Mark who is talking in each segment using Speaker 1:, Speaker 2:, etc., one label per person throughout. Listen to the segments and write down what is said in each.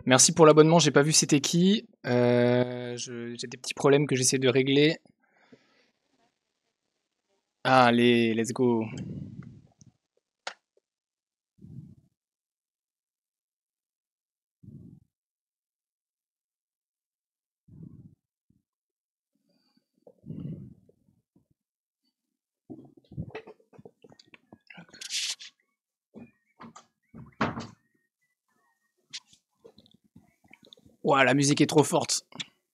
Speaker 1: Merci pour l'abonnement, j'ai pas vu c'était qui. J'ai des petits problèmes que j'essaie de régler. Ah, allez, let's go. Ouah, la musique est trop forte.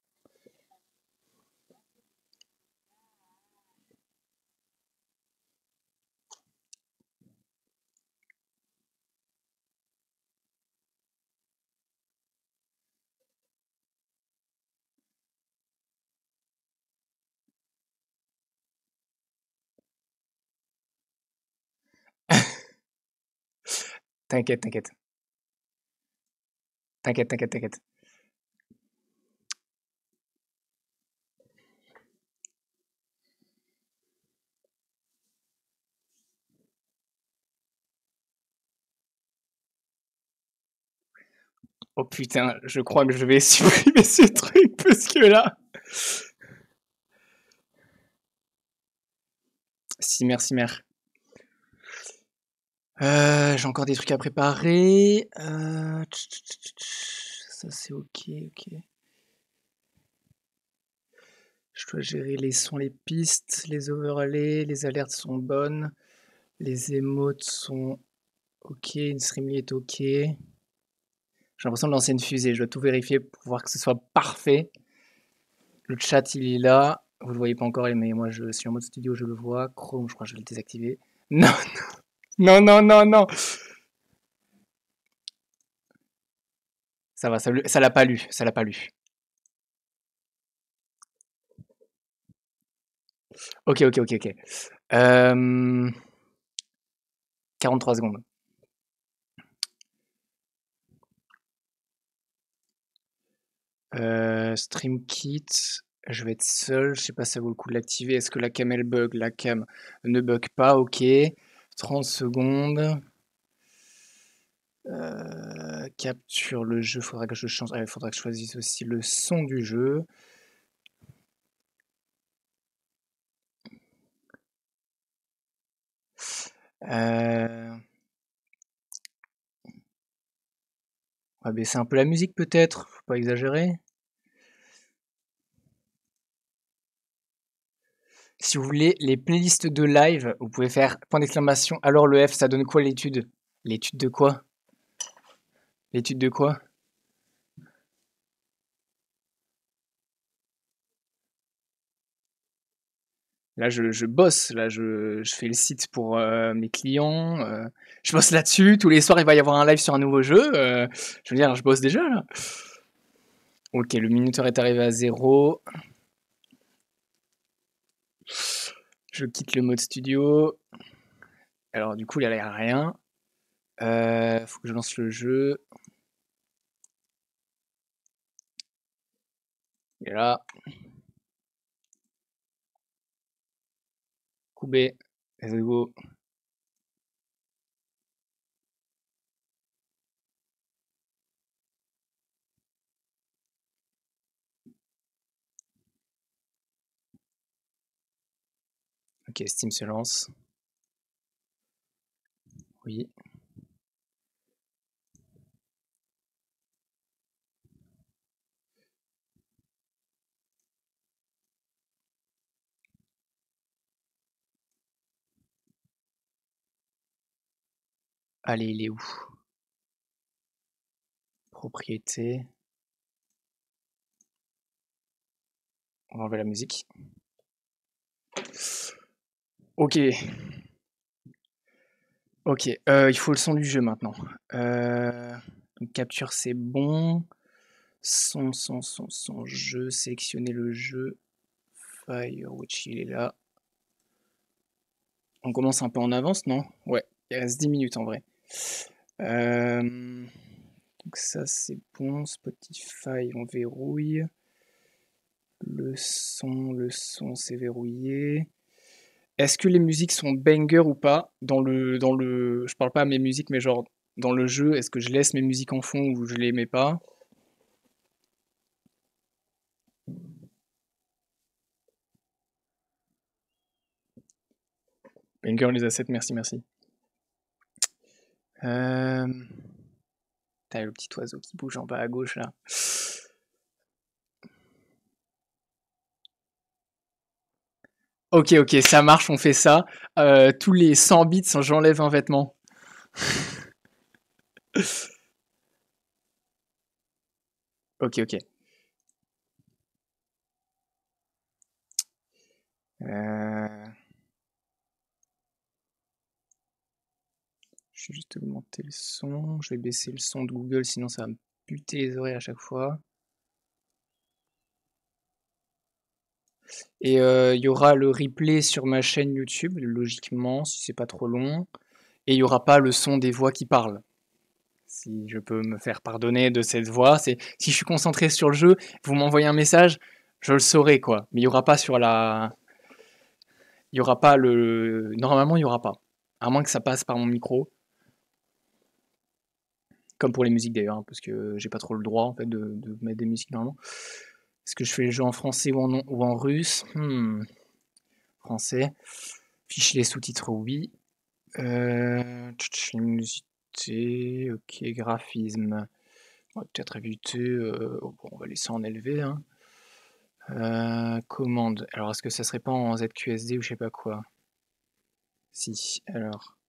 Speaker 1: T'inquiète, t'inquiète. T'inquiète, t'inquiète, t'inquiète. Oh putain, je crois que je vais supprimer ce truc parce que là. Si, merci, mère. J'ai encore des trucs à préparer. Ça c'est ok, ok. Je dois gérer les sons, les pistes, les overlays, les alertes sont bonnes, les émotes sont ok, une streamly est ok. J'ai l'impression de lancer une fusée, je dois tout vérifier pour voir que ce soit parfait. Le chat il est là, vous le voyez pas encore mais moi je suis en mode studio, je le vois. Chrome, je crois que je vais le désactiver. Non, non, non, non, non. Ça va, ça l'a pas lu, ça l'a pas lu. Ok, ok, ok, ok. 43 secondes. Stream kit, je vais être seul, je sais pas si ça vaut le coup de l'activer. Est-ce que la cam elle bug? La cam ne bug pas, ok. 30 secondes. Capture le jeu, faudra que je change. Il faudra que je choisisse aussi le son du jeu. On va baisser un peu la musique peut-être, faut pas exagérer. Si vous voulez les playlists de live, vous pouvez faire point d'exclamation. Alors le F, ça donne quoi l'étude? L'étude de quoi? L'étude de quoi? Là, je bosse, là, je fais le site pour mes clients. Je bosse là-dessus. Tous les soirs, il va y avoir un live sur un nouveau jeu. Je veux dire, je bosse déjà là. Ok, le minuteur est arrivé à 0. Je quitte le mode studio. Alors, du coup, il n'y a rien. Faut que je lance le jeu. Et là, Koubé, let's go. Ok, Steam se lance. Oui. Allez, il est où? Propriété. On va enlever la musique. Ok. Ok, il faut le son du jeu maintenant. Donc capture, c'est bon. Son, jeu. Sélectionner le jeu. Firewatch, il est là. On commence un peu en avance, non? Ouais, il reste 10 minutes en vrai. Donc ça, c'est bon. Spotify, on verrouille. Le son, c'est verrouillé. Est-ce que les musiques sont banger ou pas je parle pas à mes musiques, mais genre dans le jeu, est-ce que je laisse mes musiques en fond ou je les mets pas? Banger les assets, merci, merci. T'as le petit oiseau qui bouge en bas à gauche là. Ok, ok, ça marche, on fait ça. Tous les 100 bits, j'enlève un vêtement. Ok, ok. Je vais juste augmenter le son. Je vais baisser le son de Google, sinon ça va me buter les oreilles à chaque fois. Et il y aura le replay sur ma chaîne YouTube, logiquement, si c'est pas trop long. Et il y aura pas le son des voix qui parlent. Si je peux me faire pardonner de cette voix, c'est si je suis concentré sur le jeu, vous m'envoyez un message, je le saurai quoi. Mais il y aura pas sur la, il y aura pas le, normalement il y aura pas. À moins que ça passe par mon micro, comme pour les musiques d'ailleurs, hein, parce que j'ai pas trop le droit en fait de mettre des musiques normalement. Est-ce que je fais les jeux en français ou en russe? Français. Fichier sous-titres, oui. Luminosité, ok, graphisme. On va peut-être éviter. Bon, on va laisser en élevé. Hein. Commande. Alors, est-ce que ça serait pas en ZQSD ou je sais pas quoi? Si. Alors,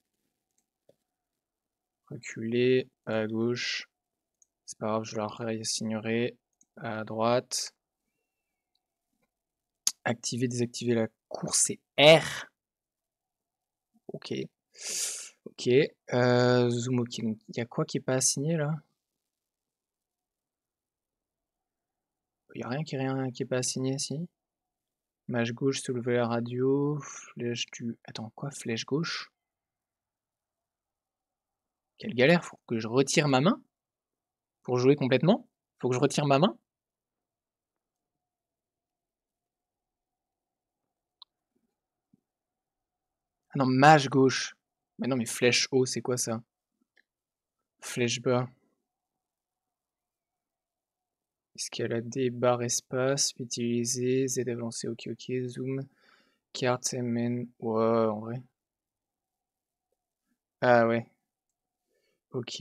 Speaker 1: reculer à gauche. C'est pas grave, je la réassignerai à droite. Activer, désactiver la course, c'est R. Ok. Ok. Zoom, ok. Donc, il y a quoi qui est pas assigné là? Il y a rien qui est pas assigné, si? Mage gauche, soulever la radio. Flèche du. Attends, quoi? Flèche gauche? Quelle galère, faut que je retire ma main pour jouer complètement? Faut que je retire ma main? Ah non, mage gauche. Mais non, mais flèche haut, c'est quoi ça? Flèche bas. Escalader, barre espace, utiliser, Z avancé, ok, ok, zoom, carte, MN. Ouais, en vrai. Ah ouais, ok.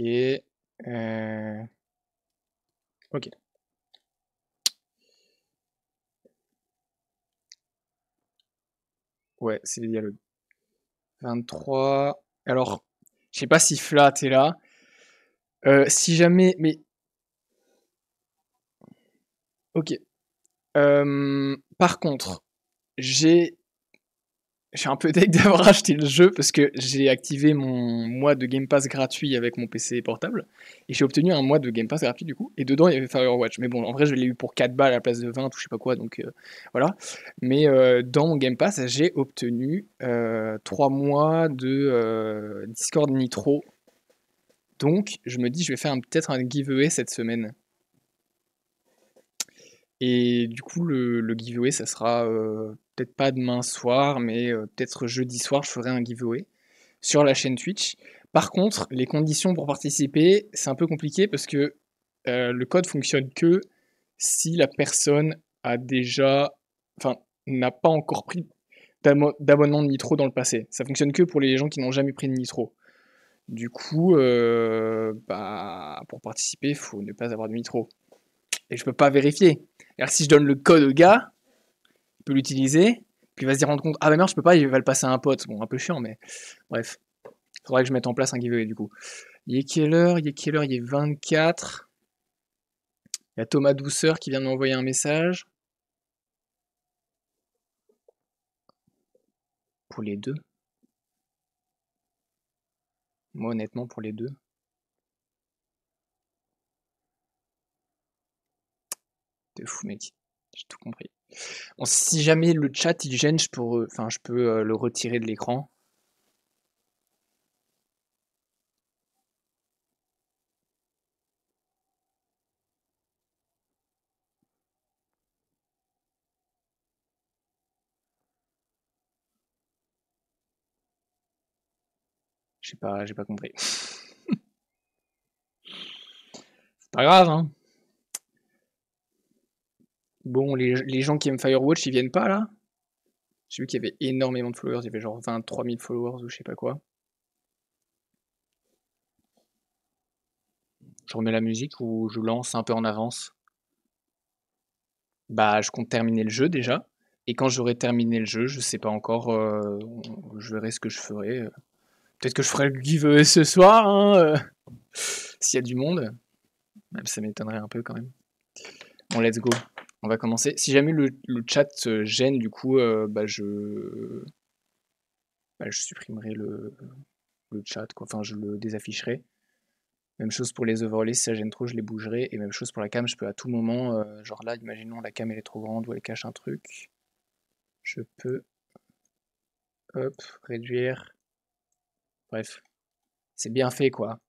Speaker 1: Ok. Ouais, c'est les dialogues. 23. Alors, je sais pas si Flat est là. Si jamais. Mais. Ok. Par contre, j'ai je suis un peu deg d'avoir acheté le jeu parce que j'ai activé mon mois de Game Pass gratuit avec mon PC portable et j'ai obtenu un mois de Game Pass gratuit du coup et dedans il y avait Firewatch mais bon en vrai je l'ai eu pour 4 balles à la place de 20 ou je sais pas quoi donc voilà mais dans mon Game Pass j'ai obtenu 3 mois de Discord Nitro donc je me dis je vais faire peut-être un giveaway cette semaine. Et du coup, le giveaway, ça sera peut-être pas demain soir, mais peut-être jeudi soir, je ferai un giveaway sur la chaîne Twitch. Par contre, les conditions pour participer, c'est un peu compliqué parce que le code fonctionne que si la personne a déjà, enfin, n'a pas encore pris d'abonnement de Nitro dans le passé. Ça fonctionne que pour les gens qui n'ont jamais pris de Nitro. Du coup, bah, pour participer, il faut ne pas avoir de Nitro. Et je peux pas vérifier. Alors si je donne le code au gars, il peut l'utiliser, puis il va se rendre compte, ah bah merde, je peux pas, il va le passer à un pote. Bon, un peu chiant, mais bref. Faudrait que je mette en place un giveaway du coup. Il est quelle heure? Il est quelle heure? Il est 24. Il y a Thomas Douceur qui vient de m'envoyer un message. Pour les deux. Moi honnêtement pour les deux. T'es fou mec. J'ai tout compris. Bon, si jamais le chat il gêne, je peux le retirer de l'écran. J'ai pas compris. C'est pas grave, hein. Bon, les gens qui aiment Firewatch, ils viennent pas là? J'ai vu qu'il y avait énormément de followers, il y avait genre 23 000 followers ou je sais pas quoi. Je remets la musique ou je lance un peu en avance? Bah, je compte terminer le jeu déjà. Et quand j'aurai terminé le jeu, je sais pas encore, je verrai ce que je ferai. Peut-être que je ferai le giveaway ce soir, hein, s'il y a du monde. Même ça m'étonnerait un peu quand même. Bon, let's go. On va commencer. Si jamais le chat gêne, du coup, je supprimerai le chat, quoi. Enfin, je le désafficherai. Même chose pour les overlays, si ça gêne trop, je les bougerai. Et même chose pour la cam, je peux à tout moment, genre là, imaginons la cam elle est trop grande ou elle cache un truc. Je peux, hop, réduire. Bref, c'est bien fait, quoi.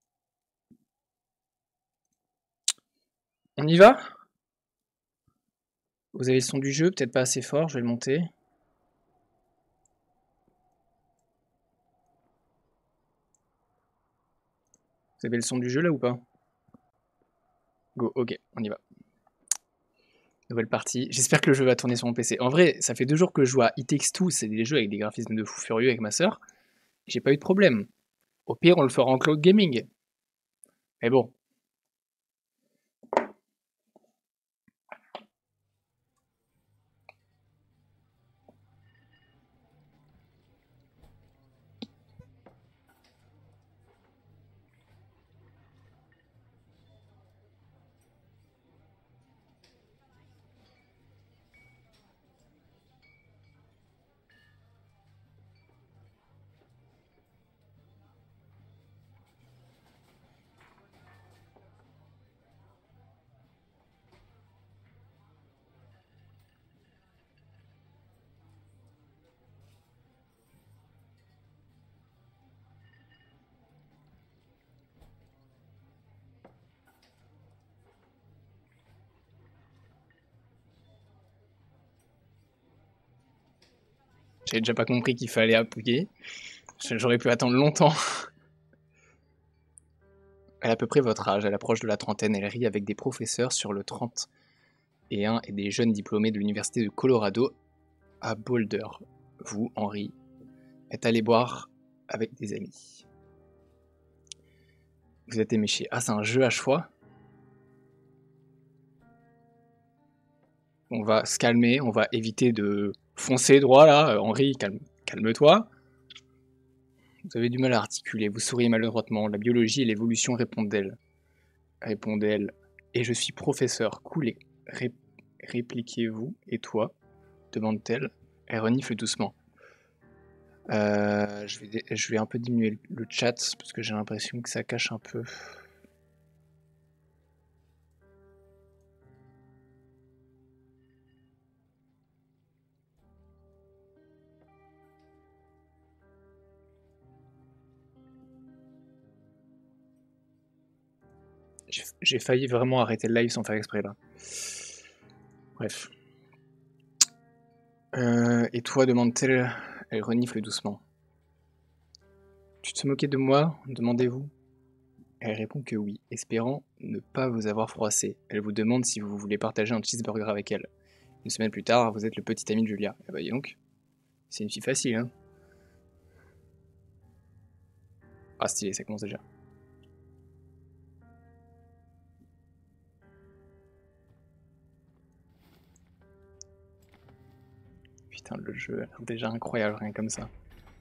Speaker 1: On y va? Vous avez le son du jeu, peut-être pas assez fort, je vais le monter. Vous avez le son du jeu là ou pas? Go, ok, on y va. Nouvelle partie. J'espère que le jeu va tourner sur mon PC. En vrai, ça fait 2 jours que je joue à It Takes Two, c'est des jeux avec des graphismes de fou furieux avec ma sœur. J'ai pas eu de problème. Au pire, on le fera en cloud gaming. Mais bon. J'avais déjà pas compris qu'il fallait appuyer. J'aurais pu attendre longtemps. Elle a à peu près votre âge, elle approche de la trentaine, elle rit avec des professeurs sur le 31 et des jeunes diplômés de l'université de Colorado à Boulder. Vous, Henri, êtes allé boire avec des amis. Vous êtes éméché. Ah, c'est un jeu à choix? On va se calmer, on va éviter de foncer droit là. Henri, calme-toi. Vous avez du mal à articuler, vous souriez maladroitement. La biologie et l'évolution, répondent-elles. Répondent-elles. Et je suis professeur. Cool. Répliquez-vous. Et toi? Demande-t-elle. Elle renifle doucement. Je vais un peu diminuer le chat parce que j'ai l'impression que ça cache un peu. J'ai failli vraiment arrêter le live sans faire exprès là. Bref. Et toi, demande-t-elle. Elle renifle doucement. Tu te moquais de moi? Demandez-vous. Elle répond que oui, espérant ne pas vous avoir froissé. Elle vous demande si vous voulez partager un cheeseburger avec elle. Une semaine plus tard, vous êtes le petit ami de Julia. Eh bah dis donc, c'est une fille facile, hein. Ah stylé, ça commence déjà. Putain, le jeu a l'air déjà incroyable, rien comme ça.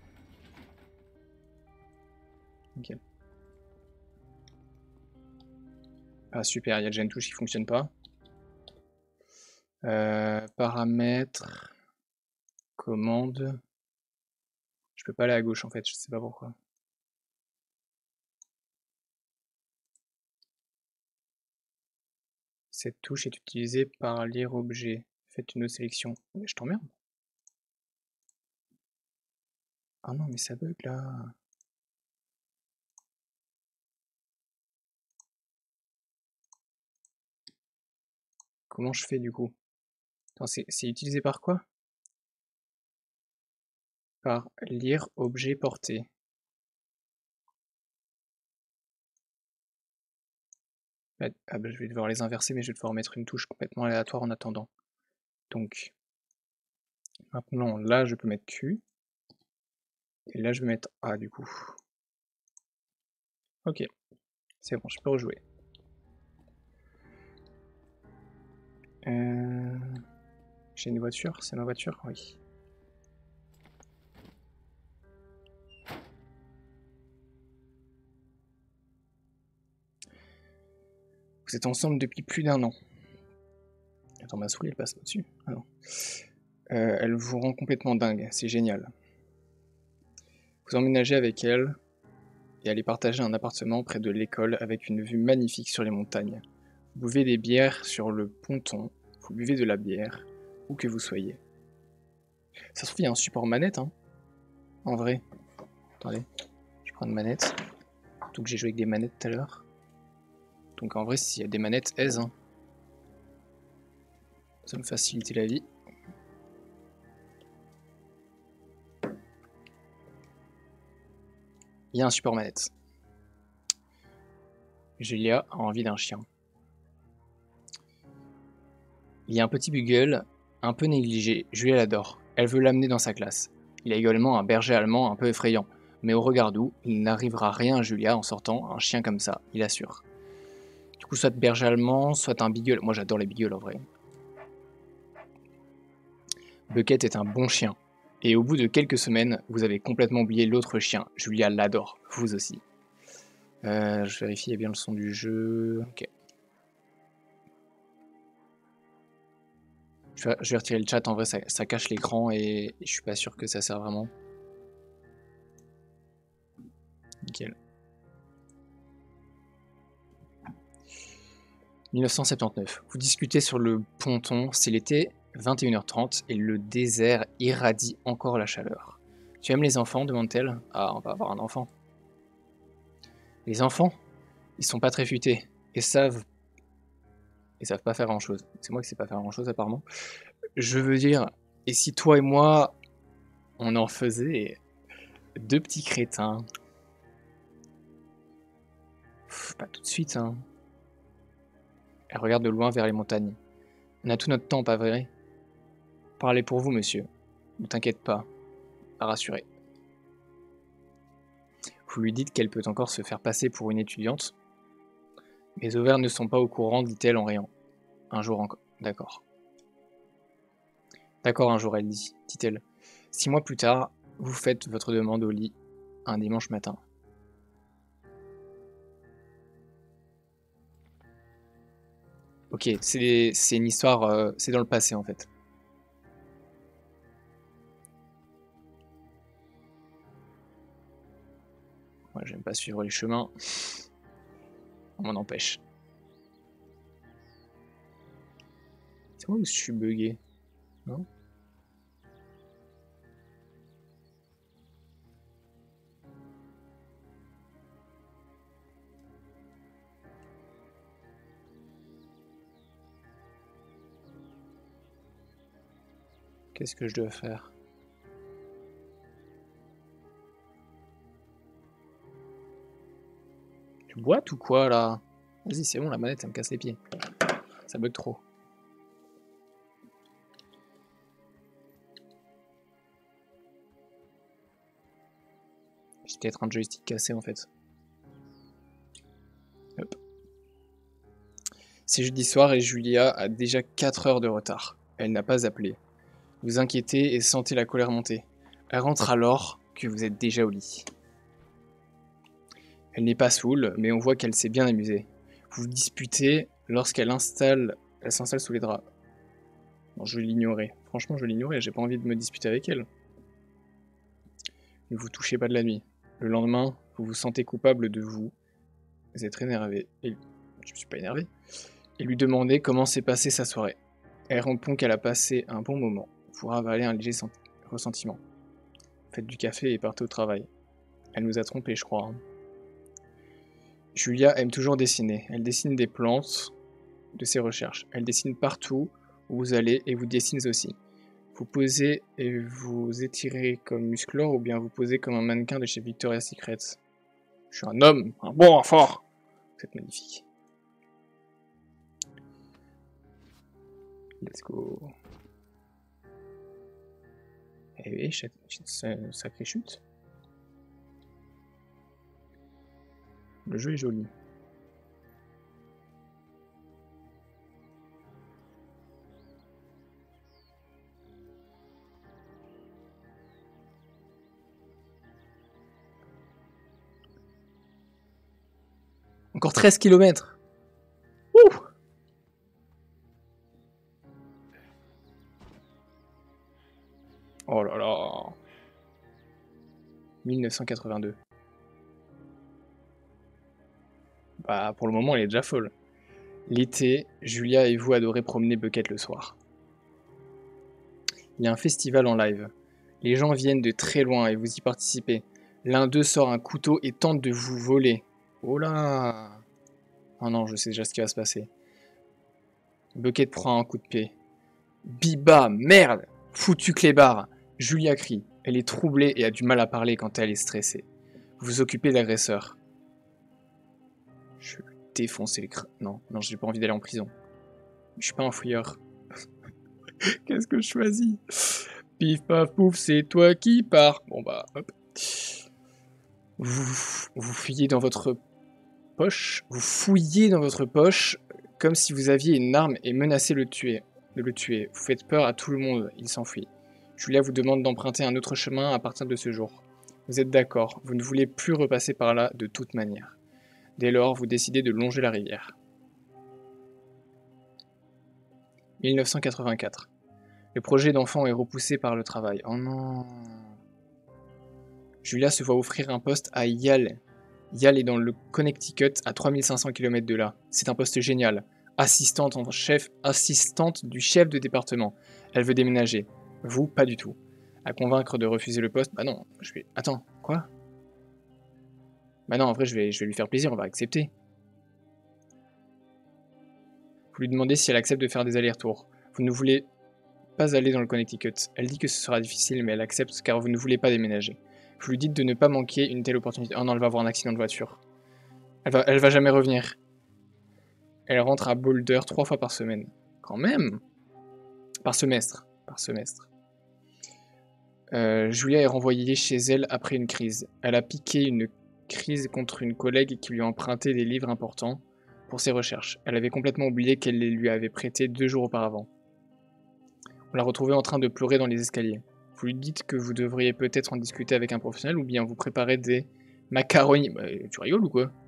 Speaker 1: Ok. Ah super, il y a déjà une touche qui fonctionne pas. Paramètres, commande. Je peux pas aller à gauche en fait, je sais pas pourquoi. Cette touche est utilisée par lire objet. Faites une autre sélection. Mais je t'emmerde. Ah non, mais ça bug là. Comment je fais du coup? Attends, c'est utilisé par quoi? Par lire objet porté. Ah bah, je vais devoir les inverser, mais je vais devoir mettre une touche complètement aléatoire en attendant. Donc, Maintenant, là, je peux mettre Q. Et là, je vais mettre A, du coup. Ok, c'est bon, je peux rejouer. J'ai une voiture, c'est ma voiture, oui. Vous êtes ensemble depuis plus d'1 an. Attends, ma souris, elle passe au-dessus. Ah non. Elle vous rend complètement dingue, c'est génial. Vous emménagez avec elle et allez partager un appartement près de l'école avec une vue magnifique sur les montagnes. Vous buvez des bières sur le ponton, vous buvez de la bière, où que vous soyez. Ça se trouve, il y a un support manette, hein, en vrai. Attendez, je prends une manette. Donc j'ai joué avec des manettes tout à l'heure. Donc en vrai, s'il y a des manettes, aise, hein. Ça me facilite la vie. Il y a un support manette. Julia a envie d'un chien. Il y a un petit beagle, un peu négligé, Julia l'adore. Elle veut l'amener dans sa classe. Il y a également un berger allemand un peu effrayant. Mais au regard d'où, il n'arrivera rien à Julia en sortant un chien comme ça, il assure. Du coup, soit berger allemand, soit un beagle. Moi j'adore les beagles en vrai. Bucket est un bon chien. Et au bout de quelques semaines, vous avez complètement oublié l'autre chien. Julia l'adore, vous aussi. Je vérifie, il y a bien le son du jeu. Ok. Je vais retirer le chat, en vrai ça cache l'écran et je suis pas sûr que ça sert vraiment. Nickel. 1979. Vous discutez sur le ponton, c'est l'été, 21h30, et le désert irradie encore la chaleur. Tu aimes les enfants demande-t-elle. Ah, on va avoir un enfant. Les enfants, ils sont pas très futés, et savent pas faire grand-chose. C'est moi qui sais pas faire grand-chose apparemment. Je veux dire, et si toi et moi, on en faisait deux petits crétins. Pas tout de suite, hein. Elle regarde de loin vers les montagnes. On a tout notre temps, pas vrai? Parlez pour vous, monsieur. Ne t'inquiète pas, rassuré. Vous lui dites qu'elle peut encore se faire passer pour une étudiante. Mes ovaires ne sont pas au courant, dit-elle en riant. Un jour encore. D'accord. D'accord, un jour, elle dit-elle. 6 mois plus tard, vous faites votre demande au lit, un dimanche matin. Ok, c'est une histoire, c'est dans le passé en fait. Moi, j'aime pas suivre les chemins. On m'en empêche. C'est moi où je suis bugué? Non? Qu'est-ce que je dois faire? Tu boites ou quoi là? Vas-y, c'est bon, la manette, ça me casse les pieds. Ça bug trop. J'ai peut-être un joystick cassé en fait. Hop. C'est jeudi soir et Julia a déjà 4 heures de retard. Elle n'a pas appelé. Vous inquiétez et sentez la colère monter. Elle rentre alors que vous êtes déjà au lit. Elle n'est pas saoule, mais on voit qu'elle s'est bien amusée. Vous vous disputez lorsqu'elle s'installe sous les draps. Non, je vais l'ignorer. Franchement, je vais l'ignorer, j'ai pas envie de me disputer avec elle. Ne vous touchez pas de la nuit. Le lendemain, vous vous sentez coupable de vous. Vous êtes énervé. Et... Je me suis pas énervé. Et lui demandez comment s'est passée sa soirée. Elle répond qu'elle a passé un bon moment. Vous ravalez un léger ressentiment. Faites du café et partez au travail. Elle nous a trompés, je crois. Hein. Julia aime toujours dessiner. Elle dessine des plantes de ses recherches. Elle dessine partout où vous allez et vous dessine aussi. Vous posez et vous étirez comme Musclor ou bien vous posez comme un mannequin de chez Victoria's Secret. Je suis un homme, un bon, un fort. Vous êtes magnifique. Let's go. Eh oui, sacrée chute. Le jeu est joli. Encore 13 km. Ouh. Oh là là. 1982. Bah, pour le moment, elle est déjà folle. L'été, Julia et vous adorez promener Bucket le soir. Il y a un festival en live. Les gens viennent de très loin et vous y participez. L'un d'eux sort un couteau et tente de vous voler. Oh là! Oh non, je sais déjà ce qui va se passer. Bucket prend un coup de pied. Biba, merde! Foutu clébard! Julia crie. Elle est troublée et a du mal à parler quand elle est stressée. Vous vous occupez de l'agresseur. Je vais défoncer les crânes. Non, non, j'ai pas envie d'aller en prison. Je suis pas un fouilleur. Qu'est-ce que je choisis? Pif paf pouf, c'est toi qui pars. Bon bah, hop. Vous fouillez dans votre poche. Vous fouillez dans votre poche comme si vous aviez une arme et menacez de le tuer. Vous faites peur à tout le monde. Il s'enfuit. Julia vous demande d'emprunter un autre chemin à partir de ce jour. Vous êtes d'accord. Vous ne voulez plus repasser par là de toute manière. Dès lors, vous décidez de longer la rivière. 1984. Le projet d'enfant est repoussé par le travail. Oh non. Julia se voit offrir un poste à Yale. Yale est dans le Connecticut, à 3500 km de là. C'est un poste génial. Assistante du chef de département. Elle veut déménager. Vous, pas du tout. À convaincre de refuser le poste, bah non, je vais... Attends, quoi? Bah non, en vrai, je vais lui faire plaisir, on va accepter. Vous lui demandez si elle accepte de faire des allers-retours. Vous ne voulez pas aller dans le Connecticut. Elle dit que ce sera difficile, mais elle accepte car vous ne voulez pas déménager. Vous lui dites de ne pas manquer une telle opportunité. Oh non, elle va avoir un accident de voiture. Elle va jamais revenir. Elle rentre à Boulder 3 fois par semaine. Quand même. Par semestre. Par semestre. Julia est renvoyée chez elle après une crise. Elle a piqué une crise contre une collègue qui lui a emprunté des livres importants pour ses recherches. Elle avait complètement oublié qu'elle les lui avait prêtés 2 jours auparavant. On l'a retrouvée en train de pleurer dans les escaliers. Vous lui dites que vous devriez peut-être en discuter avec un professionnel ou bien vous préparez des macaronis. Bah, tu rigoles ou quoi?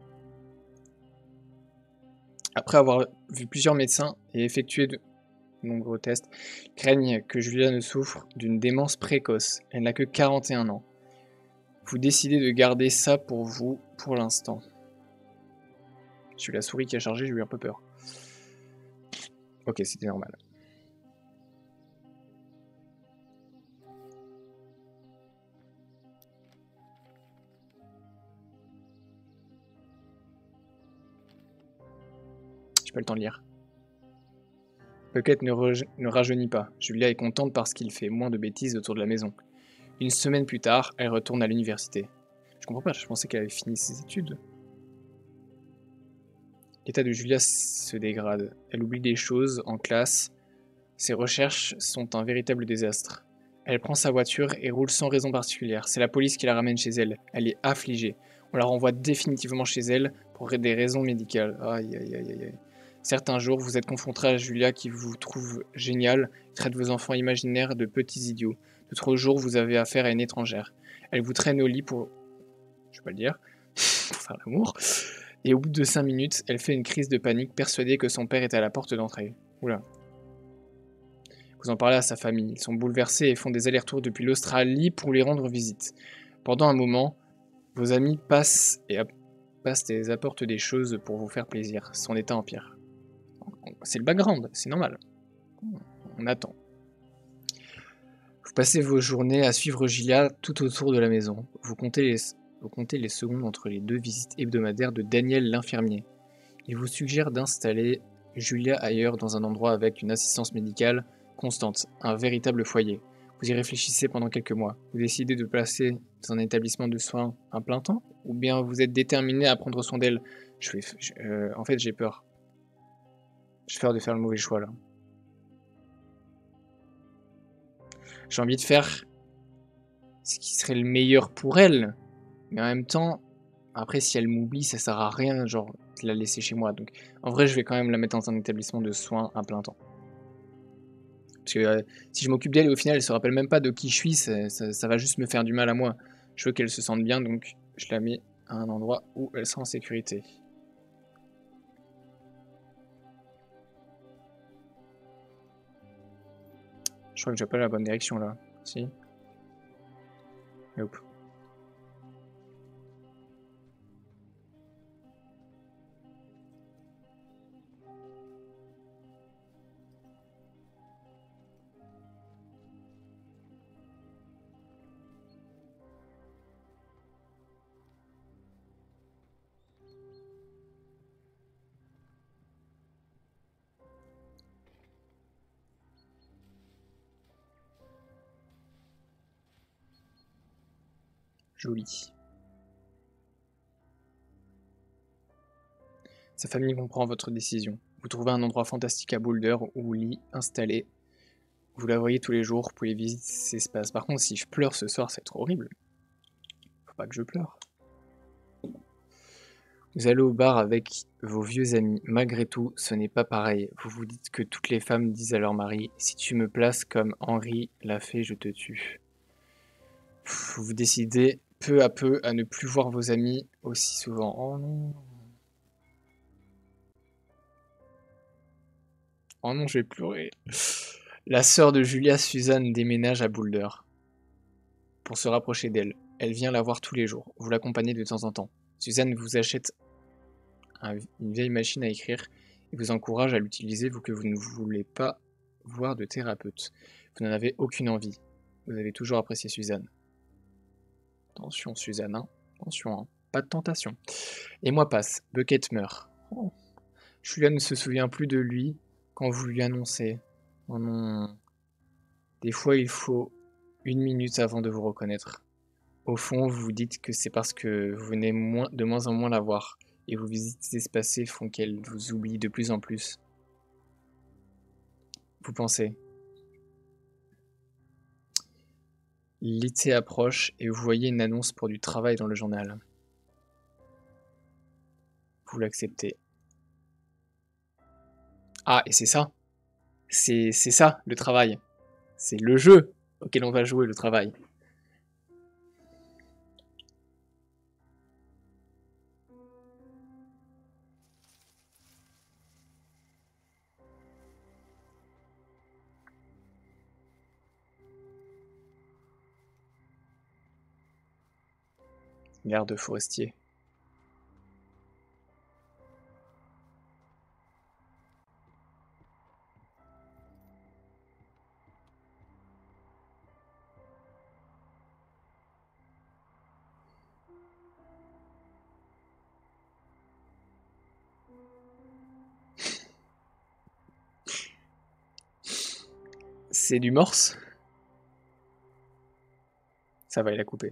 Speaker 1: Après avoir vu plusieurs médecins et effectué de nombreux tests, craignent que Julia ne souffre d'une démence précoce. Elle n'a que 41 ans. Vous décidez de garder ça pour vous pour l'instant. J'ai eu la souris qui a chargé, j'ai eu un peu peur. Ok, c'était normal. J'ai pas le temps de lire. Bucket ne rajeunit pas. Julia est contente parce qu'il fait moins de bêtises autour de la maison. Une semaine plus tard, elle retourne à l'université. Je comprends pas, je pensais qu'elle avait fini ses études. L'état de Julia se dégrade. Elle oublie des choses en classe. Ses recherches sont un véritable désastre. Elle prend sa voiture et roule sans raison particulière. C'est la police qui la ramène chez elle. Elle est affligée. On la renvoie définitivement chez elle pour des raisons médicales. Aïe aïe aïe aïe. Certains jours, vous êtes confronté à Julia qui vous trouve génial, traite vos enfants imaginaires de petits idiots. D'autres jours, vous avez affaire à une étrangère. Elle vous traîne au lit pour... Je vais pas le dire. Pour faire l'amour. Et au bout de 5 minutes, elle fait une crise de panique, persuadée que son père est à la porte d'entrée. Oula. Vous en parlez à sa famille. Ils sont bouleversés et font des allers-retours depuis l'Australie pour lui rendre visite. Pendant un moment, vos amis passent et apportent des choses pour vous faire plaisir. Son état empire. C'est le background, c'est normal. On attend. Vous passez vos journées à suivre Julia tout autour de la maison. Vous comptez les secondes entre les 2 visites hebdomadaires de Daniel l'infirmier. Il vous suggère d'installer Julia ailleurs dans un endroit avec une assistance médicale constante, un véritable foyer. Vous y réfléchissez pendant quelques mois. Vous décidez de placer dans un établissement de soins à plein temps, ou bien vous êtes déterminé à prendre soin d'elle. En fait, j'ai peur. J'ai peur de faire le mauvais choix là. J'ai envie de faire ce qui serait le meilleur pour elle. Mais en même temps, après, si elle m'oublie, ça sert à rien, genre, de la laisser chez moi. Donc, en vrai, je vais quand même la mettre dans un établissement de soins à plein temps. Parce que si je m'occupe d'elle et au final, elle se rappelle même pas de qui je suis, ça va juste me faire du mal à moi. Je veux qu'elle se sente bien, donc je la mets à un endroit où elle sera en sécurité. Je crois que j'ai pas la bonne direction là. Si. Hop. Joli. Sa famille comprend votre décision. Vous trouvez un endroit fantastique à Boulder où Lee installé. Vous la voyez tous les jours, vous pouvez visiter cet espace. Par contre, si je pleure ce soir, c'est trop horrible. Faut pas que je pleure. Vous allez au bar avec vos vieux amis. Malgré tout, ce n'est pas pareil. Vous vous dites que toutes les femmes disent à leur mari: si tu me places comme Henri l'a fait, je te tue. Vous vous décidez peu à peu à ne plus voir vos amis aussi souvent. Oh non. Oh non, je vais pleurer. La sœur de Julia, Suzanne, déménage à Boulder pour se rapprocher d'elle. Elle vient la voir tous les jours. Vous l'accompagnez de temps en temps. Suzanne vous achète une vieille machine à écrire et vous encourage à l'utiliser vu que vous ne voulez pas voir de thérapeute. Vous n'en avez aucune envie. Vous avez toujours apprécié Suzanne. Attention Suzanne, hein. Attention, hein. Pas de tentation. Les mois passent. Bucket meurt. Oh. Julia ne se souvient plus de lui quand vous lui annoncez. Oh non. Des fois, il faut 1 minute avant de vous reconnaître. Au fond, vous vous dites que c'est parce que vous venez de moins en moins la voir, et vos visites espacées font qu'elle vous oublie de plus en plus. Vous pensez. L'été approche et vous voyez une annonce pour du travail dans le journal. Vous l'acceptez. Ah, et c'est ça. C'est ça, le travail. C'est le jeu auquel on va jouer, le travail. Garde forestier. C'est du morse. Ça va, il a coupé.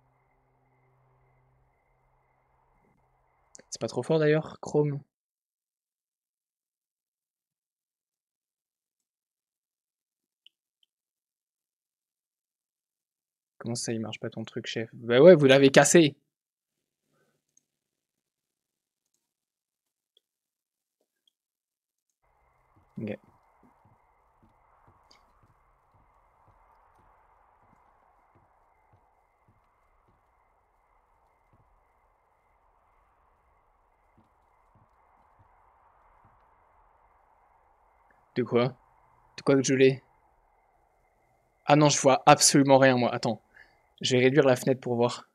Speaker 1: C'est pas trop fort d'ailleurs, Chrome. Comment ça, il marche pas ton truc, chef? Bah ouais, vous l'avez cassé. Ok. De quoi? De quoi que je l'ai? Ah non, je vois absolument rien, moi. Attends. Je vais réduire la fenêtre pour voir.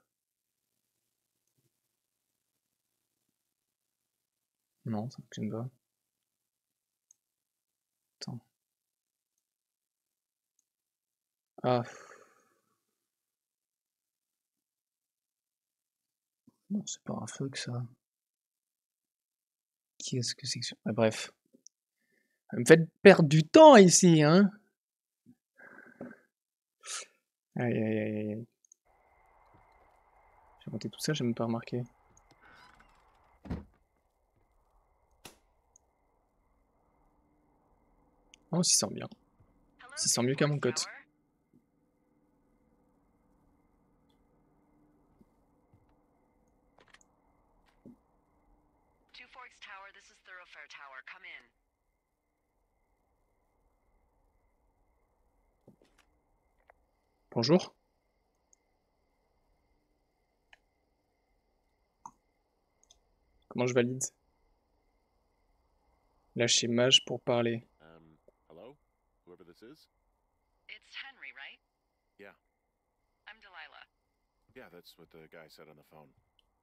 Speaker 1: Non, ça fonctionne pas. Attends. Ah. Non, c'est pas un fuck, ça. Qui est-ce que c'est que ça? Ah, bref. Vous me faites perdre du temps ici, hein? Aïe, aïe, aïe, aïe. J'ai monté tout ça, j'ai même pas remarqué. Oh, on s'y sent bien. On s'y sent mieux qu'à mon cote. Bonjour. Comment je valide? Lâcher mage pour parler.
Speaker 2: Hello? Whoever this is?
Speaker 3: It's Henry, right?
Speaker 2: Yeah.
Speaker 3: I'm Delilah.
Speaker 2: Yeah, that's what the guy said on the phone.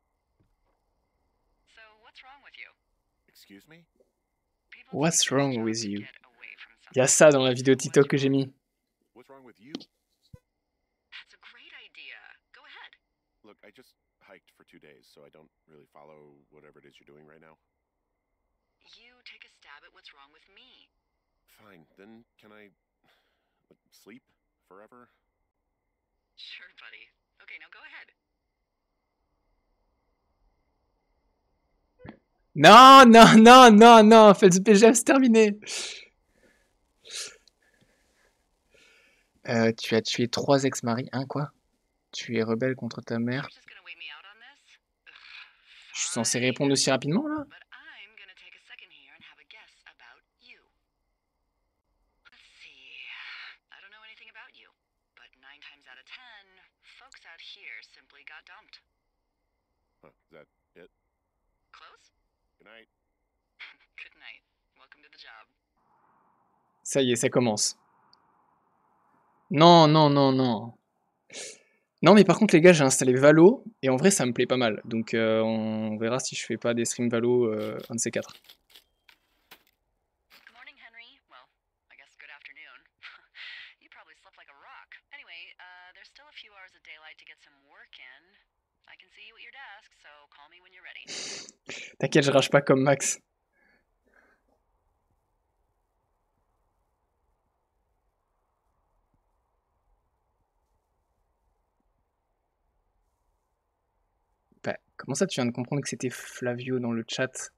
Speaker 3: So, what's wrong with you?
Speaker 2: Excuse me?
Speaker 3: People
Speaker 1: What's
Speaker 3: take this
Speaker 1: wrong
Speaker 3: job
Speaker 1: with
Speaker 3: to
Speaker 1: you?
Speaker 3: get away from
Speaker 1: Il y a
Speaker 3: something.
Speaker 1: ça dans la vidéo
Speaker 3: So
Speaker 1: TikTok
Speaker 3: what's
Speaker 1: que j'ai
Speaker 3: wrong?
Speaker 1: mis.
Speaker 2: What's wrong with you?
Speaker 3: That's a great idea. Go ahead.
Speaker 2: Look, I just hiked for 2 days, so I don't really follow whatever it is you're doing right now.
Speaker 3: You take a stab at what's wrong with me.
Speaker 2: Fine, then can I sleep forever?
Speaker 3: Sure, buddy. Okay, now go ahead.
Speaker 1: Non, non, non, non, non, faites PGF, c'est terminé. Tu as tué 3 ex-maris. Hein, quoi? Tu es rebelle contre ta mère.
Speaker 3: You're just gonna wait me out on this?
Speaker 1: Je suis censé
Speaker 3: Fine.
Speaker 1: répondre aussi rapidement, là?
Speaker 3: But I'm gonna take a second here and have a guess about you. Let's see. I don't know anything about you, but 9 times out of 10, folks out here simply got dumped.
Speaker 2: Huh, is that it?
Speaker 3: Close?
Speaker 2: Good night.
Speaker 3: Good night. Welcome to the job.
Speaker 1: Ça y est, ça commence. Non, non, non, non. Non, mais par contre, les gars, j'ai installé Valo, et en vrai, ça me plaît pas mal. Donc, on verra si je fais pas des streams Valo, un de ces quatre.
Speaker 3: Good morning, Henry. Well, I guess good afternoon. You probably slept like a rock. Anyway, there's still a few hours of daylight to get some work in. I can see you at your desk, so call me when you're ready.
Speaker 1: T'inquiète, je rage pas comme Max. Bah, comment ça, tu viens de comprendre que c'était Flavio dans le chat?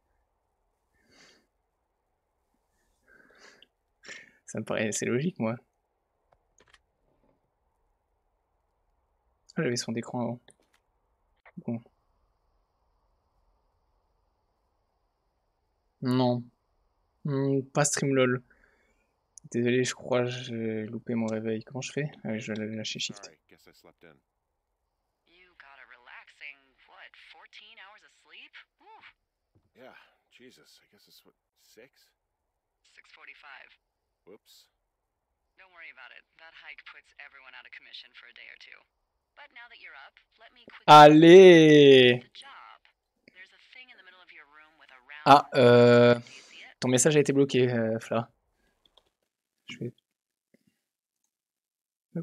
Speaker 1: Ça me paraît assez logique, moi. Ah, j'avais son écran avant. Bon. Non. Pas stream LOL. Désolé, je crois que j'ai loupé mon réveil. Comment je fais? Ah oui, je vais lâcher Shift.
Speaker 2: Sorry, guess I slept in.
Speaker 3: You got a relaxing, what, 14 hours of sleep? Whew,
Speaker 2: Yeah, Jesus, I guess it's what, 6?
Speaker 3: 6:45.
Speaker 2: Whoops.
Speaker 3: Don't worry about it. That hike puts everyone out of commission for a day or two. But now that you're up, let me quickly
Speaker 1: Allez!
Speaker 3: the job. There's a thing in the middle of your room with a round.
Speaker 1: Ah,
Speaker 3: Do you see it?
Speaker 1: ton message a été bloqué, Fla. Je vais... Hop.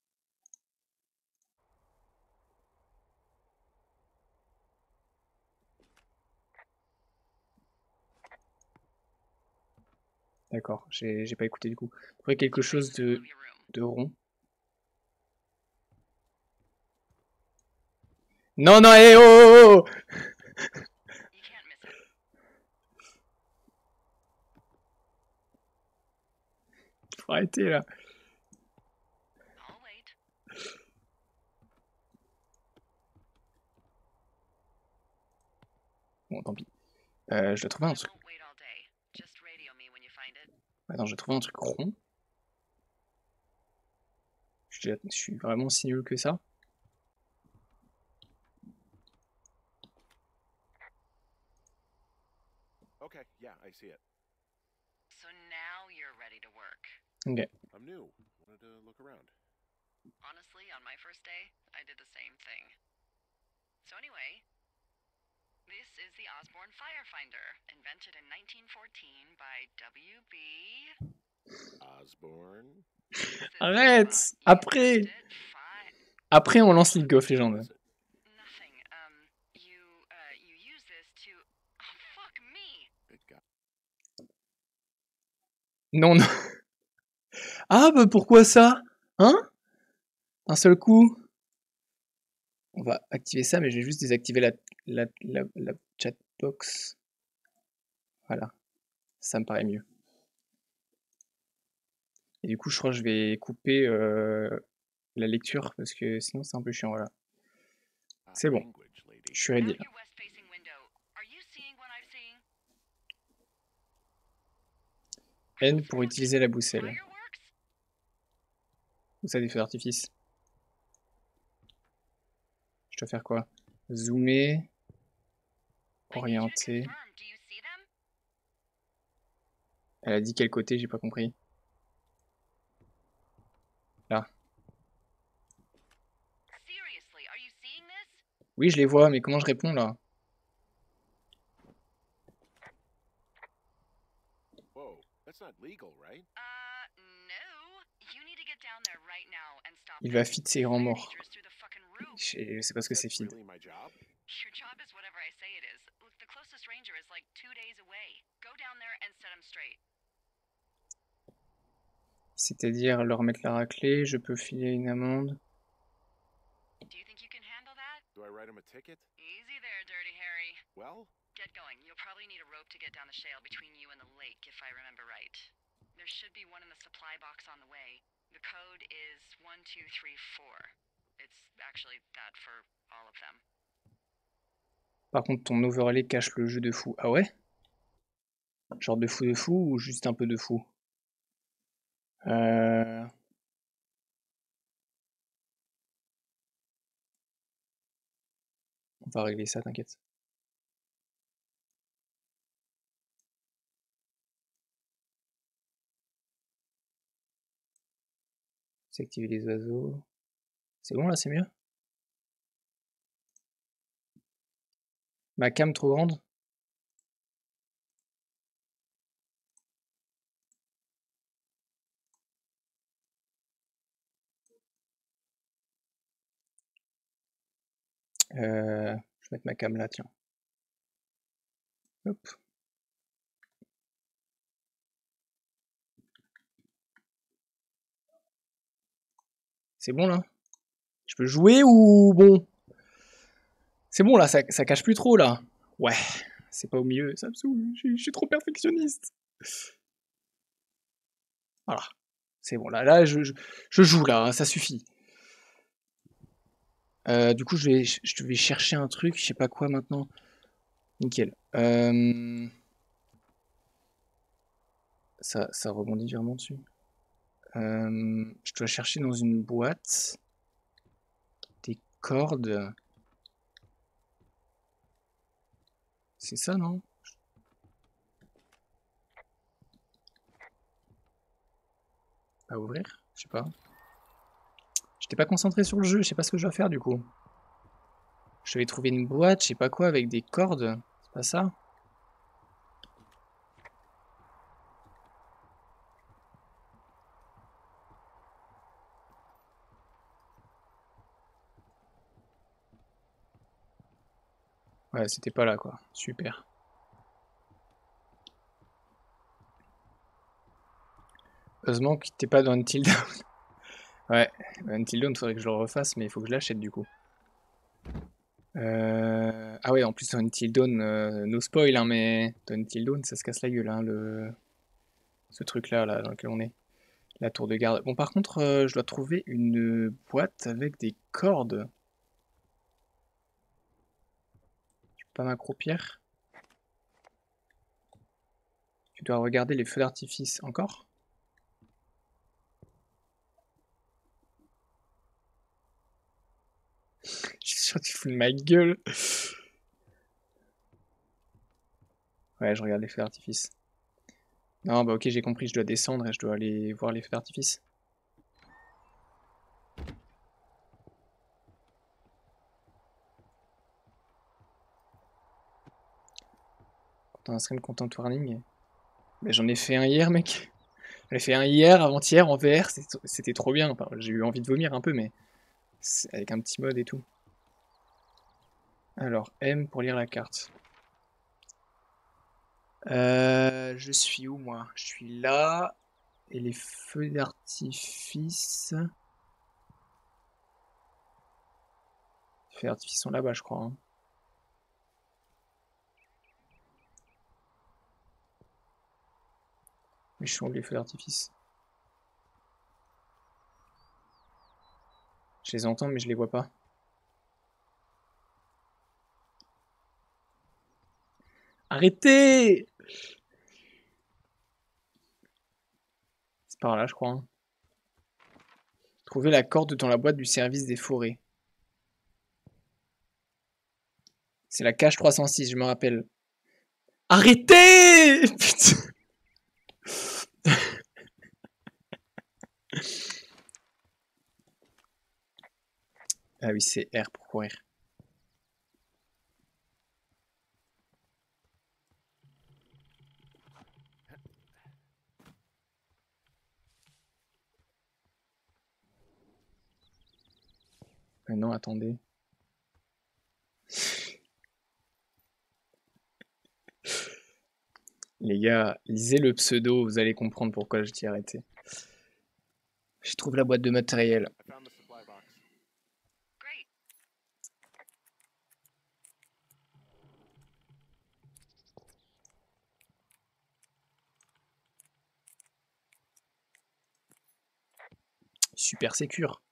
Speaker 1: D'accord, j'ai pas écouté du coup. Trouver quelque chose de rond. Non, non, hé, oh, oh, oh!
Speaker 3: You can't miss it.
Speaker 1: Faut arrêter là.
Speaker 3: I'll wait.
Speaker 1: Bon, tant pis. Je dois trouver un
Speaker 3: I
Speaker 1: truc.
Speaker 3: won't wait all day. Just radio me when you find it.
Speaker 1: Attends, je dois trouver un truc rond. Je suis vraiment si nul que ça.
Speaker 2: Okay, yeah, I see it.
Speaker 3: So now you're ready to work.
Speaker 1: Ok.
Speaker 2: I'm new. Wanted to look around.
Speaker 3: Honestly, on my first day, I did the same thing. So anyway, this is the Osborne Firefinder, invented in 1914 by W.B.
Speaker 2: Osborne?
Speaker 1: Arrête! Après! Après, on lance League of Legends.
Speaker 3: Nothing. You use this to... Oh, fuck me!
Speaker 2: Good God.
Speaker 1: Non, non. Ah, bah pourquoi ça? Hein? Un seul coup? On va activer ça, mais je vais juste désactiver la chatbox. Voilà. Ça me paraît mieux. Et du coup, je crois que je vais couper la lecture, parce que sinon c'est un peu chiant, voilà. C'est bon. Je suis ready là. N pour utiliser la bousselle. Où ça, des feux d'artifice? Je dois faire quoi? Zoomer, orienter. Elle a dit quel côté, j'ai pas compris. Là. Oui, je les vois, mais comment je réponds là?
Speaker 2: Whoa, that's not legal, right?
Speaker 3: No. You need to get down there right now and stop
Speaker 1: Il va
Speaker 3: this.
Speaker 1: feed ses grands
Speaker 3: Fire
Speaker 1: morts.
Speaker 3: dangerous through the fucking roof.
Speaker 1: Je sais pas ce que c'est
Speaker 2: That's
Speaker 1: feed.
Speaker 2: really my job?
Speaker 3: Your job is whatever I say it is. Look, the closest ranger is like 2 days away. Go down there and set him straight.
Speaker 1: C'est-à-dire leur mettre la raclée, je peux filer une amende.
Speaker 3: Do you think you can handle that?
Speaker 2: Do I write him a ticket?
Speaker 3: Easy there, Dirty Harry.
Speaker 2: Well,
Speaker 3: Get going. You'll probably need a rope to get down the shale between you and the lake, if I remember right. There should be one in the supply box on the way. The code is 1234. It's actually that for all of them.
Speaker 1: Par contre, ton overlay cache le jeu de fou. Ah ouais? Genre de fou ou juste un peu de fou? On va régler ça, t'inquiète. C'est activer les oiseaux. C'est bon là, c'est mieux? Ma cam trop grande? Je vais mettre ma cam là, tiens. Hop. C'est bon là? Je peux jouer ou bon? C'est bon là, ça cache plus trop là. Ouais, c'est pas au milieu, ça me saoule, je suis trop perfectionniste. Voilà, c'est bon là, je joue là, hein, ça suffit. Du coup, je vais chercher un truc, je sais pas quoi maintenant. Nickel. Ça rebondit virement dessus. Je dois chercher dans une boîte des cordes. C'est ça, non? À ouvrir? Je sais pas. J'étais pas concentré sur le jeu, je sais pas ce que je dois faire du coup. Je vais trouver une boîte, je sais pas quoi, avec des cordes. C'est pas ça? Ouais, c'était pas là quoi. Super. Heureusement que t'es pas dans Until Dawn. Ouais, Until Dawn, faudrait que je le refasse, mais il faut que je l'achète du coup. Ah ouais, en plus dans Until Dawn, no spoil, hein, mais dans Until Dawn, ça se casse la gueule, hein, ce truc-là, là, dans lequel on est. La tour de garde. Bon, par contre, je dois trouver une boîte avec des cordes. Je peux pas m'accroupir. Tu dois regarder les feux d'artifice. Encore? Je suis sûr que tu fous de ma gueule. Ouais, je regarde les feux d'artifice. Non, bah ok, j'ai compris, je dois descendre et je dois aller voir les feux d'artifice. Dans un stream content warning. Mais j'en ai fait un hier, mec. J'en ai fait un hier, avant-hier, en VR, c'était trop bien. Enfin, j'ai eu envie de vomir un peu, mais avec un petit mode et tout. Alors, M pour lire la carte. Je suis où, moi? Je suis là. Et les feux d'artifice... Les feux d'artifice sont là-bas, je crois. Hein. Mais je suis où les feux d'artifice? Je les entends, mais je les vois pas. Arrêtez! C'est par là, je crois. Hein. Trouvez la corde dans la boîte du service des forêts. C'est la cage 306, je me rappelle. Arrêtez! Putain. Ah oui, c'est R pour courir. Non, attendez. Les gars, lisez le pseudo, vous allez comprendre pourquoi je dis arrêter. Je trouve la boîte de matériel.
Speaker 2: I found the supply box.
Speaker 3: Great.
Speaker 1: Super sécure.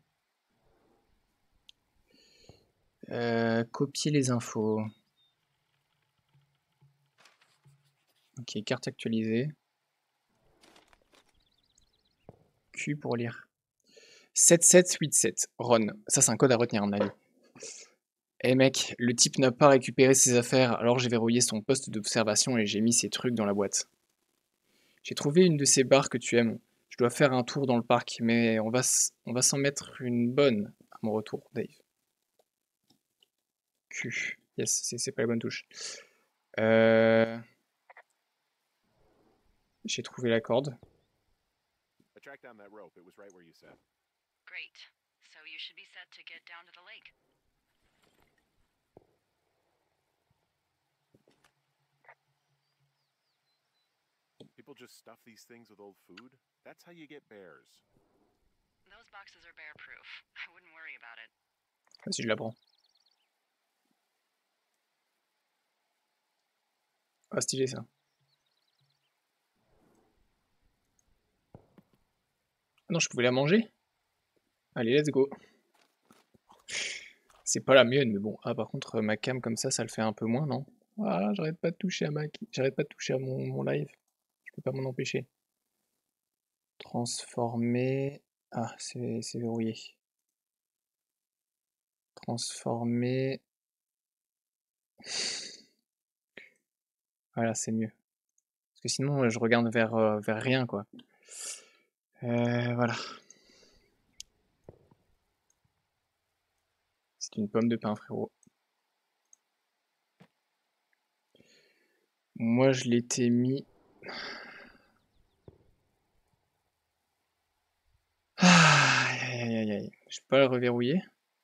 Speaker 1: Copier les infos. Ok, carte actualisée. Q pour lire. 7787. Ron. Ça, c'est un code à retenir, à mon avis. Eh mec, le type n'a pas récupéré ses affaires, alors j'ai verrouillé son poste d'observation et j'ai mis ses trucs dans la boîte. J'ai trouvé une de ces bars que tu aimes. Je dois faire un tour dans le parc, mais on va s'en mettre une bonne à mon retour, Dave. Q. Yes, c'est pas la bonne touche. J'ai trouvé la corde.
Speaker 2: I tracked down that rope. It was right where you said.
Speaker 3: Great. So you should be set to get down to the lake.
Speaker 2: People just stuff these things with old food? That's how you get bears.
Speaker 3: Those boxes are bear-proof. I wouldn't worry about it.
Speaker 1: Vas-y, je la prends. Ah, stylé ça. Ah non, je pouvais la manger? Allez, let's go. C'est pas la mienne, mais bon. Ah, par contre, ma cam comme ça le fait un peu moins, non? Ah, j'arrête pas de toucher à j'arrête pas de toucher à mon live. Je peux pas m'en empêcher. Transformer. Ah, c'est verrouillé. Transformer. Voilà, c'est mieux. Parce que sinon, je regarde vers rien, quoi. Voilà. C'est une pomme de pain, frérot. Moi, je l'étais mis... Aïe, aïe, aïe, aïe. Je peux pas le reverrouiller?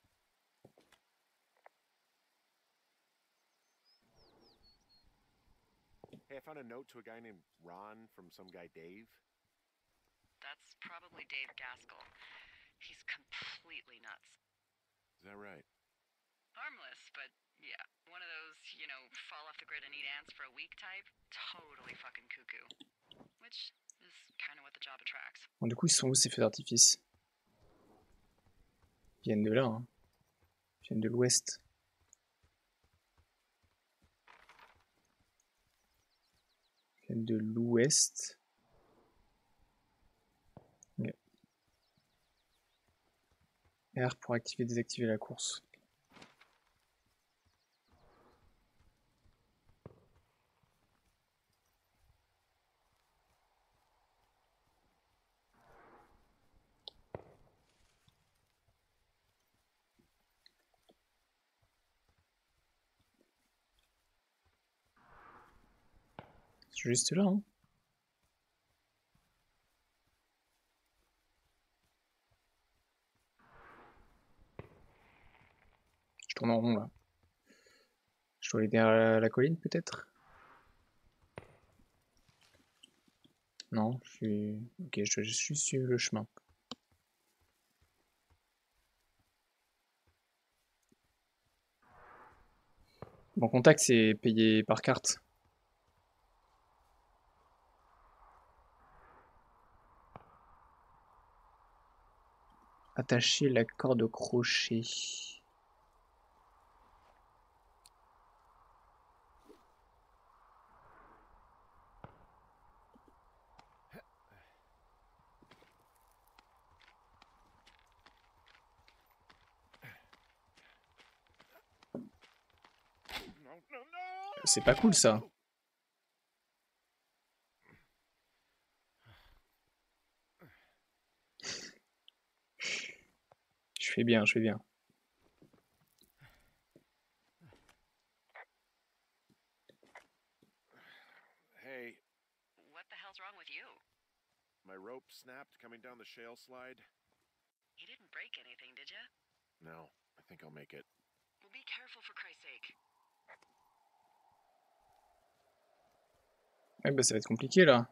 Speaker 2: Hey, I found a note to a guy named Ron from some guy Dave.
Speaker 3: That's probably Dave Gaskell. He's completely nuts.
Speaker 2: Is that right?
Speaker 3: Harmless, but yeah, one of those, you know, fall off the grid and eat ants for a week type. Totally fucking cuckoo. Which is kind of what the job attracts.
Speaker 1: Bon, du coup, ils sont où ces feux d'artifice? Ils viennent de là, hein. Ils viennent de l'ouest. Ils viennent de l'ouest. Okay. R pour activer et désactiver la course. C'est juste là, hein. Je tourne en rond là. Je dois aller derrière la colline peut-être? Non, je suis... Ok, je dois juste suivre le chemin. Mon contact c'est payé par carte. Attacher la corde au crochet. C'est pas cool ça. Je fais bien, je fais bien.
Speaker 2: Hey,
Speaker 3: What the hell's wrong with you?
Speaker 2: my rope snapped coming down the shale slide.
Speaker 3: You didn't break anything, did you?
Speaker 2: No, I think I'll make it.
Speaker 3: Well, be careful for Christ's sake.
Speaker 1: Ouais, bah ça va être compliqué là.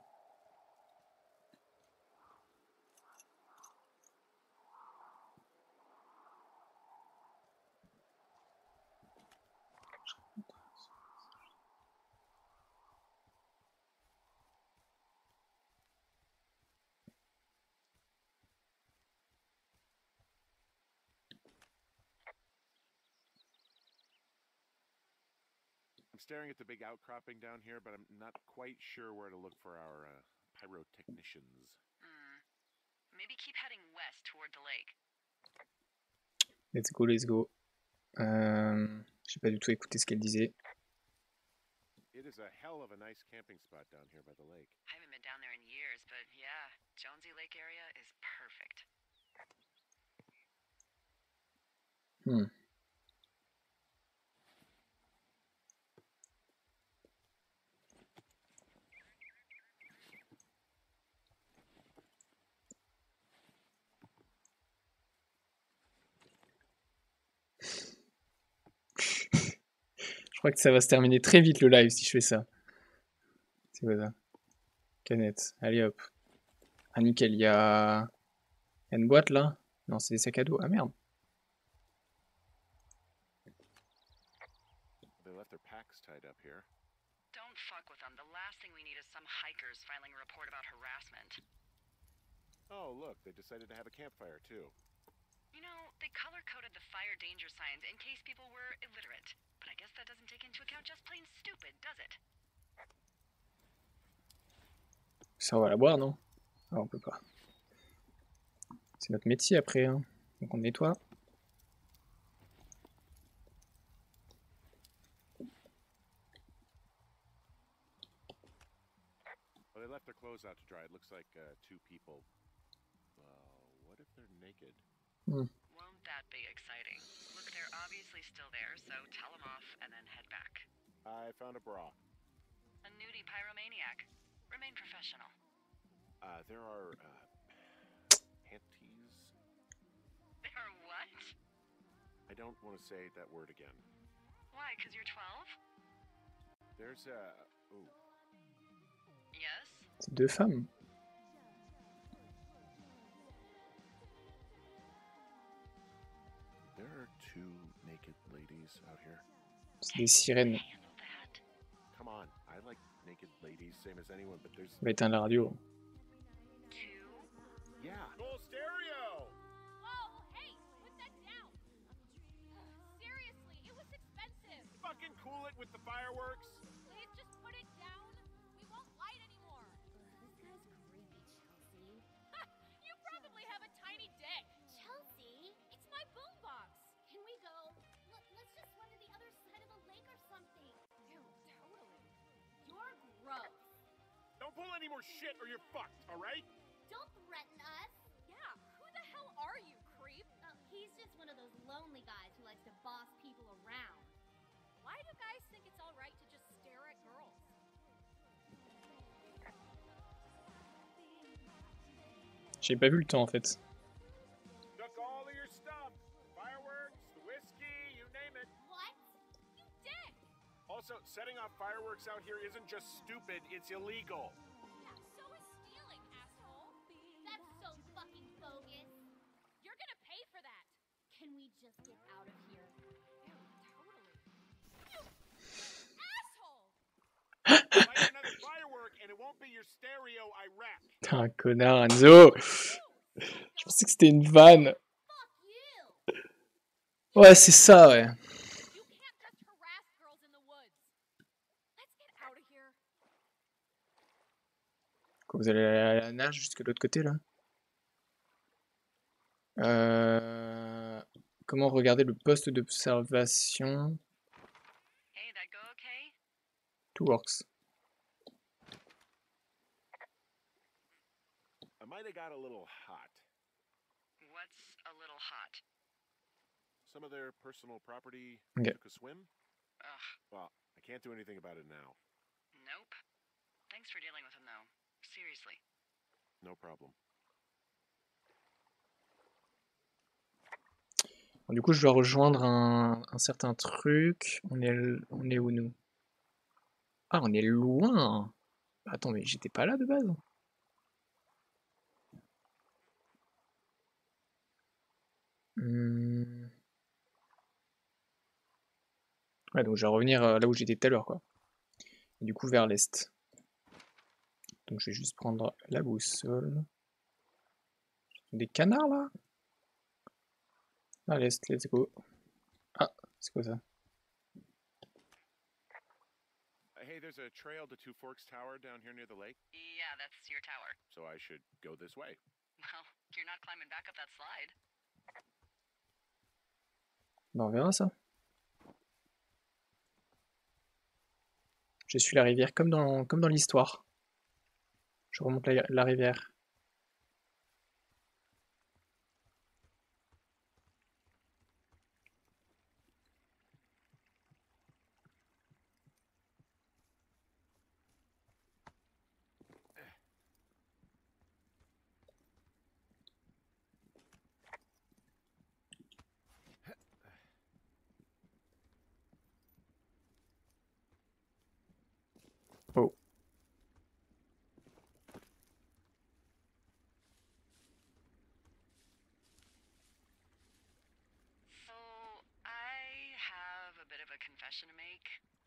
Speaker 2: I'm staring at the big outcropping down here, but I'm not quite sure where to look for our pyrotechnicians.
Speaker 3: Maybe keep heading west toward the lake.
Speaker 1: Let's go, let's go. J'ai pas du tout écouté ce qu'elle disait.
Speaker 2: It is a hell of a nice camping spot down here by the lake.
Speaker 3: I haven't been down there in years, but yeah, Jonesy Lake area is perfect.
Speaker 1: Je crois que ça va se terminer très vite le live si je fais ça. C'est quoi ça? Canette. Allez hop. Ah nickel, il y a une boîte là? Non, c'est des sacs à dos. Ah merde.
Speaker 2: They left their packs tied up here.
Speaker 3: Don't fuck with them. The last thing we need is some hikers filing a report about harassment.
Speaker 2: Oh, look, they decided to have a campfire too.
Speaker 3: You know, they color-coded the fire danger signs in case people were illiterate. But I guess that doesn't take into account just plain stupid, does it?
Speaker 1: Ça on va la boire, non? Ah, on peut pas. C'est notre métier après, hein. Donc on nettoie.
Speaker 2: Well, they left their clothes out to dry. It looks like two people. What if they're naked?
Speaker 3: Won't that be exciting? Look, they're obviously still there, so tell them off and then head back.
Speaker 2: I found a bra.
Speaker 3: A nudie pyromaniac. Remain professional.
Speaker 2: There are panties.
Speaker 3: There are what?
Speaker 2: I don't want to say that word again.
Speaker 3: Why, 'cause you're 12?
Speaker 2: There's a... Ooh.
Speaker 3: Yes?
Speaker 1: C'est deux femmes.
Speaker 2: There are two naked ladies out here.
Speaker 1: C'est des sirènes.
Speaker 3: Handle that.
Speaker 2: Come on, I like naked ladies, same as anyone, but there's...
Speaker 1: On va éteindre la radio.
Speaker 3: Two?
Speaker 2: Yeah. Full stereo!
Speaker 4: Whoa, hey, put that down. Seriously, it was expensive.
Speaker 2: Fucking cool it with the fireworks!
Speaker 4: Please just put it down. We won't light anymore.
Speaker 5: This guy's creepy, Chelsea.
Speaker 4: You probably have a tiny dick.
Speaker 5: Chelsea?
Speaker 4: It's my boombox.
Speaker 5: Can we go? Let's just run to the other side of the lake or something.
Speaker 4: Ew, totally.
Speaker 5: You're gross.
Speaker 2: Don't pull any more shit or you're fucked, alright?
Speaker 5: Don't threaten us.
Speaker 4: Yeah, who the hell are you, creep?
Speaker 5: He's just one of those lonely guys who likes to boss people around.
Speaker 4: Why do guys think it's all right to just stare at girls?
Speaker 1: J'ai pas vu le temps en fait.
Speaker 2: Took all of your stuff. Fireworks, the whiskey, you name it.
Speaker 5: What?
Speaker 4: You dick!
Speaker 2: Also, setting off fireworks out here isn't just stupid, it's illegal.
Speaker 4: Yeah, so is stealing, asshole.
Speaker 5: That's so fucking bogus.
Speaker 4: You're gonna pay for that.
Speaker 5: Can we just get out of here?
Speaker 4: Ew, totally. You asshole!
Speaker 2: Light another firework and it won't be your stereo I wreck.
Speaker 1: T'es un connard, Enzo. Je pensais que c'était une vanne.
Speaker 5: Fuck you!
Speaker 1: Ouais, c'est ça, ouais.
Speaker 4: You can't just harass girls in the woods. Let's get out of here.
Speaker 1: Quand vous allez à la nage jusqu'à l'autre côté là. Comment regarder le poste d'observation?
Speaker 3: Hey, that go okay?
Speaker 1: Tout works.
Speaker 2: I might have got a little hot.
Speaker 3: What's a little hot?
Speaker 2: Some of their personal property
Speaker 1: Okay.
Speaker 2: took a swim.
Speaker 3: Ugh,
Speaker 2: Well, I can't do anything about it now.
Speaker 3: nope. Thanks for dealing with him, though. Seriously.
Speaker 2: No problem.
Speaker 1: Bon, du coup, je dois rejoindre un certain truc. On est où, nous? Ah, on est loin! Attends, mais j'étais pas là de base? Hmm. Ouais, donc je vais revenir là où j'étais tout à l'heure, quoi. Et du coup, vers l'est. Donc je vais juste prendre la boussole. Des canards, là? À l'est, let's go. Ah, c'est quoi ça?
Speaker 2: Hey, there's a trail to Two Forks Tower down here near the lake,
Speaker 3: Yeah, that's your tower.
Speaker 2: so I should go this way.
Speaker 3: Well, you're not climbing back up that slide.
Speaker 1: Bah, on verra ça. Je suis la rivière comme dans l'histoire. Je remonte la rivière. Oh.
Speaker 3: So, I have a bit of a confession to make.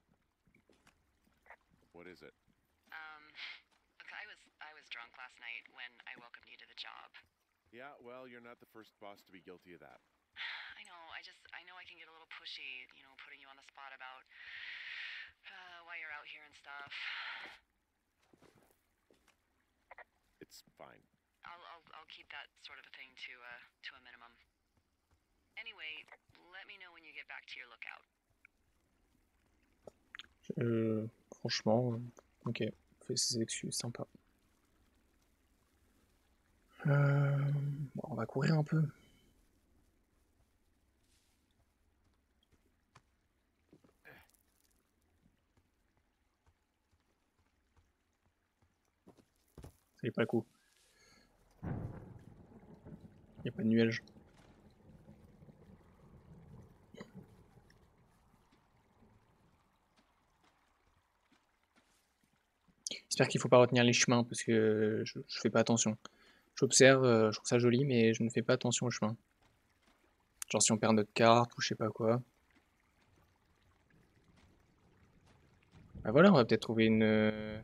Speaker 2: What is it?
Speaker 3: Look, I was drunk last night when I welcomed you to the job.
Speaker 2: Yeah, well, you're not the first boss to be guilty of that.
Speaker 3: I know, I know I can get a little pushy, putting you on the spot about why you're out here and stuff.
Speaker 2: It's fine.
Speaker 3: I'll keep that sort of a thing to a minimum. Anyway, let me know when you get back to your lookout.
Speaker 1: Franchement, ok. Fais ses excuses, sympa. Bon, on va courir un peu. Ça n'est pas le coup. Il n'y a pas de nuages. J'espère qu'il ne faut pas retenir les chemins parce que je fais pas attention. J'observe, je trouve ça joli, mais je ne fais pas attention au chemin. Genre si on perd notre carte ou je sais pas quoi. Bah voilà, on va peut-être trouver une...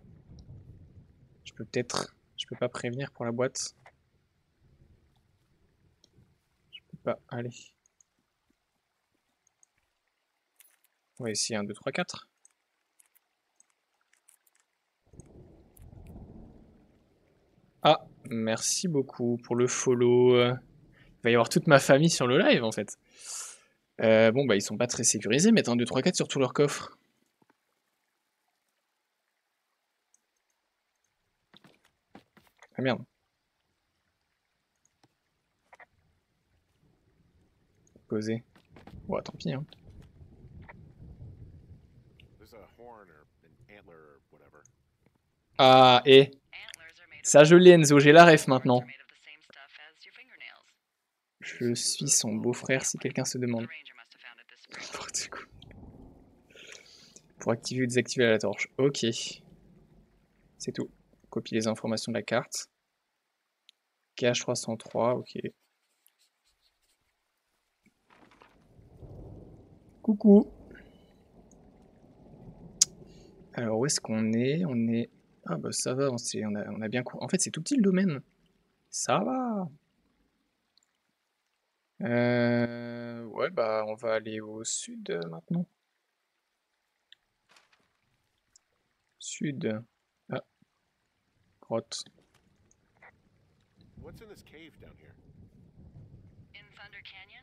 Speaker 1: Je peux pas prévenir pour la boîte. Je peux pas, allez. On va essayer 1, 2, 3, 4. Ah, merci beaucoup pour le follow. Il va y avoir toute ma famille sur le live en fait. Bon bah ils sont pas très sécurisés, mettre 1, 2, 3, 4 sur tout leur coffre. Ah merde. Posé. Bon, tant pis hein.
Speaker 2: There's a horn or an antler or whatever.
Speaker 1: Ah, et ça je l'ai Enzo, j'ai la ref maintenant. Je suis son beau-frère si quelqu'un se demande. N'importe quoi. Pour activer ou désactiver la torche. Ok. C'est tout. Copie les informations de la carte. KH303, ok. Coucou. Alors où est-ce qu'on est? On est... Ah bah ça va, on a bien couru. En fait c'est tout petit le domaine. Ça va. Ouais bah on va aller au sud maintenant. Sud. Ah. Grotte.
Speaker 2: What's in this cave down here?
Speaker 3: In Thunder Canyon?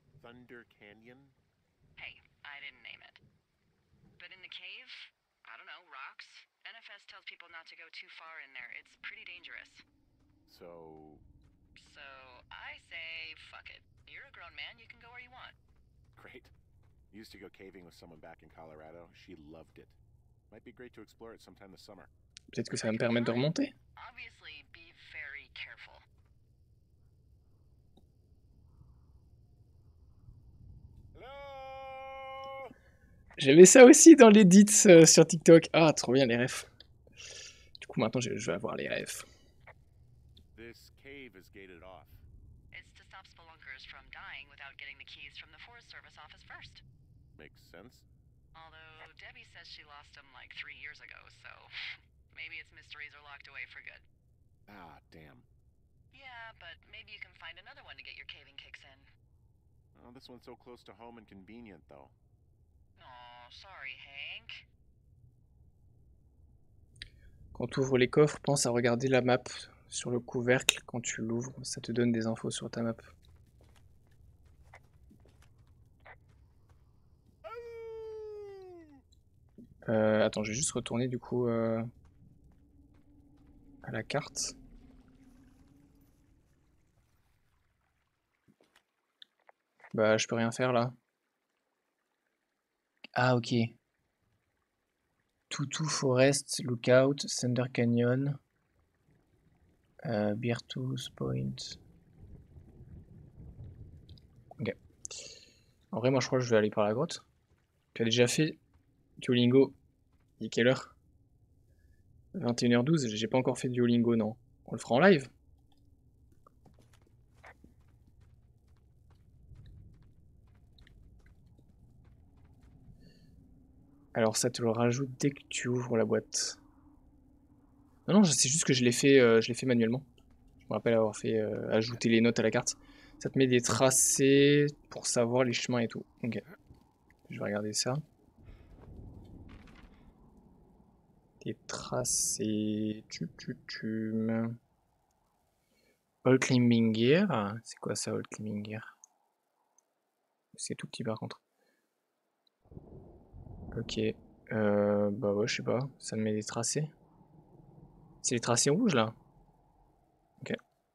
Speaker 2: Thunder Canyon?
Speaker 3: Hey, I didn't name it. But in the cave, I don't know. know, rocks. NFS tells people not to go too far in there. It's pretty dangerous.
Speaker 2: So,
Speaker 3: So I say, fuck it. You're a grown man, you can go where you want.
Speaker 2: great. Used to go caving with someone back in Colorado. She loved it. Might be great to explore it sometime this summer.
Speaker 1: Peut-être que ça va me permettre de remonter.
Speaker 3: Obviously, be very careful.
Speaker 2: Hello?
Speaker 1: J'avais ça aussi dans l'edit sur TikTok. Ah, trop bien les refs. Du coup, maintenant, je vais avoir les refs.
Speaker 2: This cave is gated off.
Speaker 3: It's to stop spelunkers from dying without getting the keys from the Forest Service office first.
Speaker 2: Makes sense.
Speaker 3: Although Debbie says she lost them like 3 years ago, so maybe its mysteries are locked away for good.
Speaker 2: Ah, damn.
Speaker 3: Yeah, but maybe you can find another one to get your caving kicks in.
Speaker 2: Oh, this one's so close to home and convenient, though.
Speaker 3: Aw, sorry, Hank.
Speaker 1: Quand tu ouvres les coffres, pense à regarder la map sur le couvercle. Quand tu l'ouvres, ça te donne des infos sur ta map. Attends, je vais juste retourner du coup à la carte. Bah, je peux rien faire là. Ah, ok. Tutu Forest, Lookout, Thunder Canyon, Beartooth Point. Ok. En vrai, moi je crois que je vais aller par la grotte. Tu as déjà fait Duolingo? Il est quelle heure? 21h12, j'ai pas encore fait Duolingo, non. On le fera en live? Alors ça te le rajoute dès que tu ouvres la boîte. Non, non, c'est juste que je l'ai fait manuellement. Je me rappelle avoir fait ajouter les notes à la carte. Ça te met des tracés pour savoir les chemins et tout. Ok. Je vais regarder ça. Des tracés. All Climbing Gear. C'est quoi ça, All Climbing Gear? C'est tout petit par contre. Ok. Bah ouais, je sais pas. Ça me met des tracés. C'est les tracés rouges là? Ok.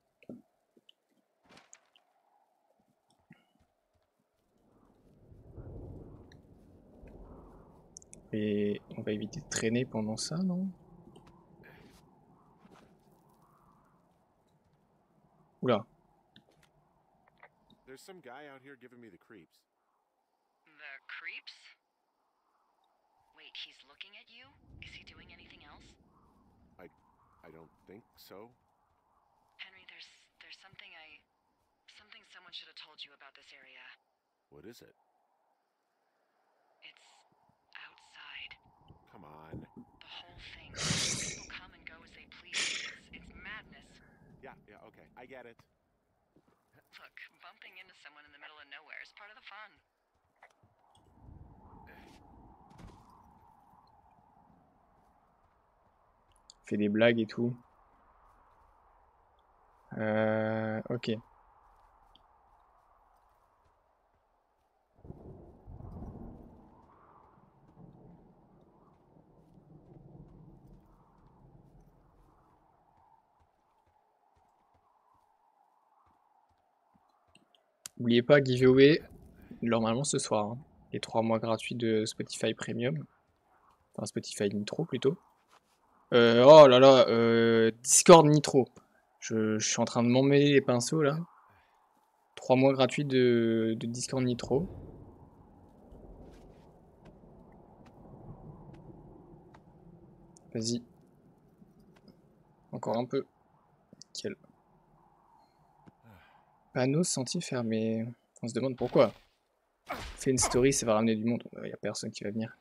Speaker 1: Et on va éviter de traîner pendant ça, non? Oula.
Speaker 2: There's some guy out here giving me the creeps.
Speaker 3: The creeps? Wait, he's looking at you? Is he doing anything else?
Speaker 2: I don't think so.
Speaker 3: Henry, there's something someone should have told you about this area.
Speaker 2: What is it?
Speaker 3: It's outside.
Speaker 2: Come on.
Speaker 3: The whole thing. People come and go as they please. It's madness.
Speaker 2: Yeah, okay. I get it.
Speaker 3: Look, bumping into someone in the middle of nowhere is part of the fun.
Speaker 1: Fait des blagues et tout. Ok. N'oubliez pas, giveaway, normalement ce soir. Hein. Les 3 mois gratuits de Spotify Premium. Enfin, Spotify Nitro plutôt. Oh là là, Discord Nitro. Je suis en train de m'emmêler les pinceaux là. 3 mois gratuits de Discord Nitro. Vas-y. Encore un peu. Nickel. Panneau sentier fermé. On se demande pourquoi. Fais une story, ça va ramener du monde. Il n'y a personne qui va venir.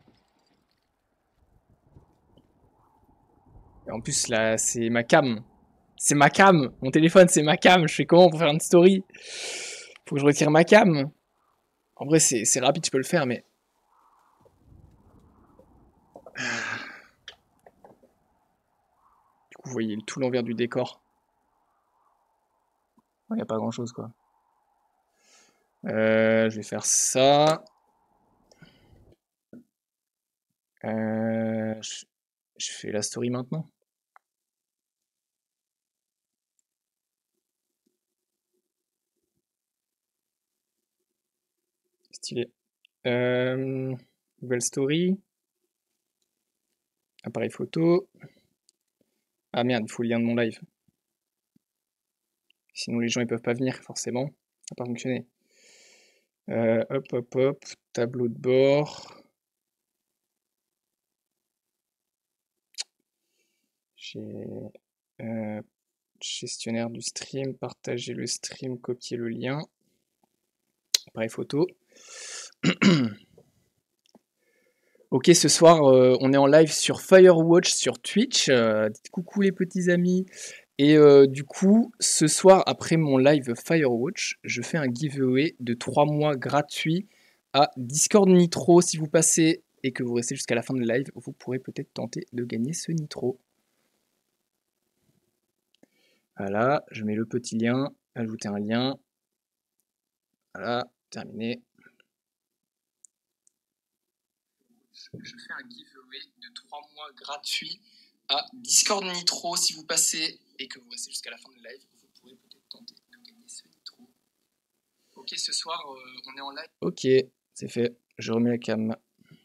Speaker 1: Et en plus là, c'est ma cam. C'est ma cam. Mon téléphone, c'est ma cam. Je fais comment pour faire une story? Faut que je retire ma cam. En vrai, c'est rapide, je peux le faire, mais... Du coup, vous voyez tout l'envers du décor. Il n'y a pas grand-chose, quoi. Je vais faire ça. Je fais la story maintenant. Stylé. Nouvelle story. Appareil photo. Ah merde, il faut le lien de mon live. Sinon les gens ils peuvent pas venir forcément. Ça va pas fonctionner. Hop hop hop. Tableau de bord. J'ai gestionnaire du stream. Partager le stream. Copier le lien. Appareil photo. Ok, ce soir, on est en live sur Firewatch sur Twitch. Dites coucou les petits amis. Et du coup, ce soir, après mon live Firewatch, je fais un giveaway de 3 mois gratuit à Discord Nitro. Si vous passez et que vous restez jusqu'à la fin de live, vous pourrez peut-être tenter de gagner ce Nitro. Voilà, je mets le petit lien, ajouter un lien. Voilà, terminé. Je fais un giveaway de 3 mois gratuit à Discord Nitro. Si vous passez et que vous restez jusqu'à la fin de live, vous pourrez peut-être tenter de gagner ce Nitro. Ok, ce soir, on est en live. Ok, c'est fait. Je remets la cam.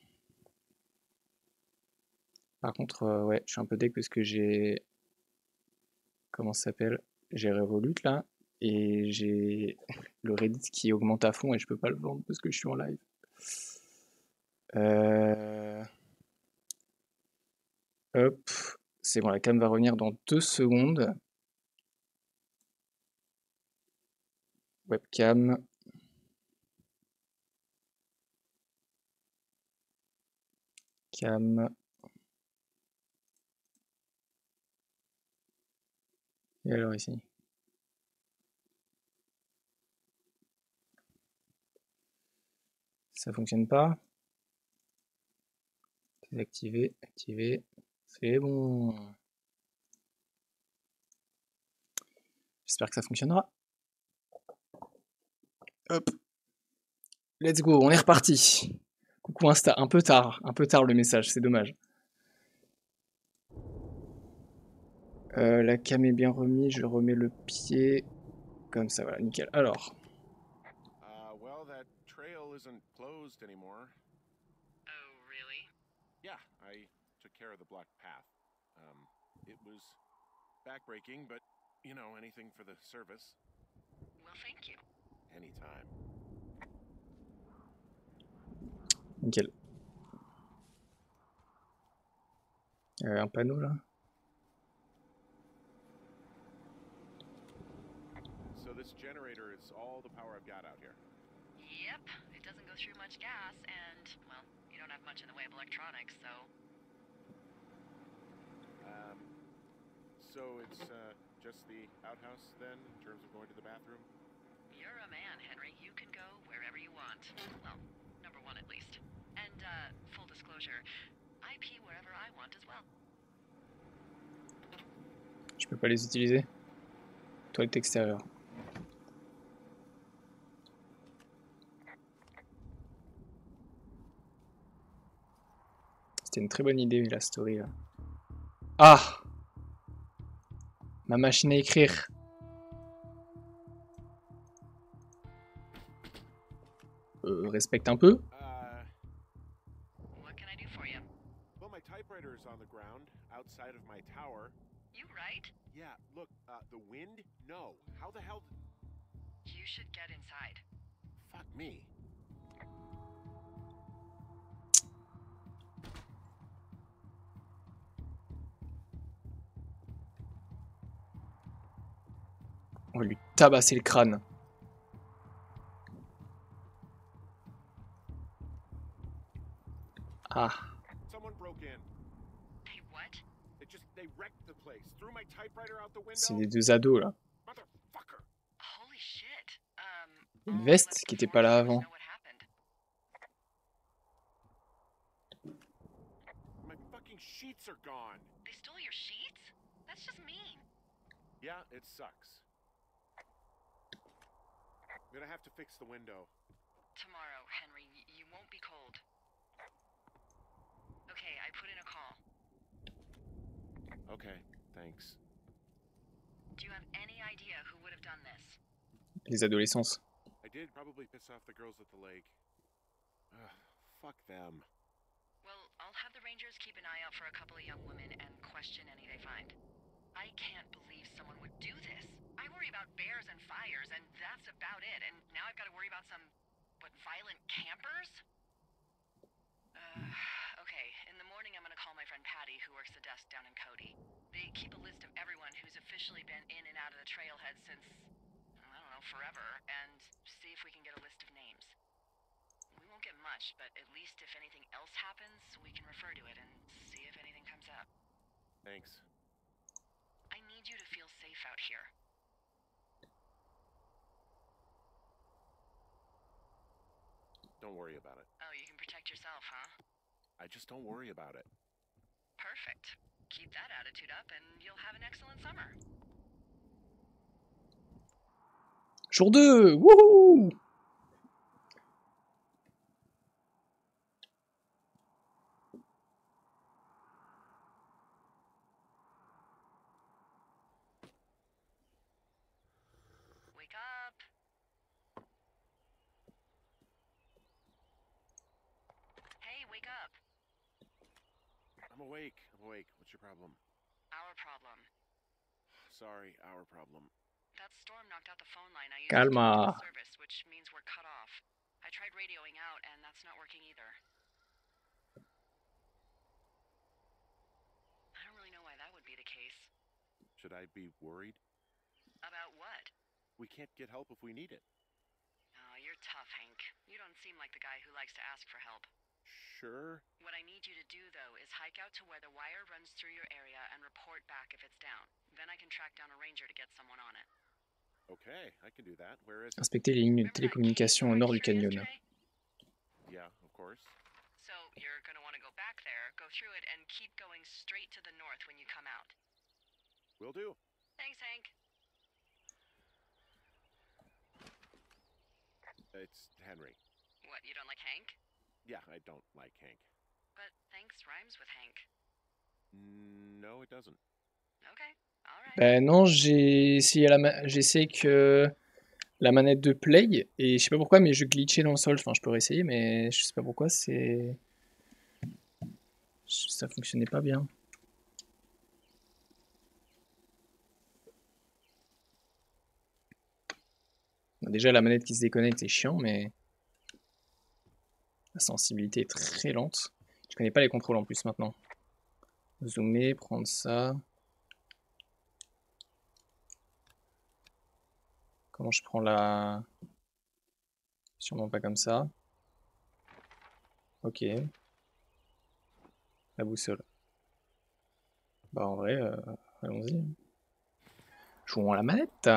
Speaker 1: Par contre, ouais, je suis un peu deg parce que j'ai... Comment ça s'appelle? J'ai Revolut là. Et j'ai le Reddit qui augmente à fond et je peux pas le vendre parce que je suis en live. Hop, c'est bon, la cam va revenir dans 2 secondes. Webcam. Cam. Et alors ici. Ça fonctionne pas. Désactiver, activer. C'est bon. J'espère que ça fonctionnera. Hop. Let's go, on est reparti. Coucou Insta, un peu tard le message, c'est dommage. La cam est bien remise, je remets le pied. Comme ça, voilà, nickel. Alors.
Speaker 2: Well, that trail isn't closed anymore.
Speaker 3: Oh, really?
Speaker 2: Yeah, I took care of the blocked path. It was backbreaking, but, you know, anything for the service.
Speaker 3: Well, thank you.
Speaker 2: Anytime.
Speaker 1: Nickel. Un panneau là.
Speaker 2: So this generator is all the power I've got out here.
Speaker 3: Yep, it doesn't go through much gas, and, well, you don't have much in the way of electronics, so...
Speaker 2: So it's just the outhouse then, in terms of going to the bathroom?
Speaker 3: You're a man, Henry. You can go wherever you want. Well, number one at least. And, full disclosure, I pee wherever I want as well.
Speaker 1: Je peux pas les utiliser. Toilette extérieure. C'était une très bonne idée la story là. Ah! Ma machine à écrire. Respecte un peu.
Speaker 3: What can I do for you?
Speaker 2: Well, my typewriter is on the ground, outside of my tower.
Speaker 3: You right?
Speaker 2: Yeah, look, the wind? No. How the hell did...
Speaker 3: You should get inside.
Speaker 2: Fuck me.
Speaker 1: On va lui tabasser le crâne. Ah.
Speaker 2: Someone broke in.
Speaker 3: Hey, what?
Speaker 2: They wrecked the place. Threw my typewriter out the window.
Speaker 1: C'est les 2 ados là.
Speaker 2: Motherfucker.
Speaker 3: Holy shit.
Speaker 1: Une veste qui était pas là avant.
Speaker 2: My fucking sheets are gone.
Speaker 3: They stole your sheets? That's just mean.
Speaker 2: Yeah, it sucks. I'm gonna have to fix the window.
Speaker 3: Tomorrow, Henry. You won't be cold. Okay, I put in a call.
Speaker 2: Okay, thanks.
Speaker 3: Do you have any idea who would have done this?
Speaker 1: Les adolescences.
Speaker 2: I did probably piss off the girls at the lake. Ugh, fuck them.
Speaker 3: Well, I'll have the Rangers keep an eye out for a couple of young women and question any they find. I can't believe someone would do this. I worry about bears and fires, and that's about it. And now I've got to worry about some, violent campers? Okay, in the morning I'm gonna call my friend Patty, who works the desk down in Cody. They keep a list of everyone who's officially been in and out of the trailhead since, I don't know, forever, and see if we can get a list of names. We won't get much, but at least if anything else happens, we can refer to it and see if anything comes up.
Speaker 2: Thanks.
Speaker 3: I need you to feel safe out here.
Speaker 2: Don't worry about it.
Speaker 3: Oh, you can protect yourself, huh?
Speaker 2: I just don't worry about it.
Speaker 3: Perfect. Keep that attitude up and you'll have an excellent summer.
Speaker 1: Jour 2! Wouhou!
Speaker 3: Wake up. Hey, wake up.
Speaker 2: I'm awake. What's your problem?
Speaker 3: Our problem.
Speaker 2: Sorry, our problem.
Speaker 3: That storm knocked out the phone line I used
Speaker 1: Calma.
Speaker 3: to service, which means we're cut off. I tried radioing out, and that's not working either. I don't really know why that would be the case.
Speaker 2: Should I be worried?
Speaker 3: About what?
Speaker 2: We can't get help if we need it.
Speaker 3: Oh, you're tough, Hank. You don't seem like the guy who likes to ask for help.
Speaker 2: Sure.
Speaker 3: What I need you to do, though, is hike out to where the wire runs through your area and report back if it's down. Then I can track down a ranger to get someone on it.
Speaker 2: Okay, I can do that. Where is it?
Speaker 1: Inspecter les lignes de
Speaker 3: Remember that
Speaker 1: télécommunication au
Speaker 3: cave we
Speaker 1: nord du
Speaker 3: hiked through
Speaker 1: canyon.
Speaker 3: yesterday?
Speaker 2: Yeah, of course.
Speaker 3: So you're going to want to go back there, go through it, and keep going straight to the north when you come out.
Speaker 2: Will do.
Speaker 3: Thanks, Hank.
Speaker 2: It's Henry.
Speaker 3: What, you don't like Hank?
Speaker 2: Yeah, I don't like Hank.
Speaker 3: But thanks rhymes with Hank.
Speaker 2: No, it doesn't.
Speaker 3: Okay, alright.
Speaker 1: Ben non, j'ai essayé, j'ai essayé que la manette de play et je sais pas pourquoi, mais je glitchais dans le sol. Enfin, je peux réessayer, mais je sais pas pourquoi, ça fonctionnait pas bien. Bon, déjà, la manette qui se déconnecte, c'est chiant, mais la sensibilité est très lente. Je connais pas les contrôles en plus maintenant. Zoomer, prendre ça. Comment je prends la... Sûrement pas comme ça. Ok. La boussole. Bah en vrai, allons-y. Jouons à la manette.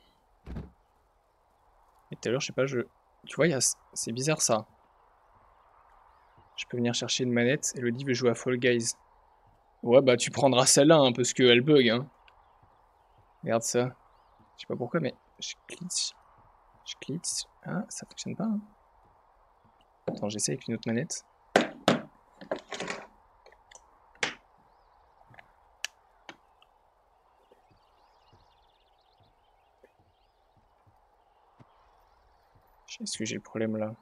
Speaker 1: Et tout à l'heure, je sais pas, tu vois, c'est bizarre ça. Je peux venir chercher une manette. Elodie veut jouer à Fall Guys. Ouais, bah tu prendras celle-là, hein, parce qu'elle bug. Hein. Regarde ça. Je sais pas pourquoi, mais je glitch. Je glitch. Ah, ça fonctionne pas. Hein. Attends, j'essaie avec une autre manette. Est-ce que j'ai le problème là?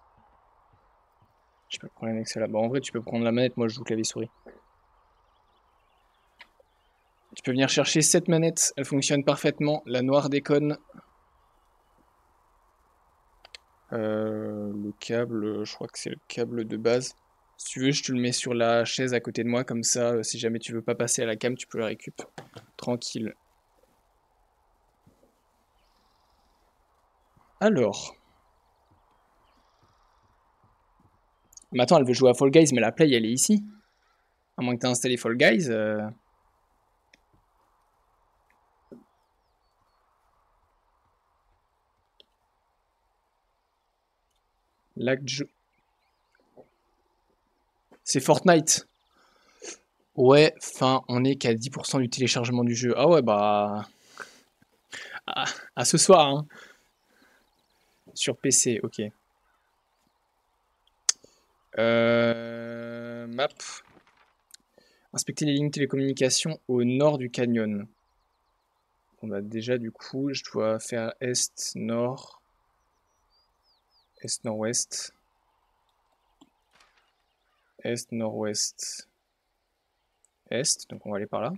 Speaker 1: J'ai pas de problème avec celle-là. Bon, en vrai, tu peux prendre la manette. Moi, je joue clavier-souris. Tu peux venir chercher cette manette. Elle fonctionne parfaitement. La noire déconne. Le câble, je crois que c'est le câble de base. Si tu veux, je te le mets sur la chaise à côté de moi. Comme ça, si jamais tu veux pas passer à la cam, tu peux la récup. Tranquille. Alors. Mais attends, elle veut jouer à Fall Guys, mais la play, elle est ici. À moins que tu aies installé Fall Guys. C'est Fortnite. Ouais, enfin, on est qu'à 10% du téléchargement du jeu. Ah ouais, bah... À ce soir, hein. Sur PC, ok. Map. Inspecter les lignes de télécommunications au nord du canyon. Bon bah déjà du coup je dois faire est, nord, est, nord-ouest, est, nord-ouest, est, donc on va aller par là.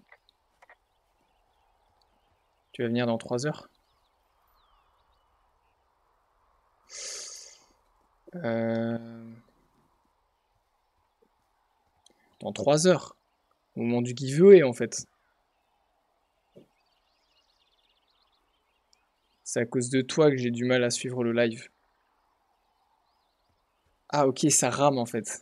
Speaker 1: Tu vas venir dans 3 heures? Dans 3 heures, au moment du giveaway en fait. C'est à cause de toi que j'ai du mal à suivre le live. Ah ok, ça rame en fait.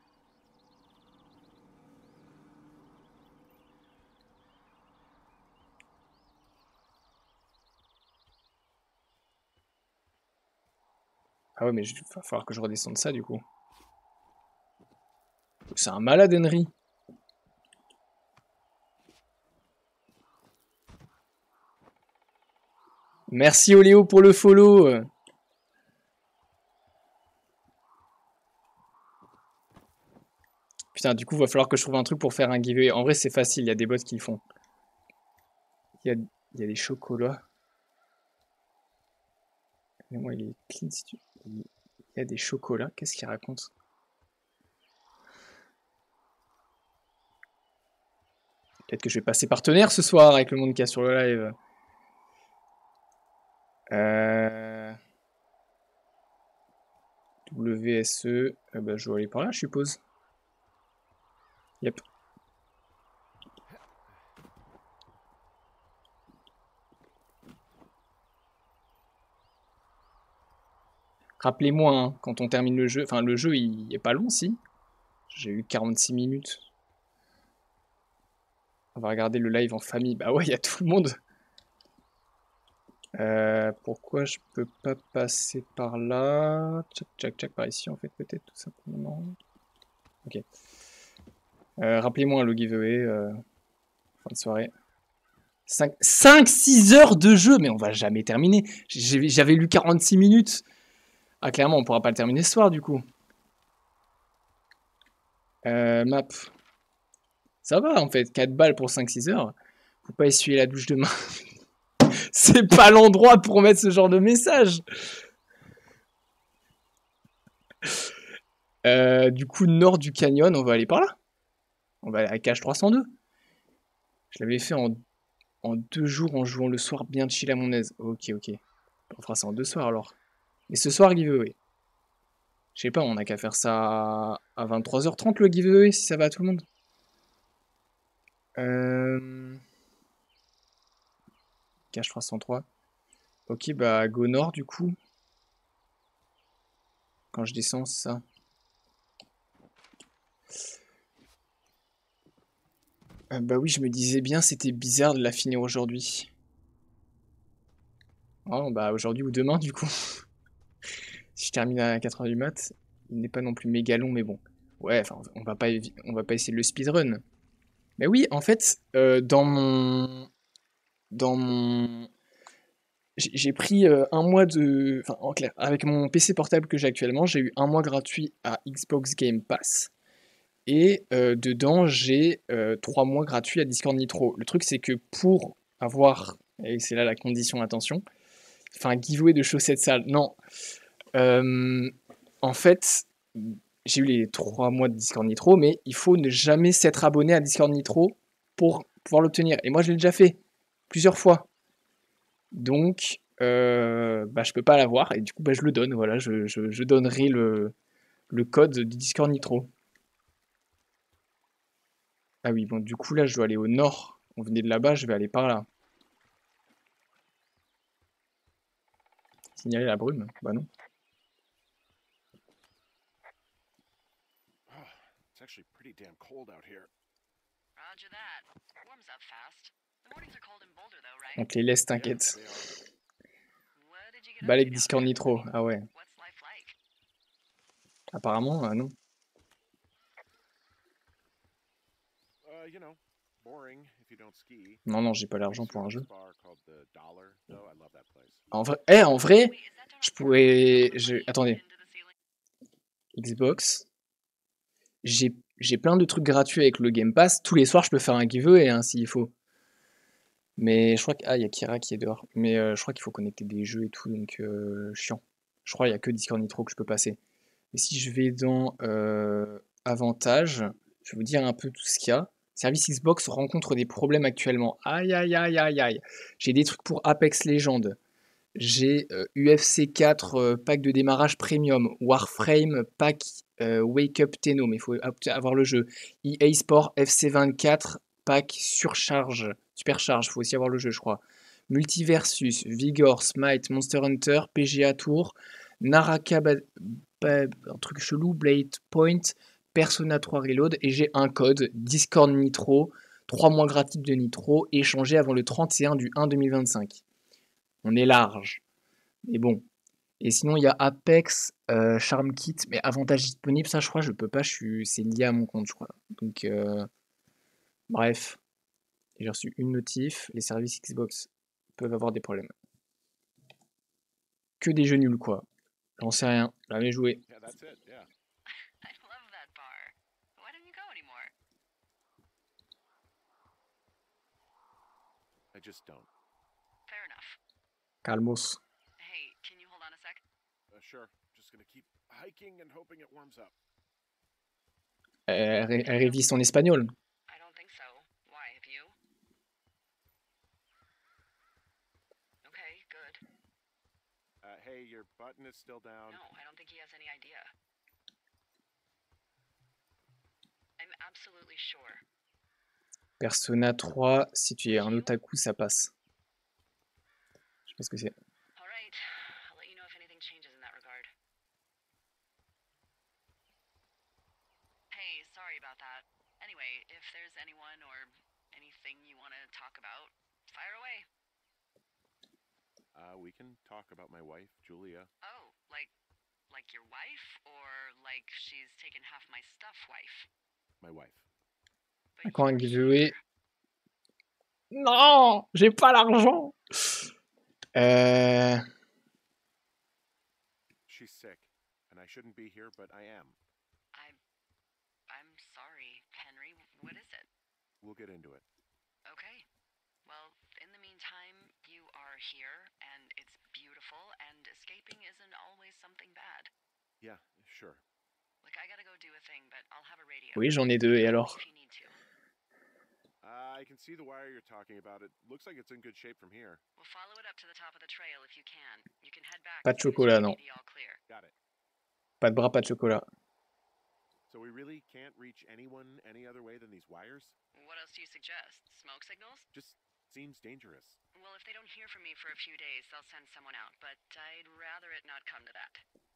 Speaker 1: Ah ouais, mais il va falloir que je redescende ça du coup. C'est un malade Henry. Merci Oléo pour le follow. Putain, du coup, va falloir que je trouve un truc pour faire un giveaway. En vrai, c'est facile, il y a des bots qui le font. Il y a des chocolats. Mais moi, il est clean si tu... Il y a des chocolats, qu'est-ce qu'il raconte? Peut-être que je vais passer partenaire ce soir avec le monde qui a sur le live. WSE, bah, je vais aller par là, je suppose. Yep. Rappelez-moi, hein, quand on termine le jeu, enfin le jeu il est pas long si. J'ai eu 46 minutes. On va regarder le live en famille. Bah ouais, il y a tout le monde. Pourquoi je peux pas passer par là? Tchac, tchac, tchac, par ici en fait, peut-être tout simplement. Ok. Rappelez-moi le giveaway. Fin de soirée. 5-6 heures de jeu, mais on va jamais terminer. J'avais lu 46 minutes. Ah, clairement, on pourra pas le terminer ce soir du coup. Map. Ça va en fait, 4 balles pour 5-6 heures. Faut pas essuyer la douche de main. C'est pas l'endroit pour mettre ce genre de message. Du coup, nord du canyon, on va aller par là. On va aller à Cache 302. Je l'avais fait en 2 jours en jouant le soir bien chill à mon aise. Ok, ok. On fera ça en 2 soirs alors. Et ce soir, giveaway. Je sais pas, on a qu'à faire ça à 23h30 le giveaway si ça va à tout le monde. Cache 303. Ok, bah go nord du coup. Quand je descends, c'est ça. Bah oui, je me disais bien, c'était bizarre de la finir aujourd'hui. Oh, bah aujourd'hui ou demain du coup. Si je termine à 4h du mat, il n'est pas non plus méga long, mais bon. Ouais, enfin, on va pas essayer de le speedrun. Mais oui, en fait, dans mon, j'ai pris un mois de, enfin, en clair, avec mon PC portable que j'ai actuellement, j'ai eu un mois gratuit à Xbox Game Pass. Et dedans, j'ai 3 mois gratuits à Discord Nitro. Le truc, c'est que pour avoir, et c'est là la condition, attention, enfin, giveaway de chaussettes sales, non. En fait, j'ai eu les 3 mois de Discord Nitro, mais il faut ne jamais s'être abonné à Discord Nitro pour pouvoir l'obtenir. Et moi, je l'ai déjà fait plusieurs fois. Donc, bah, je peux pas l'avoir, et du coup, bah, je le donne. Voilà, je donnerai le code du Discord Nitro. Ah oui, bon, du coup, là, je dois aller au nord. On venait de là-bas, je vais aller par là. Signaler la brume? Bah non.
Speaker 2: It's actually pretty damn cold out here.
Speaker 3: Roger that. Warms up fast. The mornings are cold in Boulder, though, right?
Speaker 1: On te les laisse, t'inquiète.
Speaker 2: They are.
Speaker 3: What did you get up
Speaker 1: Balek
Speaker 3: to down
Speaker 1: Discord
Speaker 3: there?
Speaker 1: Nitro. Ah ouais.
Speaker 3: What's life like?
Speaker 1: Apparemment, non.
Speaker 2: You know, boring if you don't ski.
Speaker 1: Non, non, j'ai pas l'argent pour un jeu.
Speaker 2: Bar called the Dollar, though. I love that place.
Speaker 1: En vrai, en vrai,
Speaker 3: Wait, is that down
Speaker 1: je
Speaker 3: on
Speaker 1: pourrais...
Speaker 3: Purple?
Speaker 1: Attendez.
Speaker 3: Into the ceiling?
Speaker 1: Xbox. J'ai j'ai plein de trucs gratuits avec le Game Pass. Tous les soirs, je peux faire un giveaway hein, s'il faut. Mais je crois que... Ah, il y a Kira qui est dehors. Mais je crois qu'il faut connecter des jeux et tout, donc chiant. Je crois qu'il n'y a que Discord Nitro que je peux passer. Et si je vais dans Avantages, je vais vous dire un peu tout ce qu'il y a. Service Xbox rencontre des problèmes actuellement. Aïe, aïe, aïe, aïe, aïe. J'ai des trucs pour Apex Legends. J'ai UFC 4 pack de démarrage premium. Warframe pack Wake Up Tenno. Mais il faut avoir le jeu. EA Sport FC 24 pack surcharge. Supercharge. Il faut aussi avoir le jeu, je crois. Multiversus, Vigor, Smite, Monster Hunter, PGA Tour, Naraka, un truc chelou, Blade Point, Persona 3 Reload, et j'ai un code, Discord Nitro, 3 mois gratuits de Nitro, échangé avant le 31 du 1 2025. On est large, mais bon. Et sinon, il y a Apex, Charm Kit, mais avantage disponible, ça je crois, je peux pas, c'est lié à mon compte, je crois. Donc, bref, j'ai reçu une notif, les services Xbox peuvent avoir des problèmes. Que des jeux nuls, quoi. J'en sais rien, jamais joué.
Speaker 2: Yeah, that's it. Yeah.
Speaker 3: I love that bar. Why don't you go anymore?
Speaker 2: I just don't.
Speaker 3: Fair enough.
Speaker 1: Calmos.
Speaker 3: Hey, can you hold on a sec?
Speaker 2: Sure. Just gonna keep hiking and hoping it warms up.
Speaker 1: Elle révise son espagnol.
Speaker 3: I don't think so. Why, have you? Okay, good.
Speaker 2: Hey, your button is still down.
Speaker 3: No, I don't think he has any idea. I'm absolutely sure.
Speaker 1: Persona 3, si tu es un otaku, ça passe. Je sais pas ce que c'est.
Speaker 3: All right, I'll let you know if anything changes in that regard. Hey, sorry about that. Anyway, if there's anyone or anything you want to talk about, fire away.
Speaker 2: We can talk about my wife, Julia.
Speaker 3: Oh, like your wife, or like she's taken half my stuff, wife?
Speaker 2: My wife.
Speaker 3: But
Speaker 1: Encore un
Speaker 3: you're
Speaker 1: giveaway.
Speaker 3: here.
Speaker 1: Non, j'ai pas l'argent.
Speaker 2: She's sick, and I shouldn't be here, but I am.
Speaker 3: I'm sorry, Henry. What is it?
Speaker 2: We'll get into it.
Speaker 3: Okay. Well, in the meantime, you are here, and it's beautiful, and escaping isn't always something bad.
Speaker 2: Yeah, sure.
Speaker 3: Like, I gotta go do a thing, but I'll have a radio.
Speaker 1: Oui, j'en ai deux, et alors?
Speaker 3: If you need to.
Speaker 2: I can see the wire you're talking about. It looks like it's in good shape from here.
Speaker 3: We'll follow it up to the top of the trail if you can. You can head back
Speaker 1: Pas de
Speaker 3: as soon as
Speaker 1: chocolat,
Speaker 3: you
Speaker 1: non.
Speaker 3: get the all clear.
Speaker 2: Got it.
Speaker 1: Pas de bras, pas de chocolat.
Speaker 2: So we really can't reach anyone any other way than these wires?
Speaker 3: What else do you suggest? Smoke signals?
Speaker 2: Just seems dangerous.
Speaker 3: Well, if they don't hear from me for a few days, they'll send someone out, but I'd rather it not come to that.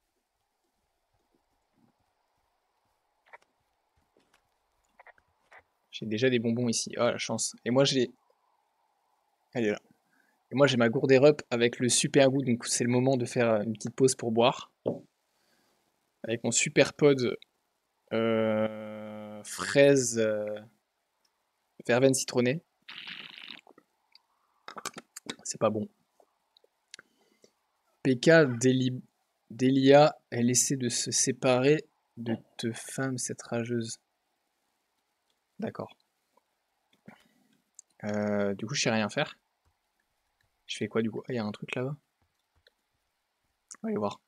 Speaker 1: J'ai déjà des bonbons ici. Ah, la chance. Et moi, j'ai... Elle est là. Et moi, j'ai ma gourde Air Up avec le super goût. Donc, c'est le moment de faire une petite pause pour boire. Avec mon super pod fraise verveine citronnée. C'est pas bon. PK Delia, elle essaie de se séparer de te femme, cette rageuse. D'accord. Du coup, je sais rien faire. Je fais quoi du coup? Ah, il y a un truc là-bas. On va aller voir.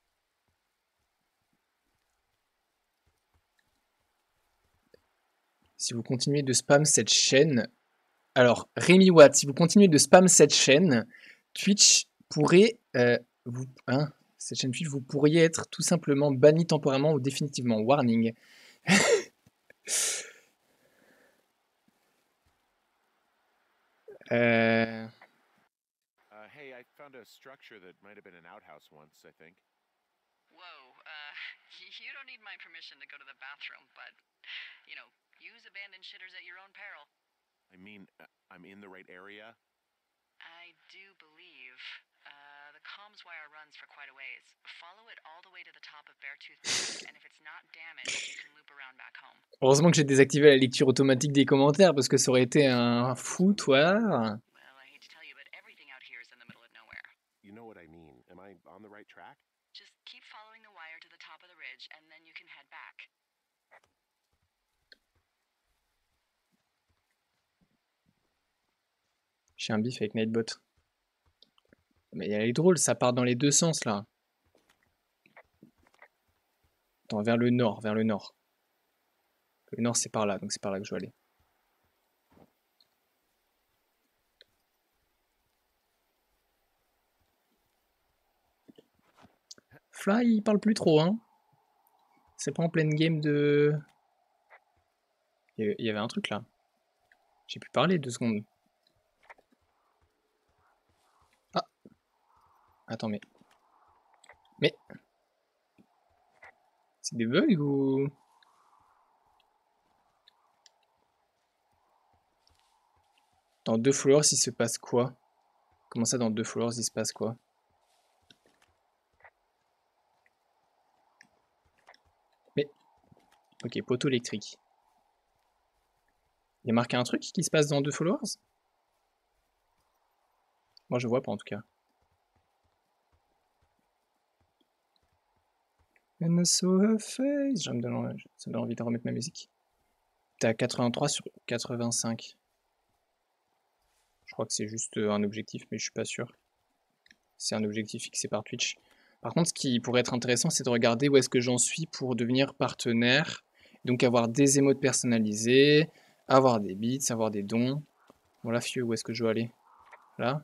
Speaker 1: Si vous continuez de spam cette chaîne... Alors, Rémi Watt, si vous continuez de spam cette chaîne, Twitch pourrait... cette chaîne Twitch, vous pourriez être tout simplement banni temporairement ou définitivement. Warning.
Speaker 2: Hey, I found a structure that might have been an outhouse once, I think.
Speaker 3: Whoa, you don't need my permission to go to the bathroom, but, you know, use abandoned shitters at your own peril.
Speaker 2: I mean, I'm in the right area.
Speaker 3: I do believe. The comms wire runs for quite a ways. Follow it all the way to the top of Beartooth Pass, and if it's not damaged, you can loop around back home.
Speaker 1: Heureusement que j'ai désactivé la lecture automatique des commentaires, parce que ça aurait été un foutoir.
Speaker 3: Well, I hate to tell you, but everything out here is in the middle of nowhere.
Speaker 2: You know what I mean. Am I on the right track?
Speaker 3: Just keep following the wire to the top of the ridge, and then you can head back.
Speaker 1: J'ai un bif avec Nightbot. Mais elle est drôle, ça part dans les deux sens là. Attends, vers le nord, vers le nord. Le nord c'est par là, donc c'est par là que je dois aller. Fly, il parle plus trop, hein. C'est pas en pleine game de... Il y avait un truc là. J'ai pu parler 2 secondes. Ah. Attends, mais... Mais... C'est des bugs ou... Dans 2 followers, il se passe quoi? Comment ça, dans 2 followers, il se passe quoi? Mais... Ok, poteau électrique. Il y a marqué un truc qui se passe dans 2 followers? Moi, je vois pas en tout cas. And I saw her face. Ça me donne envie de remettre ma musique. T'es à 83 sur 85. Je crois que c'est juste un objectif, mais je suis pas sûr. C'est un objectif fixé par Twitch. Par contre, ce qui pourrait être intéressant, c'est de regarder où est-ce que j'en suis pour devenir partenaire. Donc avoir des émotes personnalisées, avoir des bits, avoir des dons. Bon là, fieu, où est-ce que je dois aller? Là?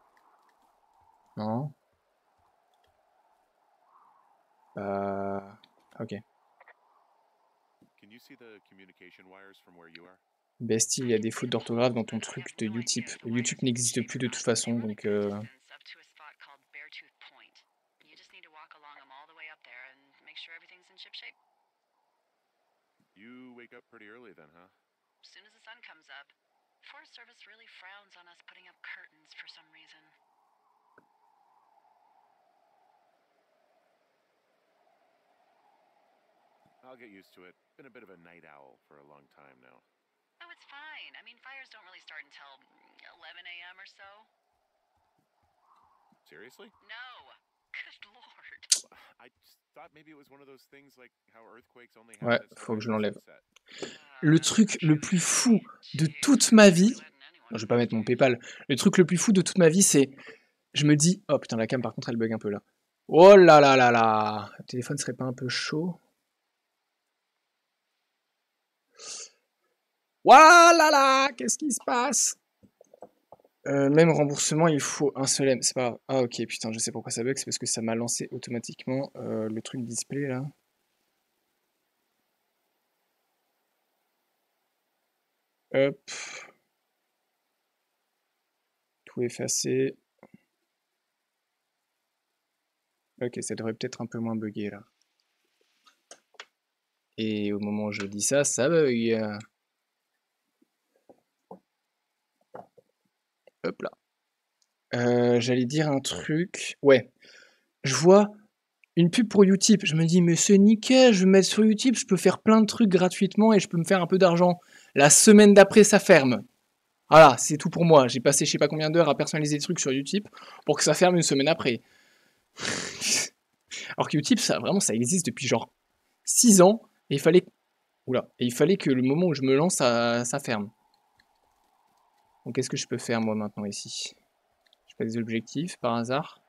Speaker 1: Non. Ok.
Speaker 2: Can you see the communication wires from where you are?
Speaker 1: Bestie, il y a des fautes d'orthographe dans ton truc de YouTube. YouTube n'existe plus de toute façon, donc...
Speaker 3: Up to a spot called Beartooth Point. You just need to walk along them all the way up there and make sure everything's in ship shape.
Speaker 2: You wake up pretty early then, huh?
Speaker 3: As soon as the sun comes up, Forest Service really frowns on us putting up curtains for some reason.
Speaker 2: I'll get used to it. Been a bit of a night owl for a long time now.
Speaker 3: Oh, it's fine. I mean, fires don't really start until 11 a.m. or so.
Speaker 2: Seriously?
Speaker 3: No. Good lord.
Speaker 2: I just thought maybe it was one of those things like how earthquakes only
Speaker 1: Ouais,
Speaker 2: happen at
Speaker 1: faut que je
Speaker 2: sunrise or
Speaker 1: l'enlève.
Speaker 2: sunset.
Speaker 1: Le truc le plus fou de toute ma vie... Non, je vais pas mettre mon PayPal. Le truc le plus fou de toute ma vie, c'est... Je me dis... Oh putain, la cam par contre, elle bug un peu là. Oh là là là là! Le téléphone serait pas un peu chaud? Voilà là! Qu'est-ce qui se passe? Même remboursement, il faut un seul M. C'est pas grave. Ah ok, putain, je sais pourquoi ça bug. C'est parce que ça m'a lancé automatiquement le truc display là. Hop. Tout effacer. Ok, ça devrait peut-être un peu moins bugger là. Et au moment où je dis ça, ça bug. Hop là. J'allais dire un truc. Ouais. Je vois une pub pour Utip. Je me dis, mais c'est nickel, je vais me mettre sur Utip, je peux faire plein de trucs gratuitement et je peux me faire un peu d'argent. La semaine d'après, ça ferme. Voilà, c'est tout pour moi. J'ai passé je sais pas combien d'heures à personnaliser des trucs sur Utip pour que ça ferme une semaine après. Alors que Utip, ça, vraiment, ça existe depuis genre 6 ans et il fallait... Oula. Et il fallait que le moment où je me lance, ça ferme. Donc qu'est-ce que je peux faire moi maintenant ici? J'ai pas des objectifs par hasard?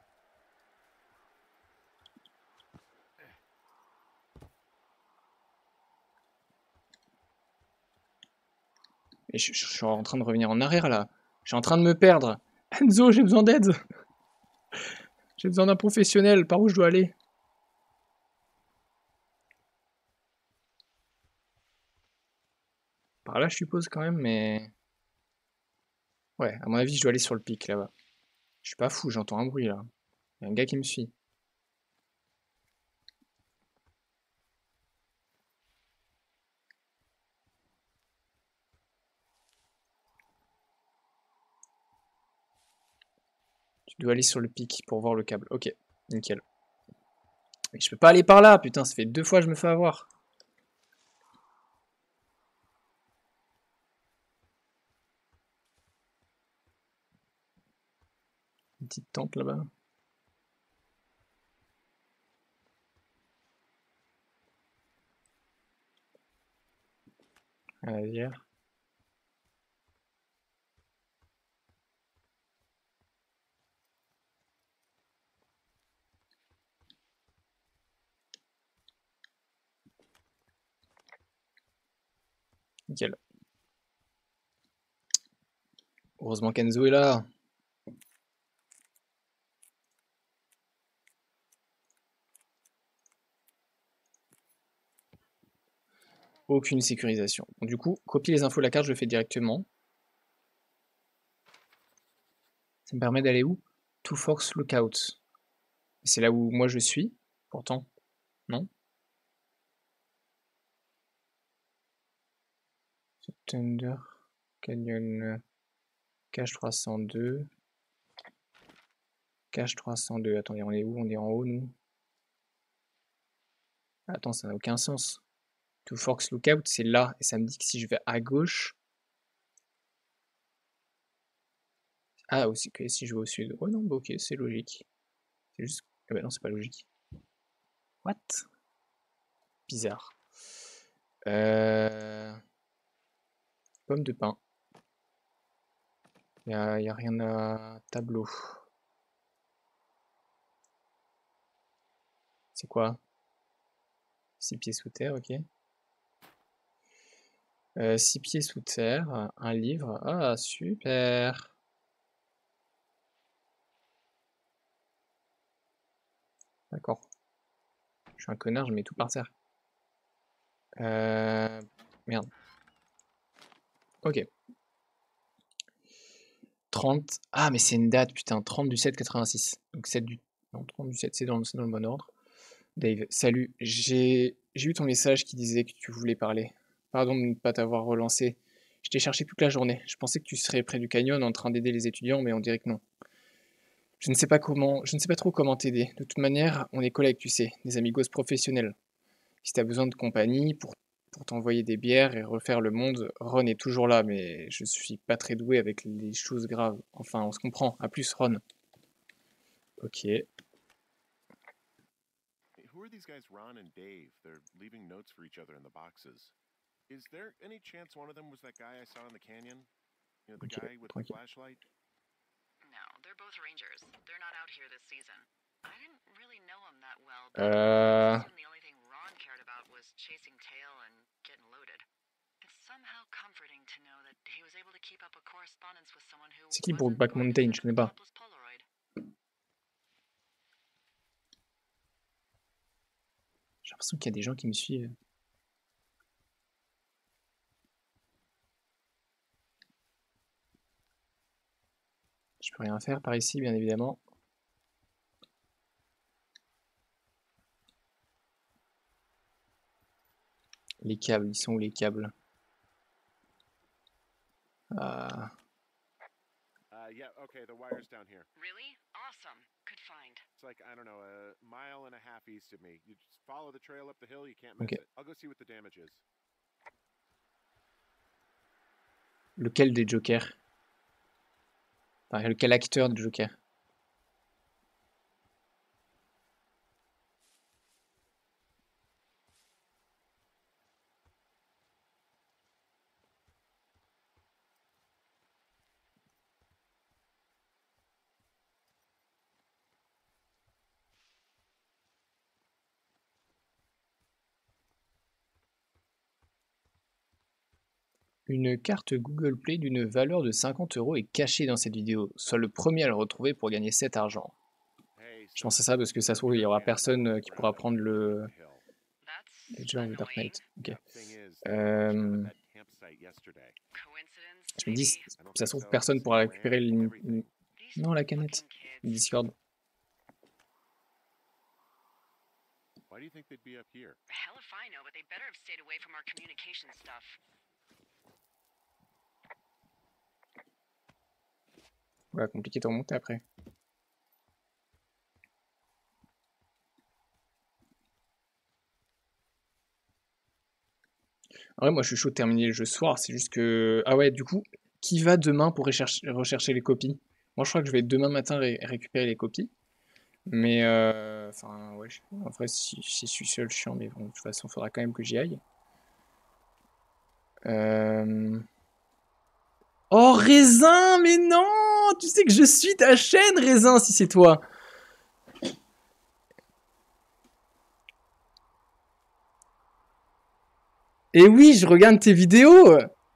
Speaker 1: Et je suis en train de revenir en arrière là. Je suis en train de me perdre. Enzo, j'ai besoin d'aide. J'ai besoin d'un professionnel. Par où je dois aller? Par là, je suppose quand même, mais... Ouais, à mon avis, je dois aller sur le pic là-bas. Je suis pas fou, j'entends un bruit là. Il y a un gars qui me suit. Tu dois aller sur le pic pour voir le câble. Ok, nickel. Mais je peux pas aller par là, putain, ça fait 2 fois que je me fais avoir. Une petite tente là-bas. À la bière. Nickel. Heureusement qu'Enzo est là. Aucune sécurisation. Bon, du coup, copier les infos de la carte, je le fais directement. Ça me permet d'aller où? Two Forks Lookout. C'est là où moi je suis, pourtant. Non? Thunder Canyon Cache 302. Cache 302. Attendez, on est où? On est en haut, nous? Attends, ça n'a aucun sens. Two Forks Lookout, c'est là. Et ça me dit que si je vais à gauche... Ah, aussi que si je vais au sud. Oh non, bah ok, c'est logique. C'est juste... Ah bah non, c'est pas logique. What? Bizarre. Pomme de pin. Y a rien à tableau. C'est quoi? 6 pieds sous terre, ok. 6 pieds sous terre, un livre. Ah, super. D'accord. Je suis un connard, je mets tout par terre. Merde. Ok. 30. Ah, mais c'est une date, putain. 30 du 7 86. Donc 7 du... Non, 30 du 7, c'est dans le bon ordre. Dave, salut. J'ai eu ton message qui disait que tu voulais parler. Pardon de ne pas t'avoir relancé. Je t'ai cherché toute la journée. Je pensais que tu serais près du canyon en train d'aider les étudiants, mais on dirait que non. Je ne sais pas trop comment t'aider. De toute manière, on est collègues, tu sais, des amigos professionnels. Si t'as besoin de compagnie pour t'envoyer des bières et refaire le monde, Ron est toujours là, mais je suis pas très doué avec les choses graves. Enfin, on se comprend. À plus, Ron. Ok.
Speaker 2: Who are these guys, Ron and Dave? They're leaving notes for each other in the boxes. Is there any chance one of them was that guy I saw in the canyon? You know, the guy with the flashlight?
Speaker 3: No, they're both rangers. They're not out here this season. I didn't really know them that well, but I assumed the only thing Ron cared about was chasing tail and getting loaded. It's somehow comforting to know that he was able to keep up a correspondence with someone who
Speaker 1: C'est qui
Speaker 3: wasn't
Speaker 1: Brokeback
Speaker 3: going to
Speaker 1: Mountain?
Speaker 3: send
Speaker 1: Je
Speaker 3: him
Speaker 1: connais
Speaker 3: a
Speaker 1: pas.
Speaker 3: topless Polaroid.
Speaker 1: J'ai l'impression qu'il y a des gens qui me suivent. Je peux rien faire par ici, bien évidemment. Les câbles, ils sont où les câbles? Ah.
Speaker 2: Yeah, okay, the wire's down here.
Speaker 3: Really? Awesome. Good find.
Speaker 2: It's like, I don't know, a mile and a half east of me. You just follow the trail up the hill, you can't miss it. I'll go see what the damage is.
Speaker 1: Lequel des Jokers? Enfin, lequel acteur de Joker? Une carte Google Play d'une valeur de 50 € est cachée dans cette vidéo. Sois le premier à le retrouver pour gagner cet argent. Je pense à ça parce que ça se trouve, il n'y aura personne qui pourra prendre le Ledger of Dark Knight. Ok. Je me dis, ça se trouve, personne pourra récupérer non, la canette. Le Discord.
Speaker 2: Why do you think they'd be up here?
Speaker 3: Hell if I know, but they better have stayed away from our communication stuff.
Speaker 1: Ouais, compliqué de remonter après. En vrai, moi je suis chaud de terminer le jeu ce soir, c'est juste que... Ah ouais, du coup, qui va demain pour rechercher les copies? Moi je crois que je vais demain matin récupérer les copies. Mais enfin, ouais, en vrai, si je suis seul, chiant, mais bon, de toute façon, il faudra quand même que j'y aille. Oh, Raisin, mais non! Tu sais que je suis ta chaîne, Raisin, si c'est toi! Et oui, je regarde tes vidéos.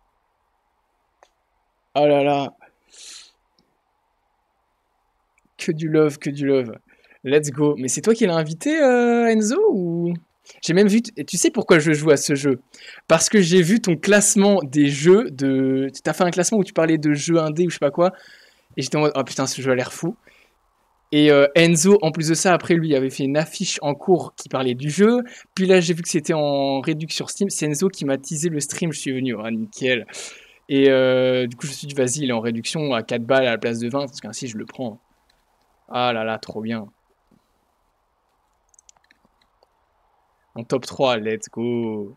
Speaker 1: Oh là là. Que du love, que du love. Let's go. Mais c'est toi qui l'as invité, Enzo, ou... J'ai même vu... Et tu sais pourquoi je joue à ce jeu? Parce que j'ai vu ton classement des jeux de... Tu t'as fait un classement où tu parlais de jeux indés ou je sais pas quoi. Et j'étais en mode, oh putain, ce jeu a l'air fou. Et Enzo, en plus de ça, après lui, avait fait une affiche en cours qui parlait du jeu. Puis là, j'ai vu que c'était en réduction sur Steam. C'est Enzo qui m'a teasé le stream. Je suis venu, ah, nickel. Et du coup, je me suis dit, vas-y, il est en réduction à 4 balles à la place de 20. Parce qu'ainsi, je le prends. Ah là là, trop bien. En top 3, let's go.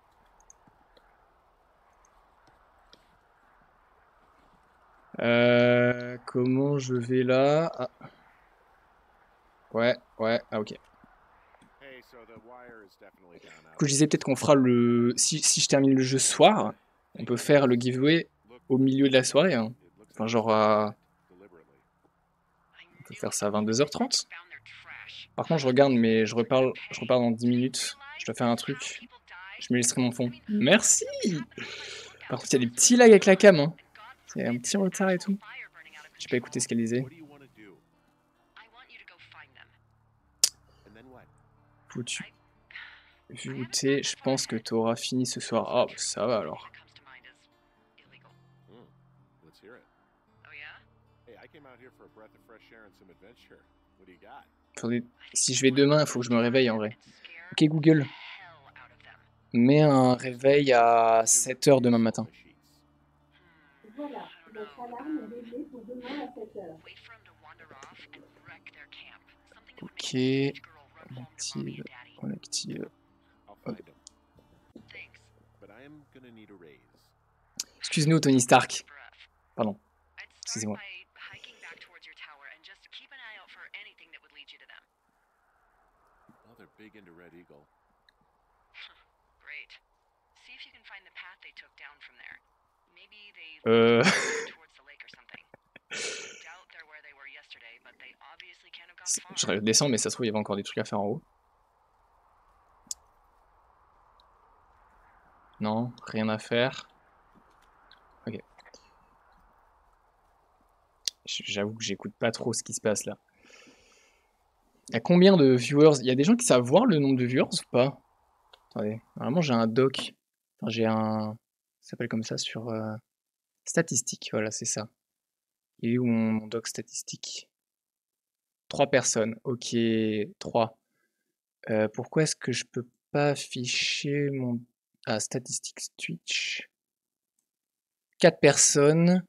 Speaker 1: Comment je vais là? Ah. Ouais, ah ok. Du
Speaker 2: Hey, so the wire is definitely down out
Speaker 1: coup, je disais peut-être qu'on fera le... Si je termine le jeu ce soir, on peut faire le giveaway au milieu de la soirée. Hein. Enfin, genre à... On peut faire ça à 22h30. Par contre, je regarde, mais je repars dans 10 minutes. Je dois faire un truc. Je mets le stream en fond. Merci! Par contre, il y a des petits lags avec la cam. Hein. Il y a un petit retard et tout. J'ai pas écouté ce qu'elle disait.
Speaker 2: What do you want to do? And then what?
Speaker 1: Foutu. Vu où t'es, je pense que t'auras fini ce soir. Ah, oh, ça va alors.
Speaker 2: Let's hear it. Hey, I came out here for a breath of fresh air and some adventure. What do you got?
Speaker 1: Attendez, si je vais demain, il faut que je me réveille en vrai. Ok Google, mets un réveil à 7h demain matin.
Speaker 6: Voilà, votre alarme est réglée pour demain à 7h.
Speaker 1: Ok, on active. Excuse-nous, Tony Stark. Pardon. Excusez-moi. Je redescends, mais ça se trouve, il y avait encore des trucs à faire en haut. Non, rien à faire. Ok. J'avoue que j'écoute pas trop ce qui se passe là. Il y a combien de viewers? Il y a des gens qui savent voir le nombre de viewers ou pas? Attendez, normalement j'ai un doc. Enfin, j'ai un... Ça s'appelle comme ça sur... Statistiques, voilà, c'est ça. Il est où mon doc statistique? 3 personnes, ok, 3. Pourquoi est-ce que je peux pas afficher mon... Ah, statistiques Twitch. 4 personnes.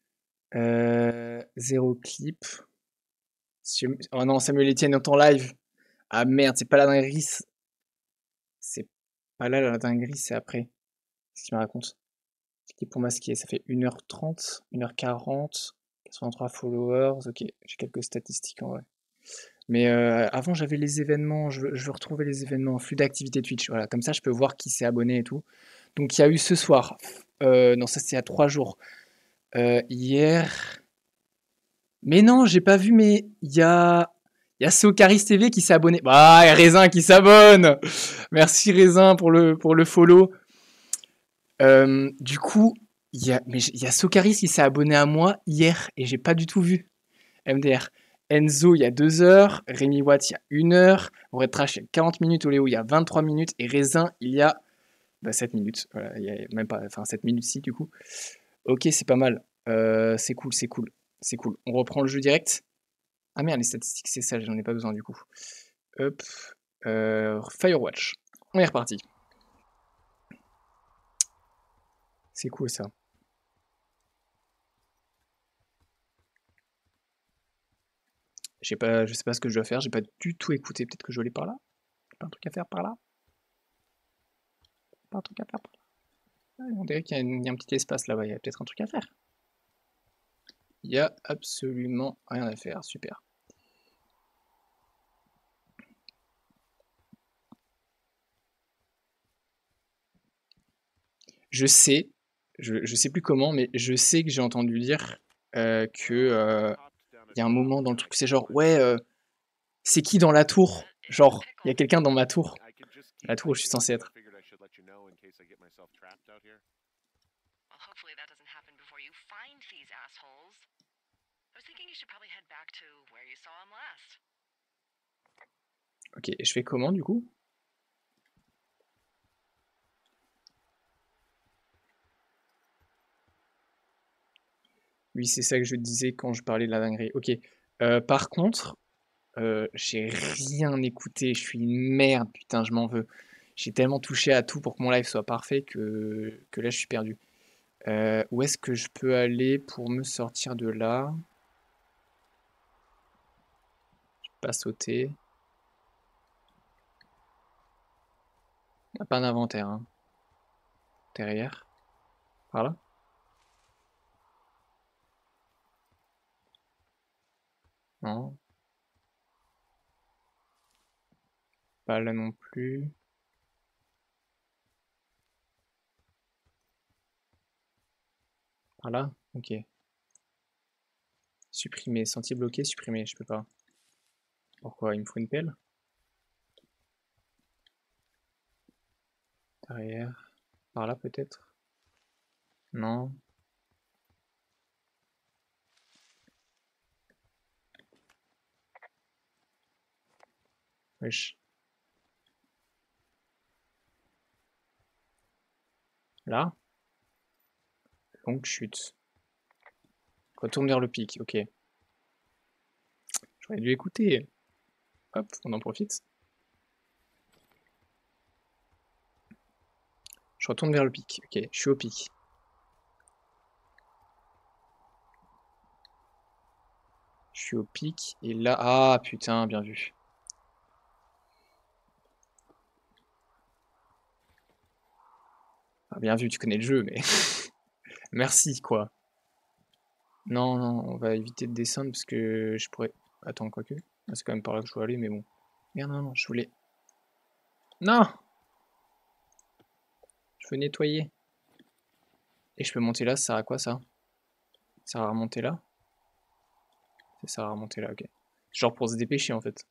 Speaker 1: 0 clip. Oh non, Samuel Etienne est en live. Ah merde, c'est pas la dinguerie. C'est pas là la dinguerie, c'est après. Qu'est-ce qu'il me raconte? Clip pour masquer, ça fait 1h30, 1h40, 83 followers. Ok, j'ai quelques statistiques en vrai. Mais avant, j'avais les événements. Je veux retrouver les événements. Flux d'activité Twitch. Voilà, comme ça, je peux voir qui s'est abonné et tout. Donc, il y a eu ce soir. Non, ça, c'est il y a 3 jours. Hier. Mais non, j'ai pas vu, mais il y a Socaris TV qui s'est abonné. Bah, il y a Raisin qui s'abonne. Merci Raisin pour le follow. Du coup, il y a Socaris qui s'est abonné à moi hier et j'ai pas du tout vu. MDR. Enzo, il y a 2 heures. Rémi Watt, il y a 1 heure. Red Trash, il y a 40 minutes. Oléo, il y a 23 minutes. Et Raisin, il y a 7 minutes. Voilà, il y a même pas... Enfin, 7 minutes si, du coup. Ok, c'est pas mal. C'est cool, c'est cool. C'est cool. On reprend le jeu direct. Ah merde, les statistiques, c'est ça. J'en ai pas besoin, du coup. Hop. Firewatch. On est reparti. C'est cool, ça. Je sais pas ce que je dois faire, j'ai pas du tout écouté, peut-être que je vais aller par là. Pas un truc à faire par là. Pas un truc à faire par là. On dirait qu'il y a un petit espace là-bas, il y a peut-être un truc à faire. Il y a absolument rien à faire, super. Je sais, je sais plus comment, mais je sais que j'ai entendu dire que il y a un moment dans le truc, c'est genre, ouais, c'est qui dans la tour? Genre, il y a quelqu'un dans ma tour. La tour où je suis censé être.
Speaker 2: myself trapped out here?
Speaker 3: Well, hopefully that doesn't happen before you find these assholes. I was thinking you should probably head back to where you saw them last.
Speaker 1: Ok, et je fais comment du coup? Oui, c'est ça que je disais quand je parlais de la dinguerie. Ok. Par contre, j'ai rien écouté. Je suis une merde, putain, je m'en veux. J'ai tellement touché à tout pour que mon live soit parfait que là, je suis perdu. Où est-ce que je peux aller pour me sortir de là? Je peux pas sauter. Il n'y a pas d'inventaire, hein. Derrière. Par là? Non. Pas là non plus. Par là? Ok. Supprimer. Sentier bloqué, supprimer. Je peux pas. Pourquoi? Il me faut une pelle? Derrière. Par là peut-être? Non. Wesh. Là? Longue chute. Retourne vers le pic, ok. J'aurais dû écouter. Hop, on en profite. Je retourne vers le pic, ok, je suis au pic. Je suis au pic, et là... Ah, putain, bien vu. Ah, bien vu, tu connais le jeu, mais... Merci, quoi. Non, non, on va éviter de descendre, parce que je pourrais... Attends, quoique. Ah, c'est quand même par là que je dois aller, mais bon. Merde, non, non, je voulais... Non! Je veux nettoyer. Et je peux monter là, ça sert à quoi, ça? Ça sert à remonter là? Ça sert à remonter là, ok. Genre pour se dépêcher, en fait.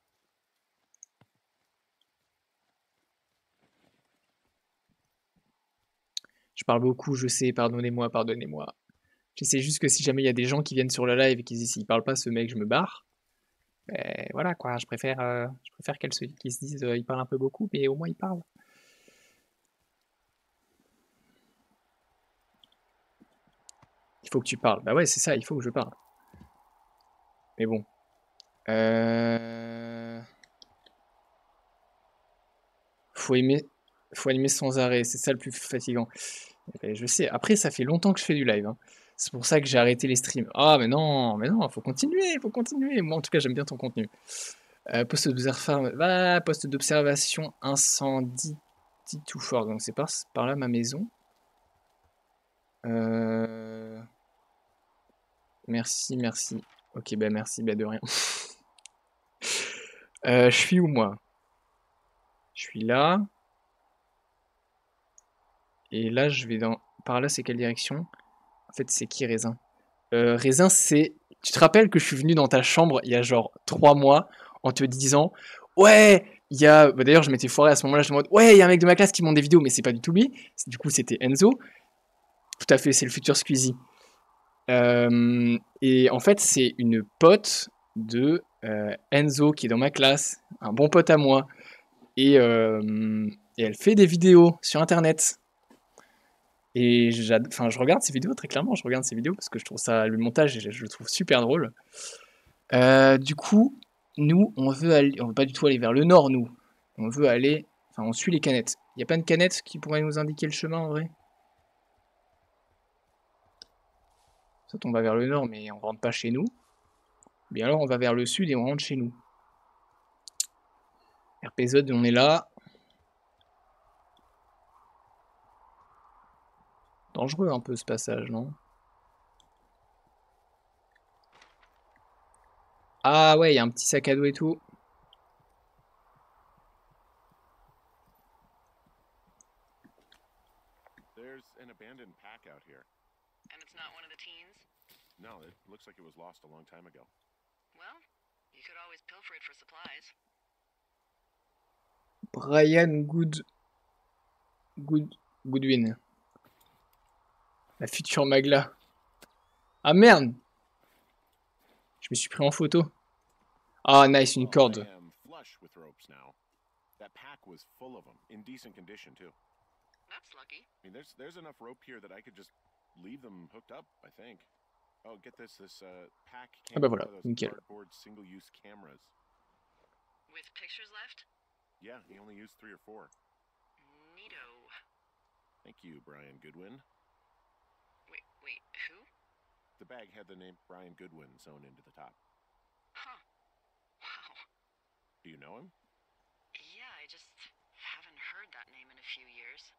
Speaker 1: Je parle beaucoup, je sais, pardonnez-moi, pardonnez-moi. J'essaie juste que si jamais il y a des gens qui viennent sur le live et qui disent s'il parle pas ce mec, je me barre. Ben, voilà quoi, je préfère qu'ils se disent il parle un peu beaucoup, mais au moins il parle. Il faut que tu parles. Bah ouais, c'est ça, il faut que je parle. Mais bon. Faut aimer sans arrêt, c'est ça le plus fatigant. Et je sais, après ça fait longtemps que je fais du live, hein. C'est pour ça que j'ai arrêté les streams. Ah mais non, faut continuer, faut continuer. Moi en tout cas j'aime bien ton contenu. Poste d'observation incendie tout fort. Donc c'est par là ma maison. Merci, merci. Ok, bah merci, bah de rien. Je suis où moi? Je suis là. Et là je vais dans... Par là c'est quelle direction? En fait c'est qui Raisin? Raisin c'est... Tu te rappelles que je suis venu dans ta chambre il y a genre 3 mois en te disant ouais, il y a... Bah, d'ailleurs je m'étais foiré à ce moment-là, je me mode ouais, il y a un mec de ma classe qui monte des vidéos, mais c'est pas du tout lui. Du coup c'était Enzo. Tout à fait, c'est le futur Squeezie. Et en fait c'est une pote de Enzo qui est dans ma classe, un bon pote à moi. Et elle fait des vidéos sur internet. Et je regarde ces vidéos, très clairement, je regarde ces vidéos parce que je trouve ça, le montage, je le trouve super drôle. Du coup, nous, on veut pas du tout aller vers le nord, nous. On veut aller, enfin, on suit les canettes. Il n'y a pas une canette qui pourrait nous indiquer le chemin, en vrai? Ça on va vers le nord, mais on rentre pas chez nous. Bien alors, on va vers le sud et on rentre chez nous. RPZ, on est là. Dangereux un peu ce passage, non? Ah ouais, il y a un petit sac à dos et tout.
Speaker 2: There's an abandoned pack out here.
Speaker 3: And it's not one of the teens?
Speaker 2: No, it looks like it was lost a long time ago.
Speaker 3: Well, you could always pilfer it for supplies.
Speaker 1: Brian Good. Goodwin. La future Magla. Ah merde! Je me suis pris en photo. Ah nice, une
Speaker 2: Well, I
Speaker 1: corde.
Speaker 2: am flush with ropes now. That pack was full of them, in decent condition too.
Speaker 3: That's lucky.
Speaker 2: I mean, there's enough rope here that I could just leave them hooked up, I think. Oh, get this. This pack
Speaker 1: Ah
Speaker 2: came
Speaker 1: bah
Speaker 2: with
Speaker 1: voilà,
Speaker 2: one of those
Speaker 1: nickel.
Speaker 2: cardboard single-use cameras.
Speaker 3: With pictures left?
Speaker 2: Yeah, he only used 3 or 4.
Speaker 3: Neato.
Speaker 2: Thank you, Brian Goodwin.
Speaker 3: Wait, who?
Speaker 2: The bag had the name Brian Goodwin sewn into the top.
Speaker 3: Huh. Wow.
Speaker 2: Do you know him?
Speaker 3: Yeah, I just haven't heard that name in a few years.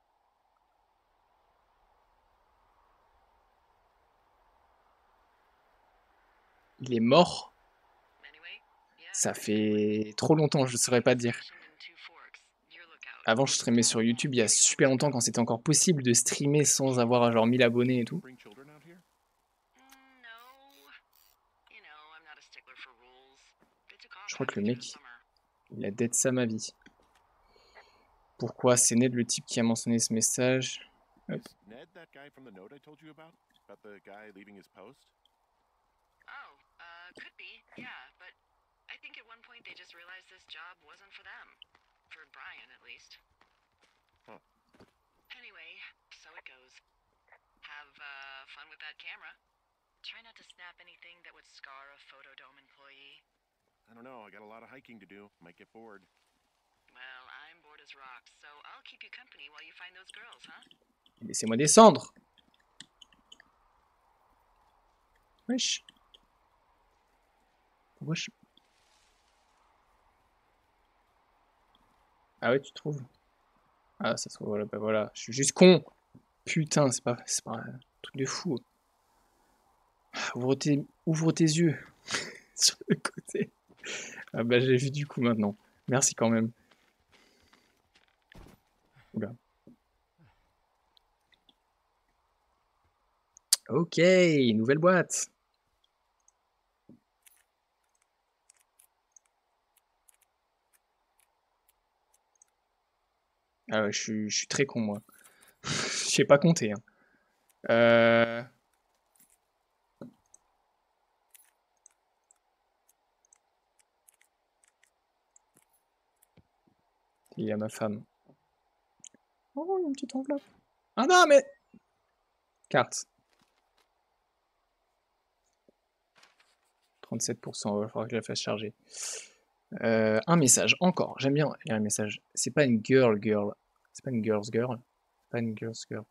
Speaker 1: Il est mort?
Speaker 3: Anyway, yeah.
Speaker 1: Ça fait trop longtemps, je saurais pas dire.
Speaker 3: Stationed in Two Forks. Your lookout.
Speaker 1: Avant, je streamais sur YouTube il y a super longtemps quand c'était encore possible de streamer sans avoir genre 1000 abonnés et tout.
Speaker 2: Bring children out here?
Speaker 3: No. You know, I'm not a stickler for rules. They took off
Speaker 1: Je crois que le
Speaker 3: halfway through
Speaker 1: mec,
Speaker 3: the summer.
Speaker 1: il a dead ça ma vie. Pourquoi? C'est Ned le type qui a mentionné ce message. Hop.
Speaker 2: Is Ned that guy from the note I told you about? About the guy leaving his post?
Speaker 3: Oh, could be, yeah, but I think at one point they just realized this job wasn't for them. For Brian, at least.
Speaker 2: Huh.
Speaker 3: Anyway, so it goes. Have, fun with that camera. Try not to snap anything that would scar a Photodome employee.
Speaker 2: I don't know. I got a lot of hiking to do. Might get bored.
Speaker 3: Well, I'm bored as rocks, so I'll keep you company while you find those girls, huh?
Speaker 1: Laissez-moi descendre. Wesh. Wesh. Ah ouais, tu trouves? Ah, ça se trouve, voilà, bah voilà. Je suis juste con. Putain, c'est pas un truc de fou. Ouvre tes yeux. Sur le côté. Ah bah j'ai vu du coup maintenant. Merci quand même. Oula. Ok, nouvelle boîte. Ah ouais, je suis très con moi. Je sais pas compter. Hein. Il y a ma femme. Oh, il y a une petite enveloppe. Ah non, mais... Carte. 37%, il va falloir que je la fasse charger. Un message, encore. J'aime bien lire un message. C'est pas une girl. C'est pas une girl's girl. C'est pas une girl's girl.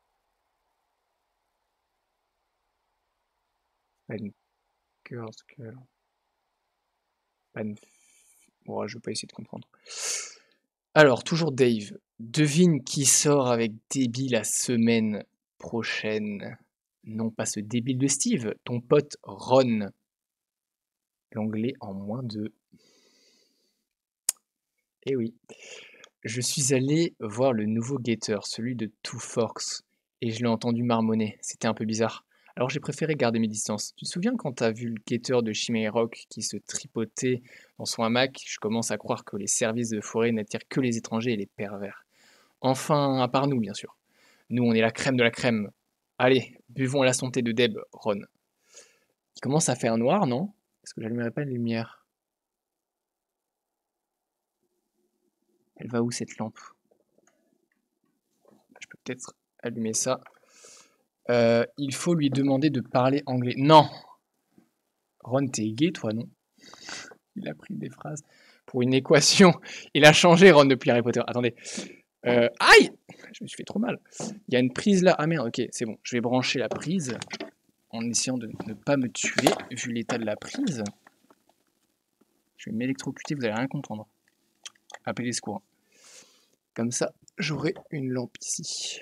Speaker 1: Pas une girl's girl. Pas une... Bon, je vais pas essayer de comprendre. Alors, toujours Dave. Devine qui sort avec Debbie la semaine prochaine. Non pas ce débile de Steve, ton pote Ron. L'anglais en -2. Eh oui. Je suis allé voir le nouveau guetteur, celui de Two Forks, et je l'ai entendu marmonner. C'était un peu bizarre. Alors j'ai préféré garder mes distances. Tu te souviens quand t'as vu le guetteur de Chimay Rock qui se tripotait dans son hamac? Je commence à croire que les services de forêt n'attirent que les étrangers et les pervers. Enfin, à part nous, bien sûr. Nous, on est la crème de la crème. Allez, buvons à la santé de Deb, Ron. Il commence à faire noir, non? Est-ce que j'allumerai pas une lumière? Elle va où cette lampe? Je peux peut-être allumer ça. Il faut lui demander de parler anglais. Non! Ron, t'es gay, toi, non? Il a pris des phrases pour une équation. Il a changé, Ron, depuis Harry Potter. Attendez. Aïe! Je me suis fait trop mal. Il y a une prise là. Ah merde, ok, c'est bon. Je vais brancher la prise en essayant de ne pas me tuer, vu l'état de la prise. Je vais m'électrocuter, vous allez rien comprendre. Appelez les secours. Comme ça, j'aurai une lampe ici.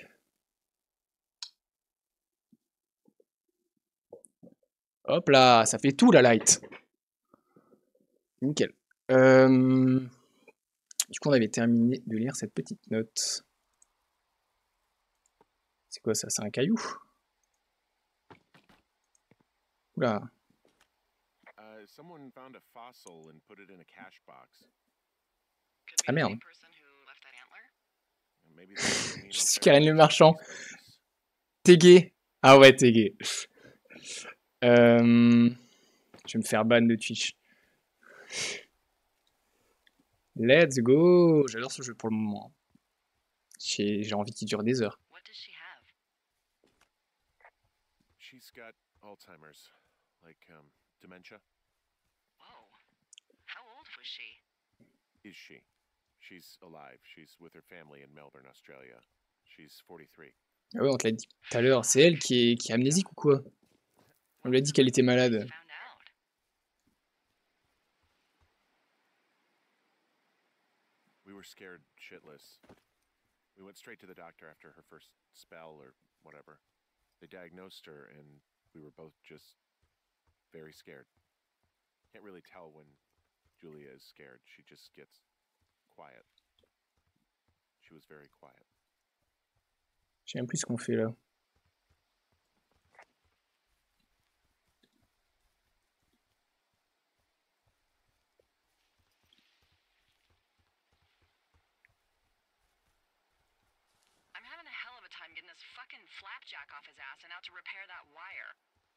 Speaker 1: Hop là, ça fait tout la light. Nickel. Du coup, on avait terminé de lire cette petite note. C'est quoi ça? C'est un caillou? Oula.
Speaker 2: Someone found a fossil and put it in a cache box.
Speaker 3: Could be
Speaker 1: Ah
Speaker 3: the
Speaker 1: merde.
Speaker 3: same person who left that antler.
Speaker 2: Maybe they still mean
Speaker 1: Je suis
Speaker 2: unfair
Speaker 1: Karen le Marchand.
Speaker 2: relationships.
Speaker 1: T'es gay? Ah ouais, t'es gay. Je vais me faire ban de Twitch. Let's go! J'adore ce jeu pour le moment. J'ai envie qu'il dure des heures.
Speaker 3: What does she have?
Speaker 2: She's got Alzheimer's, like dementia.
Speaker 3: Whoa. How old was she?
Speaker 2: Is she? She's alive. She's with her family in Melbourne, Australia. She's 43.
Speaker 1: Ah ouais, on te l'a dit tout à l'heure. C'est elle qui est amnésique ou quoi? On lui a dit qu'elle était malade.
Speaker 3: Found out.
Speaker 2: We were scared shitless. We went straight to the doctor after her first spell or whatever. They diagnosed her, and we were both just very scared. Can't really tell when Julia is scared. She just gets quiet. She was very quiet.
Speaker 1: Je sais même plus ce qu'on fait là.
Speaker 3: I'm having a hell of a time getting this fucking flapjack off his ass and out to repair that wire.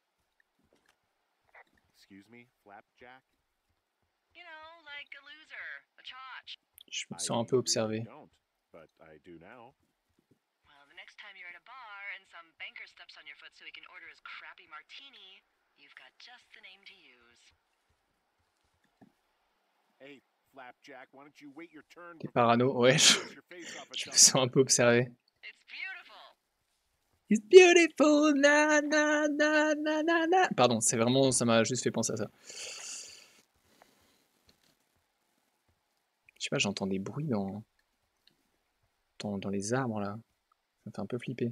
Speaker 2: Excuse me, Flapjack?
Speaker 3: You know, like a loser, a chotch.
Speaker 1: Je me sens un peu observé.
Speaker 2: Don't, but I do now.
Speaker 3: Well, the next time you're at a bar and some banker steps on your foot so he can order his crappy martini, you've got just the name to use.
Speaker 2: Hey, Flapjack, why don't you wait your turn
Speaker 1: T'es
Speaker 2: before
Speaker 1: parano? Ouais,
Speaker 2: you push your face off a
Speaker 1: je me
Speaker 2: dump?
Speaker 1: sens un peu observé.
Speaker 3: It's beautiful.
Speaker 1: It's beautiful, na na na na na na. Pardon, c'est vraiment, ça m'a juste fait penser à ça. Je sais pas, j'entends des bruits dans les arbres là. Ça me fait un peu flipper.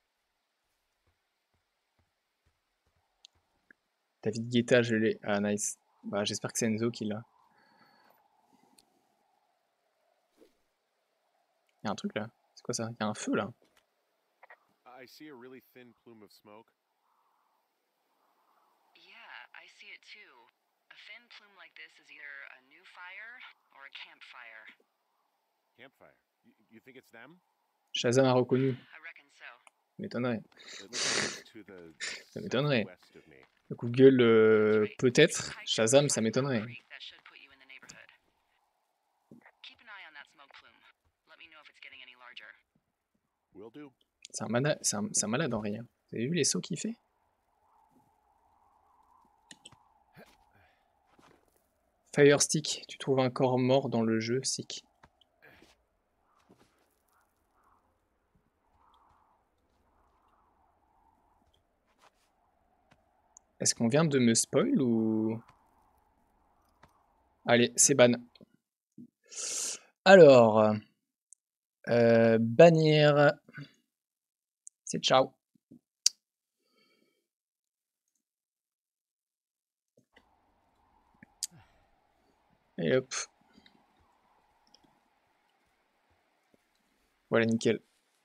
Speaker 1: David Guetta, je l'ai. Ah nice. Bah, j'espère que c'est Enzo qui l'a. Il y a un truc là. C'est quoi ça? Il y a un feu là.
Speaker 2: I see a really thin plume of smoke.
Speaker 3: Yeah, I see it too. A thin plume like this is either a new fire or a campfire.
Speaker 2: Campfire. You think it's them?
Speaker 1: Shazam a reconnu.
Speaker 3: I reckon so.
Speaker 1: Ça m'étonnerait.
Speaker 2: It looks to the
Speaker 1: Ça m'étonnerait.
Speaker 2: west of me.
Speaker 1: Google,
Speaker 3: That's right.
Speaker 1: peut-être.
Speaker 3: Hike
Speaker 1: Shazam,
Speaker 3: towards
Speaker 1: ça
Speaker 3: Black
Speaker 1: m'étonnerait.
Speaker 3: Creek, that should put you in the neighborhood. Keep an eye on that smoke plume. Let me know if it's getting any larger.
Speaker 2: Will do.
Speaker 1: C'est un malade en rien. Vous avez vu les sauts qu'il fait? Fire Stick, tu trouves un corps mort dans le jeu, sick. Est-ce qu'on vient de me spoil ou... Allez, c'est ban. Alors, bannir, c'est ciao. Et hop. Voilà, nickel.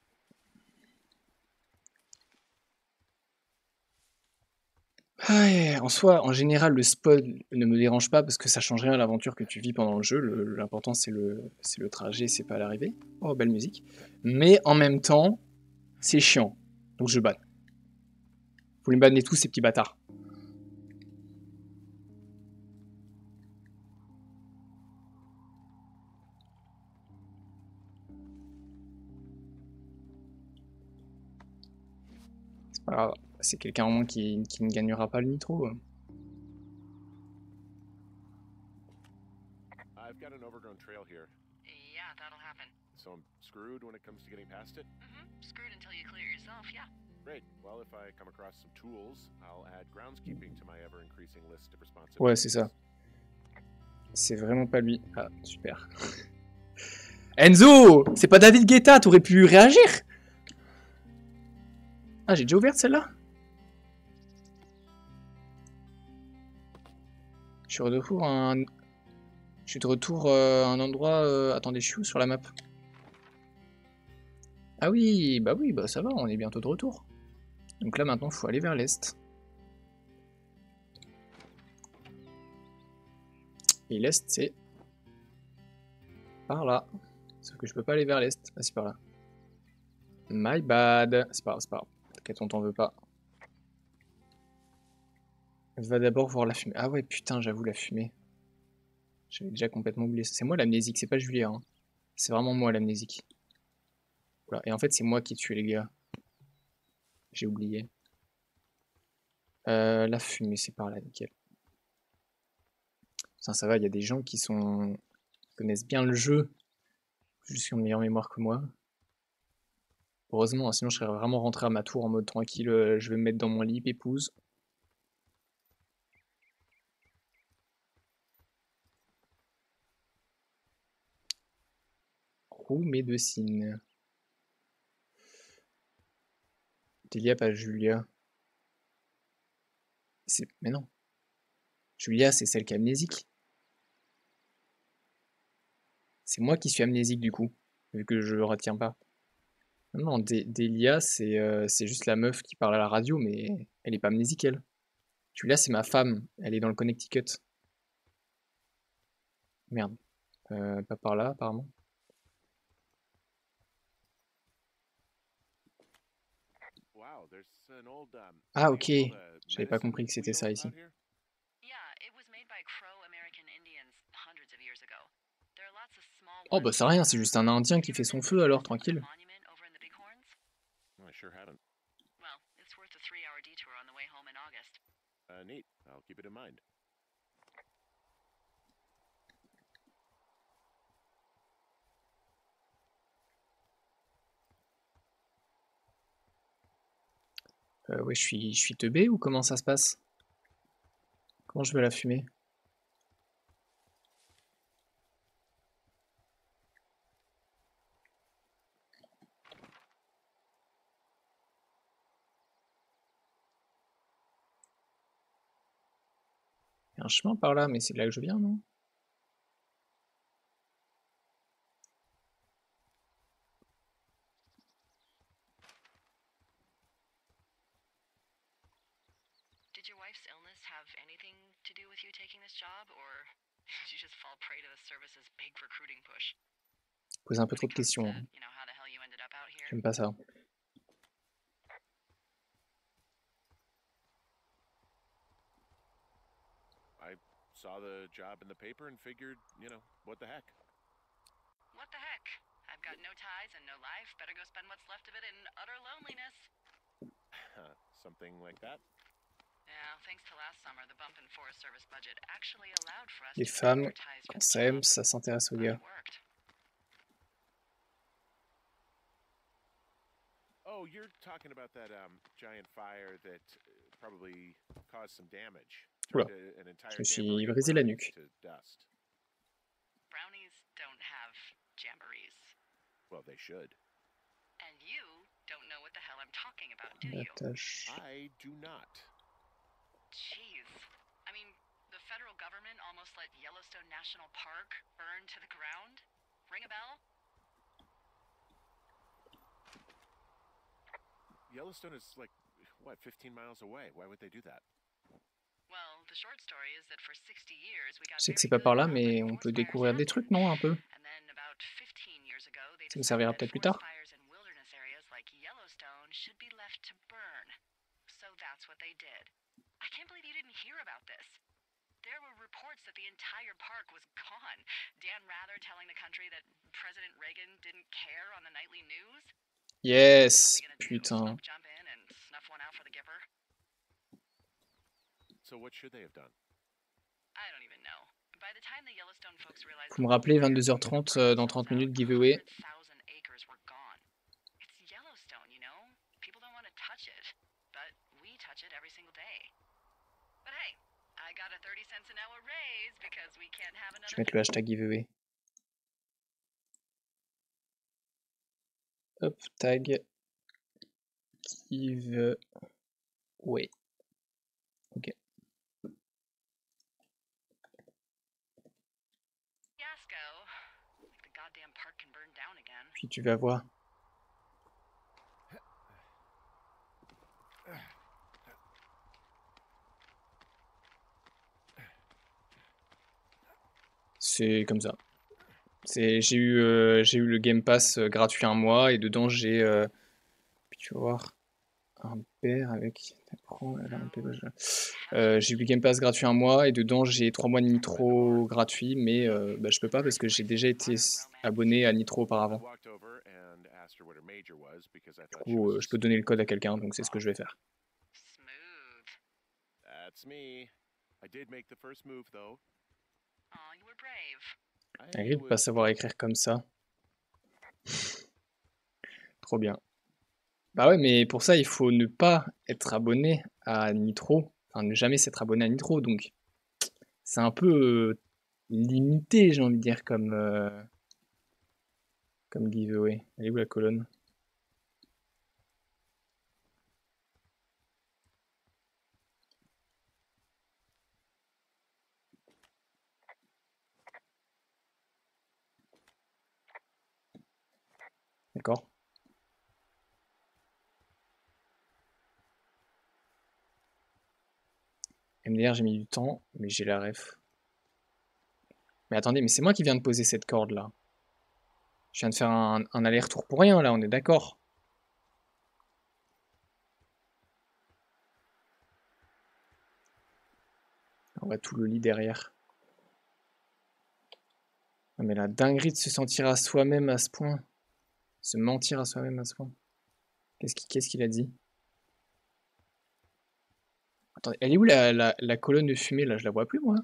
Speaker 1: En soi, en général, le spoil ne me dérange pas parce que ça change rien à l'aventure que tu vis pendant le jeu. L'important, c'est le trajet, c'est pas l'arrivée. Oh, belle musique. Mais en même temps, c'est chiant. Donc je banne. Vous les bannez tous, ces petits bâtards. C'est pas grave. C'est quelqu'un au moins qui ne gagnera pas le nitro.
Speaker 2: I've got an overgrown trail here,
Speaker 3: Yeah, that'll happen.
Speaker 2: so I'm screwed when it comes to getting past it.
Speaker 3: Screwed until you clear yourself, yeah.
Speaker 2: Great. Well, if I come across some tools, I'll add groundskeeping to my ever-increasing list of responsibilities.
Speaker 1: Ouais, c'est ça. C'est vraiment pas lui. Ah, super. Enzo! C'est pas David Guetta, t'aurais pu réagir! Ah, j'ai déjà ouvert celle-là? Je suis de retour à un endroit... Attendez, je suis où sur la map? Ah oui, bah ça va, on est bientôt de retour. Donc là, maintenant, il faut aller vers l'est. Et l'est, c'est... par là. Sauf que je peux pas aller vers l'est. Ah, c'est par là. My bad. C'est pas grave, c'est pas grave. T'inquiète, on t'en veut pas. Va d'abord voir la fumée. Ah ouais, putain, j'avoue, la fumée. J'avais déjà complètement oublié ça. C'est moi l'amnésique, c'est pas Julia. Hein. C'est vraiment moi l'amnésique. Voilà. Et en fait, c'est moi qui ai tué les gars. J'ai oublié. La fumée, c'est par là, nickel. Ça va, il y a des gens qui connaissent bien le jeu. Juste qui ont une meilleure mémoire que moi. Heureusement, hein, sinon je serais vraiment rentré à ma tour en mode tranquille. Je vais me mettre dans mon lit, épouse. Roux médecine. Delia, pas Julia. Mais non. Julia, c'est celle qui est amnésique. C'est moi qui suis amnésique du coup, vu que je le retiens pas. Non, Delia, c'est juste la meuf qui parle à la radio, mais elle est pas amnésique, elle. Julia, c'est ma femme, elle est dans le Connecticut. Merde. Pas par là, apparemment.
Speaker 2: Wow, there's an old
Speaker 1: Ah,
Speaker 2: thing
Speaker 1: ok.
Speaker 2: called a
Speaker 1: J'avais pas compris
Speaker 2: medicine
Speaker 1: que c'était ça
Speaker 2: wheel
Speaker 1: ici.
Speaker 2: out here.
Speaker 3: Yeah, it was made by Crow American Indians hundreds of years ago. There are lots of small
Speaker 1: Oh, bah
Speaker 3: ones
Speaker 1: c'est rien,
Speaker 3: like,
Speaker 1: c'est juste un Indien
Speaker 3: have
Speaker 1: qui
Speaker 3: you
Speaker 1: fait
Speaker 3: ever
Speaker 1: son
Speaker 3: been
Speaker 1: feu,
Speaker 3: to
Speaker 1: alors,
Speaker 3: the
Speaker 1: tranquille.
Speaker 3: monument over in the Bighorns?
Speaker 2: No, I sure haven't.
Speaker 3: Well, it's worth a 3-hour detour on the way home in August.
Speaker 2: Neat. I'll keep it in mind.
Speaker 1: Ouais, je suis teubé ou comment ça se passe? Comment je veux la fumer? Il y a un chemin par là, mais c'est de là que je viens, non?
Speaker 3: Did your wife's illness have anything to do with you taking this job, or did you just fall prey to the service's big recruiting push?
Speaker 1: Pose un peu
Speaker 3: When
Speaker 1: trop
Speaker 3: it
Speaker 1: de
Speaker 3: comes
Speaker 1: questions.
Speaker 3: to,
Speaker 1: Hein.
Speaker 3: how the hell you ended up out here?
Speaker 1: J'aime pas ça.
Speaker 2: I saw the job in the paper and figured, what the heck.
Speaker 3: What the heck? I've got no ties and no life. Better go spend what's left of it in utter loneliness.
Speaker 2: Something like that.
Speaker 3: Yeah, thanks to last summer, the bump in Forest Service budget actually allowed for us
Speaker 1: Les
Speaker 3: to
Speaker 1: femmes,
Speaker 3: advertise for
Speaker 1: quand
Speaker 3: the
Speaker 1: ça aime,
Speaker 3: job.
Speaker 1: ça s'intéresse aux
Speaker 3: Glad
Speaker 1: gars.
Speaker 3: it worked.
Speaker 2: Oh, you're talking about that giant fire that probably caused some damage.
Speaker 1: Oula,
Speaker 2: Turned an entire
Speaker 1: je me suis
Speaker 2: jamboree of
Speaker 1: brisé la
Speaker 2: brownies
Speaker 1: nuque.
Speaker 2: to dust.
Speaker 3: Brownies don't have jamborees.
Speaker 2: Well, they should.
Speaker 3: And you don't know what the hell I'm talking about, do you?
Speaker 1: L'attache.
Speaker 2: I do not.
Speaker 3: Jeez. I mean, the federal government almost let Yellowstone National Park burn to the ground? Ring a bell?
Speaker 2: Yellowstone is like, what, 15 miles away? Why would they do that?
Speaker 3: Well, the short story is that for 60 years we got
Speaker 1: Je sais que c'est
Speaker 3: very
Speaker 1: pas par
Speaker 3: good
Speaker 1: là,
Speaker 3: about
Speaker 1: mais
Speaker 3: letting
Speaker 1: on peut
Speaker 3: forest fires
Speaker 1: découvrir des
Speaker 3: happen.
Speaker 1: trucs, non, un peu?
Speaker 3: And then about 15 years ago, they
Speaker 1: Ça me
Speaker 3: decided
Speaker 1: servira
Speaker 3: that
Speaker 1: peut-être plus
Speaker 3: forest
Speaker 1: tard.
Speaker 3: fires in wilderness areas like Yellowstone should be left to burn. So that's what they did. I can't believe you didn't hear about this. There were reports that the entire park was gone. Dan Rather telling the country that President Reagan didn't care on the nightly news.
Speaker 1: Yes,
Speaker 3: What are they gonna do?
Speaker 1: putain.
Speaker 3: Smoke jump in and snuff one out for the Gipper?
Speaker 2: So what should they have done?
Speaker 3: I don't even know. By the time the Yellowstone folks realized
Speaker 1: Vous me rappelez 22h30 dans 30 minutes giveaway.
Speaker 3: 100,000 acres were gone. It's Yellowstone, you know? People don't want to touch it, but we touch it every single day. But hey, I got a 30 cents an hour raise because we can't have
Speaker 1: Je
Speaker 3: another.
Speaker 1: vais mettre le hashtag giveaway. Hop, tag giveaway. Ok.
Speaker 3: Fiasco. Like the goddamn park can burn down again.
Speaker 1: Puis tu vas voir. C'est comme ça. J'ai eu le Game Pass gratuit un mois et dedans j'ai tu vas voir un bear avec... Prends là, un peu gauche, là. J'ai eu le Game Pass gratuit un mois et dedans j'ai 3 mois de Nitro gratuit, mais bah, je peux pas parce que j'ai déjà été abonné à Nitro
Speaker 2: I
Speaker 1: auparavant.
Speaker 2: walked over and asked her what her major was because I
Speaker 1: Du
Speaker 2: thought she
Speaker 1: coup,
Speaker 2: was a
Speaker 1: je peux donner le
Speaker 2: student
Speaker 1: code à
Speaker 2: with
Speaker 1: quelqu'un,
Speaker 2: no
Speaker 1: donc c'est ce que je vais faire.
Speaker 3: Smooth.
Speaker 2: That's me. I did make the first move though.
Speaker 3: Aw, you were brave.
Speaker 1: Agréable de pas savoir écrire comme ça. Trop bien. Bah ouais, mais pour ça, il faut ne pas être abonné à Nitro. Enfin, ne jamais s'être abonné à Nitro, donc c'est un peu limité, j'ai envie de dire, comme giveaway. Elle est où la colonne? D'accord. MDR, j'ai mis du temps, mais j'ai la ref. Mais attendez, mais c'est moi qui viens de poser cette corde là. Je viens de faire un aller-retour pour rien là, on est d'accord. On va tout le lit derrière. Non, mais la dinguerie de se sentir à soi-même à ce point. Se mentir à soi-même à ce point. Qu'est-ce qu'il a dit? Attendez, elle est où la colonne de fumée là? Je la vois plus moi.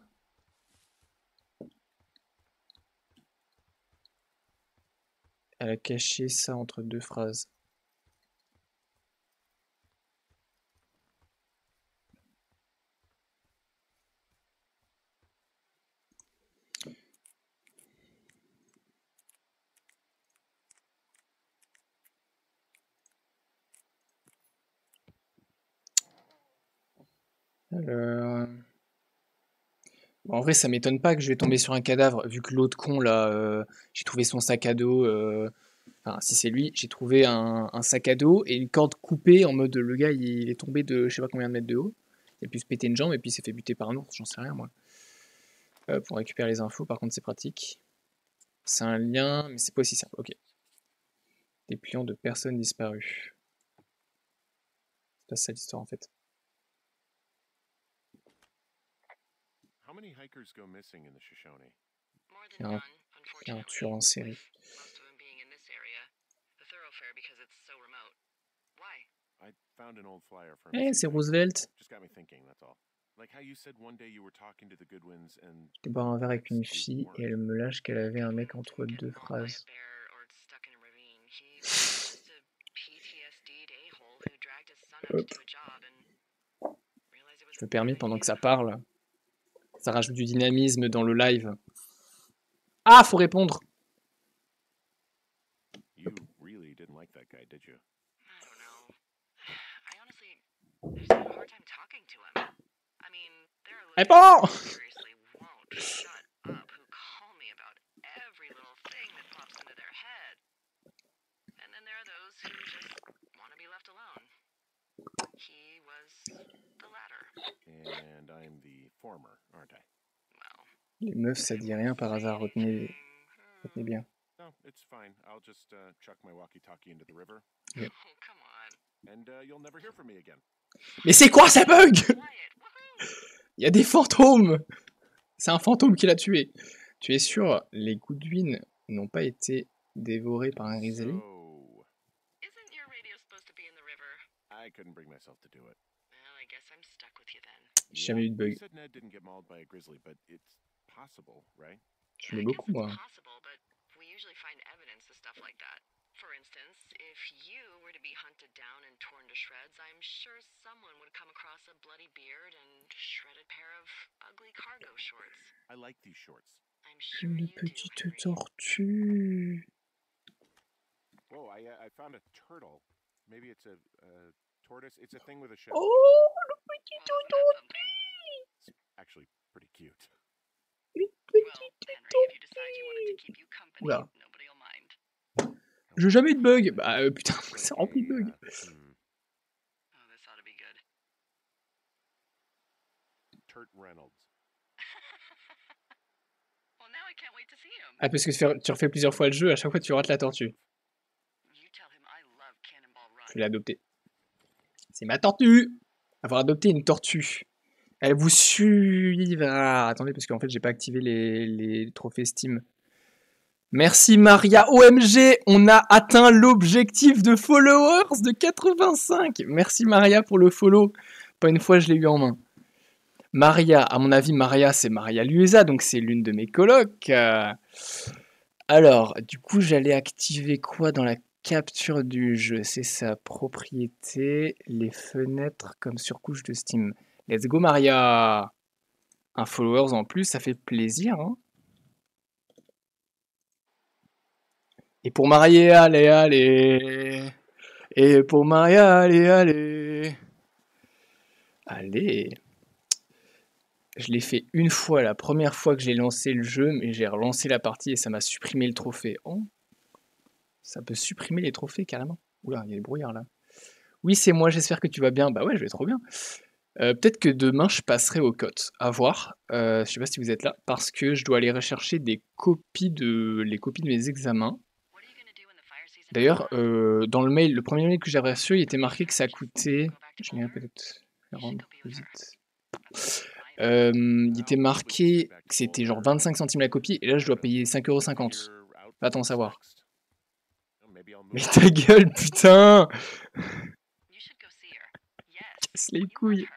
Speaker 1: Elle a caché ça entre deux phrases. Alors... Bon, en vrai, ça m'étonne pas que je vais tomber sur un cadavre, vu que l'autre con là, j'ai trouvé son sac à dos. Enfin, si c'est lui, j'ai trouvé un sac à dos et une corde coupée en mode le gars il est tombé de je sais pas combien de mètres de haut. Il a pu se péter une jambe et puis il s'est fait buter par un ours, j'en sais rien moi. Pour récupérer les infos, par contre c'est pratique. C'est un lien, mais c'est pas aussi simple. Ok. Dépliant de personnes disparues. C'est pas ça l'histoire en fait.
Speaker 2: How many hikers go missing in the Shoshone?
Speaker 3: More
Speaker 1: Il y
Speaker 3: than
Speaker 1: a un,
Speaker 3: none,
Speaker 1: il y a un
Speaker 3: unfortunately.
Speaker 1: tueur en série.
Speaker 3: Most of them being in this area. The thoroughfare because it's so remote. Why?
Speaker 2: I found an old flyer for a
Speaker 1: Eh,
Speaker 2: missing
Speaker 1: c'est
Speaker 2: hiker.
Speaker 1: Roosevelt.
Speaker 2: Just got me thinking, that's all. Like how you said one day you were talking to the Goodwins and
Speaker 1: J'étais boire un verre avec une
Speaker 2: next you
Speaker 1: fille et
Speaker 2: weren't.
Speaker 1: elle me lâche qu'elle avait un mec
Speaker 3: Goodwin
Speaker 1: entre
Speaker 3: didn't get
Speaker 1: deux
Speaker 3: mauled by a
Speaker 1: phrases.
Speaker 3: bear or stuck in a ravine. He was just a PTSD'd a-hole who dragged his son out to
Speaker 1: Hop,
Speaker 3: do a job and realized it was
Speaker 1: je me
Speaker 3: a
Speaker 1: permets
Speaker 3: bad
Speaker 1: pendant que ça
Speaker 3: idea.
Speaker 1: parle. Ça rajoute du dynamisme dans le live. Ah, faut répondre.
Speaker 2: You really didn't like that guy, did you?
Speaker 3: I don't know. I honestly just have a hard time talking to him. I mean, there are
Speaker 1: Réponds!
Speaker 3: listeners who seriously won't shut up who call me about every little thing that pops into their head. And then there are those who just want to be left alone. He was the latter.
Speaker 2: And I'm the former, aren't I?
Speaker 3: Well,
Speaker 1: Les meufs, ça dit rien par hasard, retenez bien.
Speaker 2: No, it's fine. I'll just chuck my walkie-talkie into the river,
Speaker 1: Yep.
Speaker 3: oh, come on.
Speaker 2: and you'll never hear from me again.
Speaker 1: Mais c'est quoi ça bug?
Speaker 3: Quiet. Woohoo!
Speaker 1: Il y a des fantômes. C'est un fantôme qui l'a tué. Tu es sûr, les Goodwin n'ont pas été dévorés par un grizzly?
Speaker 2: So,
Speaker 3: Isn't your radio supposed to be in the river?
Speaker 2: I couldn't bring myself to do it.
Speaker 3: Well, I guess I'm stuck with you then.
Speaker 1: J'ai jamais eu de
Speaker 2: You
Speaker 1: bug.
Speaker 2: said Ned didn't get mauled by a grizzly, but it's possible, right?
Speaker 1: Je
Speaker 3: Yeah,
Speaker 1: l'ai
Speaker 3: I guess
Speaker 1: beaucoup,
Speaker 3: it's
Speaker 1: moi.
Speaker 3: possible, but we usually find evidence to stuff like that. For instance, if you were to be hunted down and torn to shreds, I'm sure someone would come across a bloody beard and shredded pair of ugly cargo shorts.
Speaker 2: I like these shorts.
Speaker 3: I'm sure
Speaker 1: Une
Speaker 3: you do,
Speaker 1: petite
Speaker 3: Henry.
Speaker 1: tortue.
Speaker 2: Whoa, I found a turtle. Maybe it's a tortoise. It's a thing with a shell.
Speaker 1: Oh, le petit
Speaker 3: Well, isn't that something?
Speaker 2: It's actually pretty cute.
Speaker 1: une
Speaker 3: Well,
Speaker 1: petite
Speaker 3: Henry, if you decide you want it to keep you company,
Speaker 1: Oula.
Speaker 3: nobody will mind.
Speaker 1: J'ai jamais eu de bug. Bah putain, c'est rempli de bugs.
Speaker 3: Oh, this ought to be good.
Speaker 2: Turt Reynolds.
Speaker 3: Well, now I can't wait to see him.
Speaker 1: Ah, parce que tu refais plusieurs fois le jeu, à chaque fois tu rates la tortue.
Speaker 3: You tell him I love Cannonball Run.
Speaker 1: Je vais l'adopter. C'est ma tortue. Avoir adopté une tortue. Elle vous suivra. Attendez, parce qu'en fait, j'ai pas activé les trophées Steam. Merci Maria. OMG, on a atteint l'objectif de followers de 85. Merci Maria pour le follow. Pas une fois, je l'ai eu en main. Maria, à mon avis, Maria, c'est Maria Luisa, donc c'est l'une de mes colocs. Alors, du coup, j'allais activer quoi dans la capture du jeu? C'est sa propriété, les fenêtres comme surcouche de Steam. Let's go Maria! Un followers en plus, ça fait plaisir. Hein. Et pour Maria, allez, allez! Et pour Maria, allez, allez! Allez! Je l'ai fait une fois, la première fois que j'ai lancé le jeu, mais j'ai relancé la partie et ça m'a supprimé le trophée. Oh, ça peut supprimer les trophées carrément. Oula, il y a des brouillards là. Oui, c'est moi, j'espère que tu vas bien. Bah ouais, je vais trop bien. Peut-être que demain je passerai au COT. À voir. Je sais pas si vous êtes là, parce que je dois aller rechercher les copies de mes examens. D'ailleurs, dans le mail, le premier mail que j'avais reçu, il était marqué que ça coûtait. Je vais peut-être rendre plus vite. Il était marqué que c'était genre 25 centimes la copie, et là je dois payer 5,50 €. Va t'en savoir. Mais ta gueule, putain! Casse les couilles.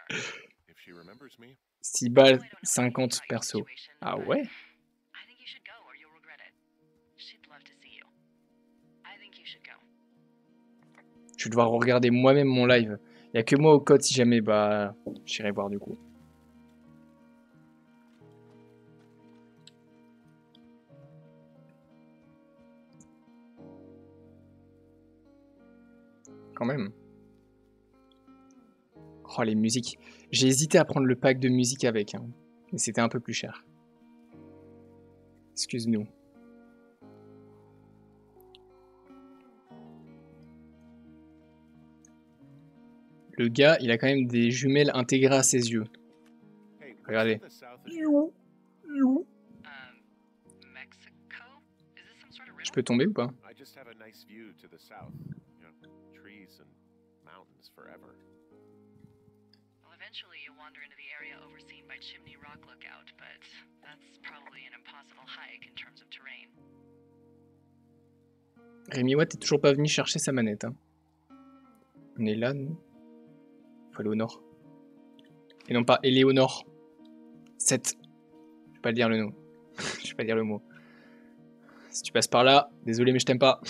Speaker 1: 6 balles, 50 perso. Ah ouais? Je vais devoir regarder moi-même mon live. Il n'y a que moi au code si jamais, bah, j'irai voir du coup. Quand même. Oh, les musiques. J'ai hésité à prendre le pack de musique avec, hein, mais c'était un peu plus cher. Excuse-nous. Le gars, il a quand même des jumelles intégrées à ses yeux. Regardez. Je peux tomber ou pas? Rémi Watt est toujours pas venu chercher sa manette. Hein. On est là, nous. Faut aller au nord. Et non pas Éléonore. 7. Je vais pas dire le nom. Je vais pas dire le mot. Si tu passes par là, désolé mais je t'aime pas.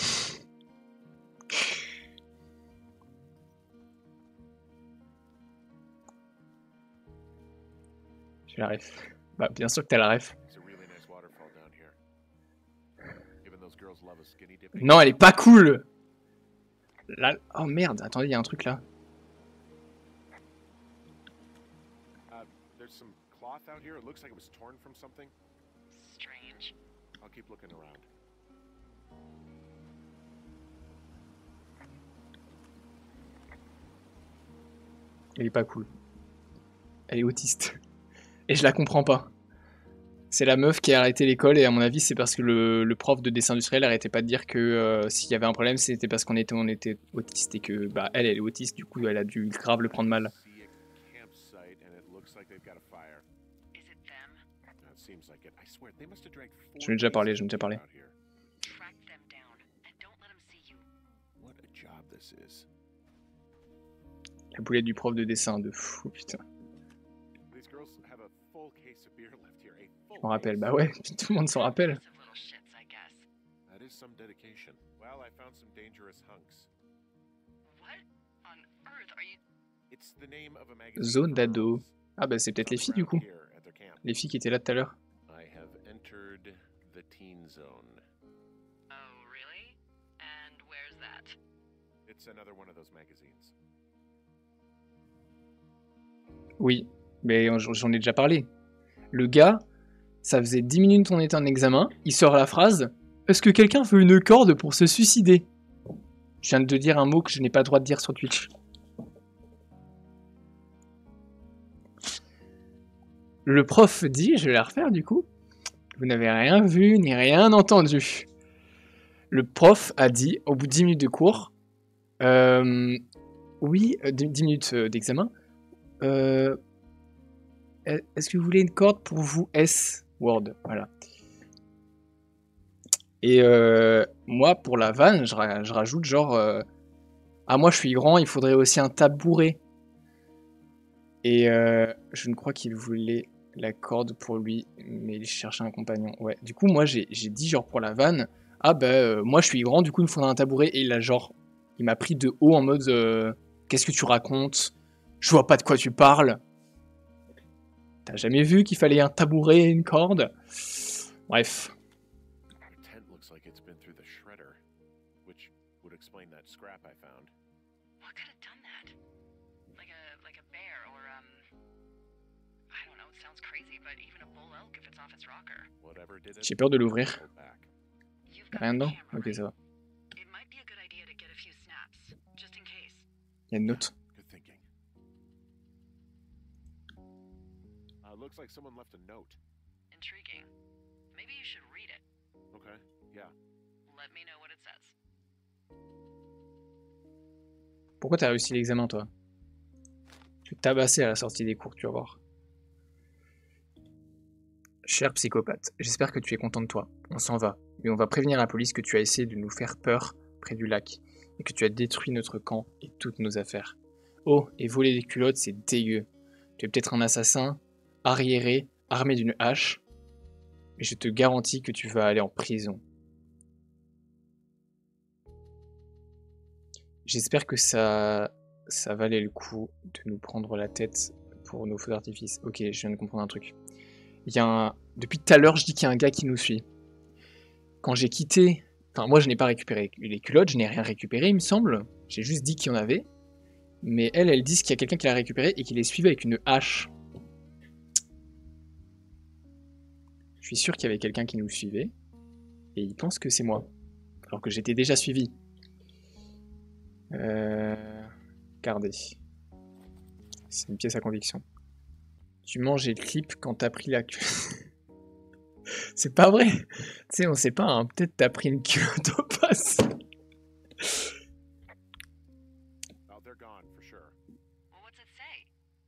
Speaker 1: J'ai la ref. Bah bien sûr que t'as la ref. Non, elle est pas cool. Là... Oh merde, attendez, il y a un truc là. Elle est pas cool. Elle est autiste. Et je la comprends pas. C'est la meuf qui a arrêté l'école et à mon avis c'est parce que le prof de dessin industriel arrêtait pas de dire que s'il y avait un problème c'était parce qu'on était autiste et que bah elle est autiste, du coup elle a dû grave le prendre mal. Je m'ai déjà parlé, La boulette du prof de dessin, de fou, putain. Je m'en rappelle, bah ouais, tout le monde s'en rappelle. Zone d'ado. Ah bah c'est peut-être les filles du coup. Les filles qui étaient là tout à l'heure. Oui, mais j'en ai déjà parlé. Le gars, ça faisait 10 minutes qu'on était en examen, il sort la phrase « Est-ce que quelqu'un veut une corde pour se suicider ?» Je viens de dire un mot que je n'ai pas le droit de dire sur Twitch. Le prof dit, je vais la refaire du coup, « Vous n'avez rien vu ni rien entendu. » Le prof a dit, au bout de 10 minutes de cours, « Oui, 10 minutes d'examen. Est-ce que vous voulez une corde pour vous S-Word? Voilà. Et moi, pour la vanne, je rajoute genre... ah, moi, je suis grand, il faudrait aussi un tabouret. Et je ne crois qu'il voulait la corde pour lui, mais il cherchait un compagnon. Ouais, du coup, moi, j'ai dit genre pour la vanne... Ah moi, je suis grand, du coup, il me faudrait un tabouret. Et il a genre... Il m'a pris de haut en mode... Qu'est-ce que tu racontes? Je vois pas de quoi tu parles. T'as jamais vu qu'il fallait un tabouret et une corde? Bref.
Speaker 2: The tent looks like it's been through the shredder, which would explain that scrap I found.
Speaker 3: What could have done that? Like a bear or I don't know, it sounds crazy, but even a bull elk if it's off its rocker.
Speaker 2: Whatever did it,
Speaker 1: J'ai peur de l'ouvrir.
Speaker 2: hold back.
Speaker 3: You've got
Speaker 1: Rien
Speaker 3: the
Speaker 1: dedans?
Speaker 3: camera,
Speaker 1: Ok,
Speaker 3: right?
Speaker 1: ça va.
Speaker 3: It might be a good idea to get a few snaps, just in case.
Speaker 1: Il y a une note.
Speaker 2: Good thinking. Looks like someone left a note.
Speaker 3: Intriguing. Maybe you should read it.
Speaker 2: Okay, yeah.
Speaker 3: Let me know what it says.
Speaker 1: Pourquoi t'as réussi l'examen, toi? Je vais te tabasser à la sortie des cours, tu vas voir. Cher psychopathe, j'espère que tu es content de toi. On s'en va, mais on va prévenir la police que tu as essayé de nous faire peur près du lac, et que tu as détruit notre camp et toutes nos affaires. Oh, et voler des culottes, c'est dégueu. Tu es peut-être un assassin, arriéré, armé d'une hache, mais je te garantis que tu vas aller en prison. J'espère que ça valait le coup de nous prendre la tête pour nos feux d'artifice. Ok, je viens de comprendre un truc. Depuis tout à l'heure, je dis qu'il y a un gars qui nous suit. Quand j'ai quitté... Enfin, moi, je n'ai pas récupéré les culottes, je n'ai rien récupéré, il me semble. J'ai juste dit qu'il y en avait. Mais elles disent qu'il y a quelqu'un qui l'a récupéré et qui les suivait avec une hache. Je suis sûr qu'il y avait quelqu'un qui nous suivait. Et il pense que c'est moi. Alors que j'étais déjà suivi. Garder. C'est une pièce à conviction. Tu manges et clip quand t'as pris la culotte. C'est pas vrai. Tu sais, on sait pas, hein. Peut-être t'as pris une culotte au pass.
Speaker 2: Oh, they're gone for sure.
Speaker 3: Well, what's it say?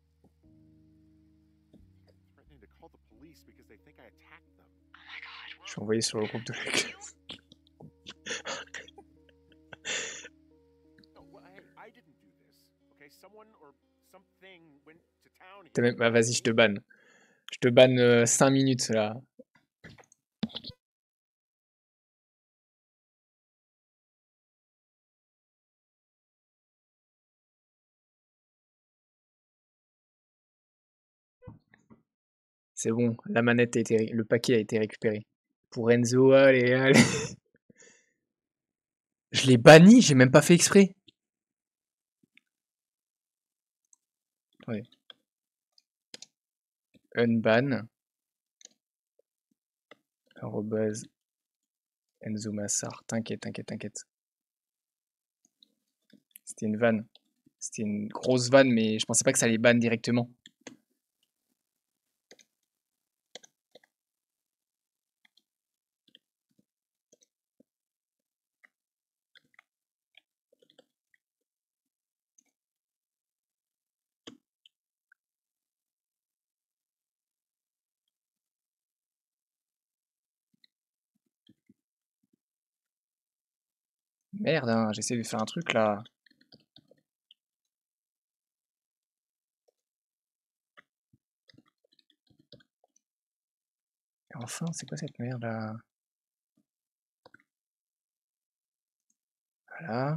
Speaker 2: Threatening to call the police because they think I attacked them.
Speaker 3: Oh my god,
Speaker 1: Je suis envoyé sur le groupe de la classe.
Speaker 2: No, well, I didn't do this. Okay, someone or something went to town
Speaker 1: T'as
Speaker 2: here.
Speaker 1: même... Bah, vas-y, je te banne. Je te banne 5 minutes là. C'est bon, la manette a été... Le paquet a été récupéré. Pour Enzo, allez, allez. Je l'ai banni, j'ai même pas fait exprès. Ouais. Unban. Arrobase. Enzo Massard. T'inquiète, t'inquiète, t'inquiète. C'était une vanne. C'était une grosse vanne, mais je pensais pas que ça allait ban directement. Merde, hein, j'essaie de faire un truc là. Et enfin, c'est quoi cette merde là? Voilà.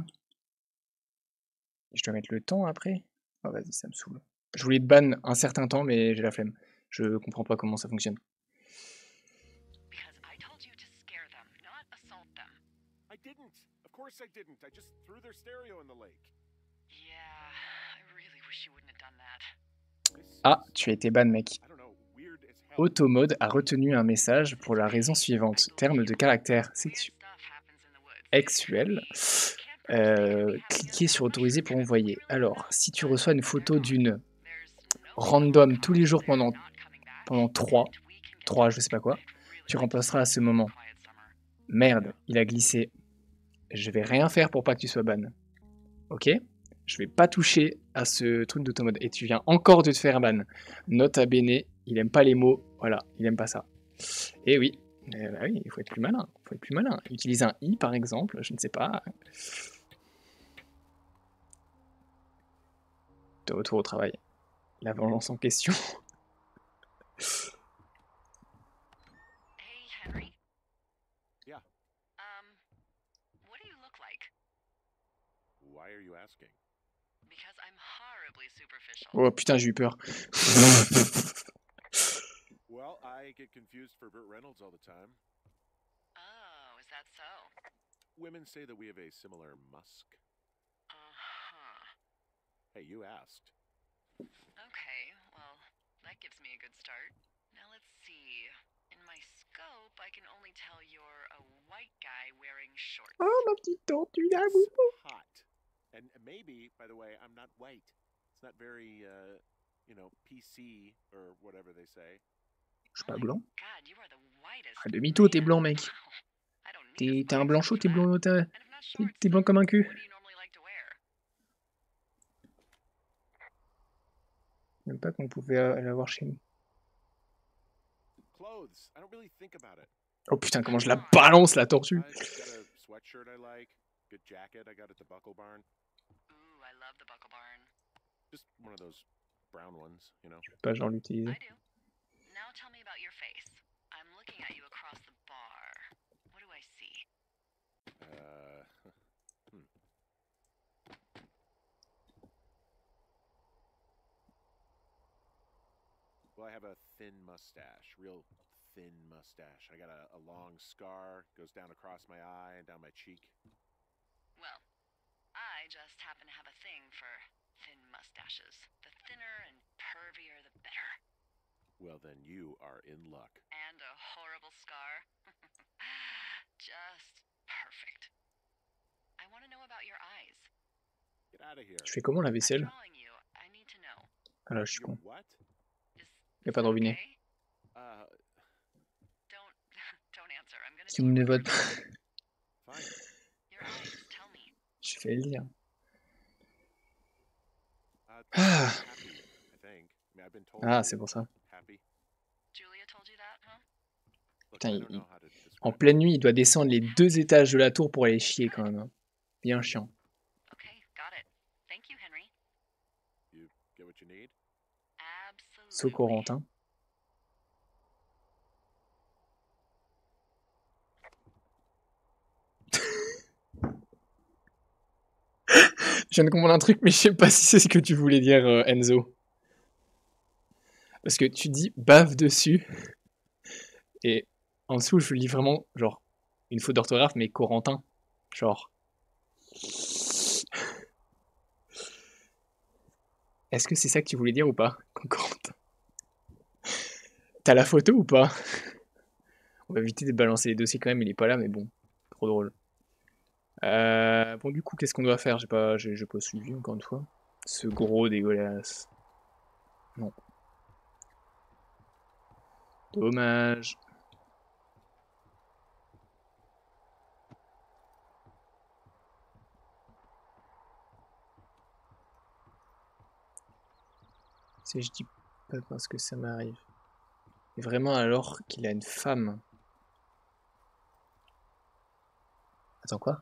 Speaker 1: Je dois mettre le temps après? Oh vas-y, ça me saoule. Je voulais te ban un certain temps, mais j'ai la flemme. Je comprends pas comment ça fonctionne.
Speaker 3: Because I told you to scare them, not assault them.
Speaker 2: I didn't. Of course I didn't. I just threw their stereo in the lake.
Speaker 3: Yeah, I really wish you wouldn't have done that.
Speaker 2: This
Speaker 1: Ah,
Speaker 2: is,
Speaker 1: tu as été ban, mec.
Speaker 2: I don't know, weird as hell.
Speaker 1: Automode a retenu un message pour la raison suivante. Terme de caractère
Speaker 3: Weird stuff happens in the woods.
Speaker 1: sexuel. Cliquez sur autoriser pour envoyer. Alors, si tu reçois une photo d'une random tous les jours pendant 3, je sais pas quoi, tu remplaceras à ce moment. Merde, il a glissé. Je vais rien faire pour pas que tu sois ban. Ok, je vais pas toucher à ce truc d'automode. Et tu viens encore de te faire ban. Nota bene, il aime pas les mots. Voilà, il aime pas ça. Et oui, bah oui, il faut être plus malin. Il faut être plus malin. Utilise un i par exemple, je ne sais pas. De retour au travail. La vengeance en question.
Speaker 3: Hey, Henry.
Speaker 2: Yeah.
Speaker 3: What do you look like?
Speaker 2: Why are you asking?
Speaker 3: Because I'm horribly superficial.
Speaker 1: Oh putain, j'ai eu peur.
Speaker 2: Well, I get confused for Burt Reynolds all the time.
Speaker 3: Oh, is that so?
Speaker 2: Women say that we have a similar musk.
Speaker 3: Uh-huh.
Speaker 2: Hey, you asked.
Speaker 3: Okay, well, that gives me a good start. Now let's see. In my scope, I can only tell you're a white guy wearing shorts.
Speaker 1: Oh, ma petite tortue
Speaker 2: That's
Speaker 1: d'amour.
Speaker 2: hot. And maybe, by the way, I'm not white. It's not very, PC or whatever they say.
Speaker 1: Je suis pas blanc.
Speaker 3: God, you are the whitest.
Speaker 1: À demi-taux, t'es blanc, mec.
Speaker 3: I don't need
Speaker 1: T'es un blanchot, t'es
Speaker 3: that.
Speaker 1: blanc,
Speaker 3: And if not shorts,
Speaker 1: t'es blanc comme un cul.
Speaker 3: what do you normally like to wear?
Speaker 1: Même pas qu'on pouvait l'avoir chez nous.
Speaker 2: Clothes. I don't really think about it.
Speaker 1: Oh putain, comment je la balance, la tortue.
Speaker 2: I got a sweatshirt I like. Good jacket I got at the Buckle Barn.
Speaker 3: Ooh, I love the Buckle Barn.
Speaker 2: Just one of those brown ones, you know.
Speaker 1: Je peux pas genre l'utiliser.
Speaker 3: I do. Now tell me about your face. I'm looking at you across the bar. What do I see?
Speaker 2: Well, I have a thin mustache, real thin mustache. I got a long scar, goes down across my eye and down my cheek.
Speaker 3: Well, I just happen to have a thing for thin mustaches. The thinner and pervier, the better.
Speaker 2: Well, then you are in luck.
Speaker 3: And a horrible scar. Just perfect. I want to know about your eyes.
Speaker 2: Get out of here.
Speaker 1: Je fais comment la
Speaker 3: I'm
Speaker 1: vaisselle?
Speaker 3: drawing you. I need to know.
Speaker 1: Ah là, je suis
Speaker 2: You
Speaker 1: con.
Speaker 2: what?
Speaker 1: Y a pas de robinet.
Speaker 3: Okay? Don't answer. I'm gonna
Speaker 1: Qui
Speaker 3: do
Speaker 1: ne
Speaker 3: it
Speaker 1: vote pas.
Speaker 2: Fine.
Speaker 3: Your eyes, tell me.
Speaker 1: Je vais le dire.
Speaker 2: Happy, I think. I mean, I've been told
Speaker 1: Ah,
Speaker 2: to
Speaker 1: c'est pour ça.
Speaker 2: happy.
Speaker 3: Julia told you that, huh?
Speaker 2: Look,
Speaker 1: Putain,
Speaker 2: I don't know how to
Speaker 1: en
Speaker 2: describe
Speaker 1: pleine nuit, il doit descendre les 2 étages de la tour pour aller chier quand même. Hein. Bien chiant.
Speaker 3: Okay, got it. Thank you, Henry.
Speaker 2: You get what you need?
Speaker 3: Absolutely.
Speaker 1: Saut Corentin. Je viens de comprendre un truc, mais je sais pas si c'est ce que tu voulais dire, Enzo. Parce que tu dis bave dessus. Et en dessous, je lis vraiment, genre, une faute d'orthographe, mais Corentin. Genre. Est-ce que c'est ça que tu voulais dire ou pas, Corentin? T'as la photo ou pas? On va éviter de balancer les dossiers quand même, il est pas là, mais bon, trop drôle. Bon, du coup, qu'est-ce qu'on doit faire? J'ai pas suivi encore une fois. Ce gros dégueulasse. Non. Dommage. Si je dis pas parce que ça m'arrive. Et vraiment alors qu'il a une femme. Attends, quoi?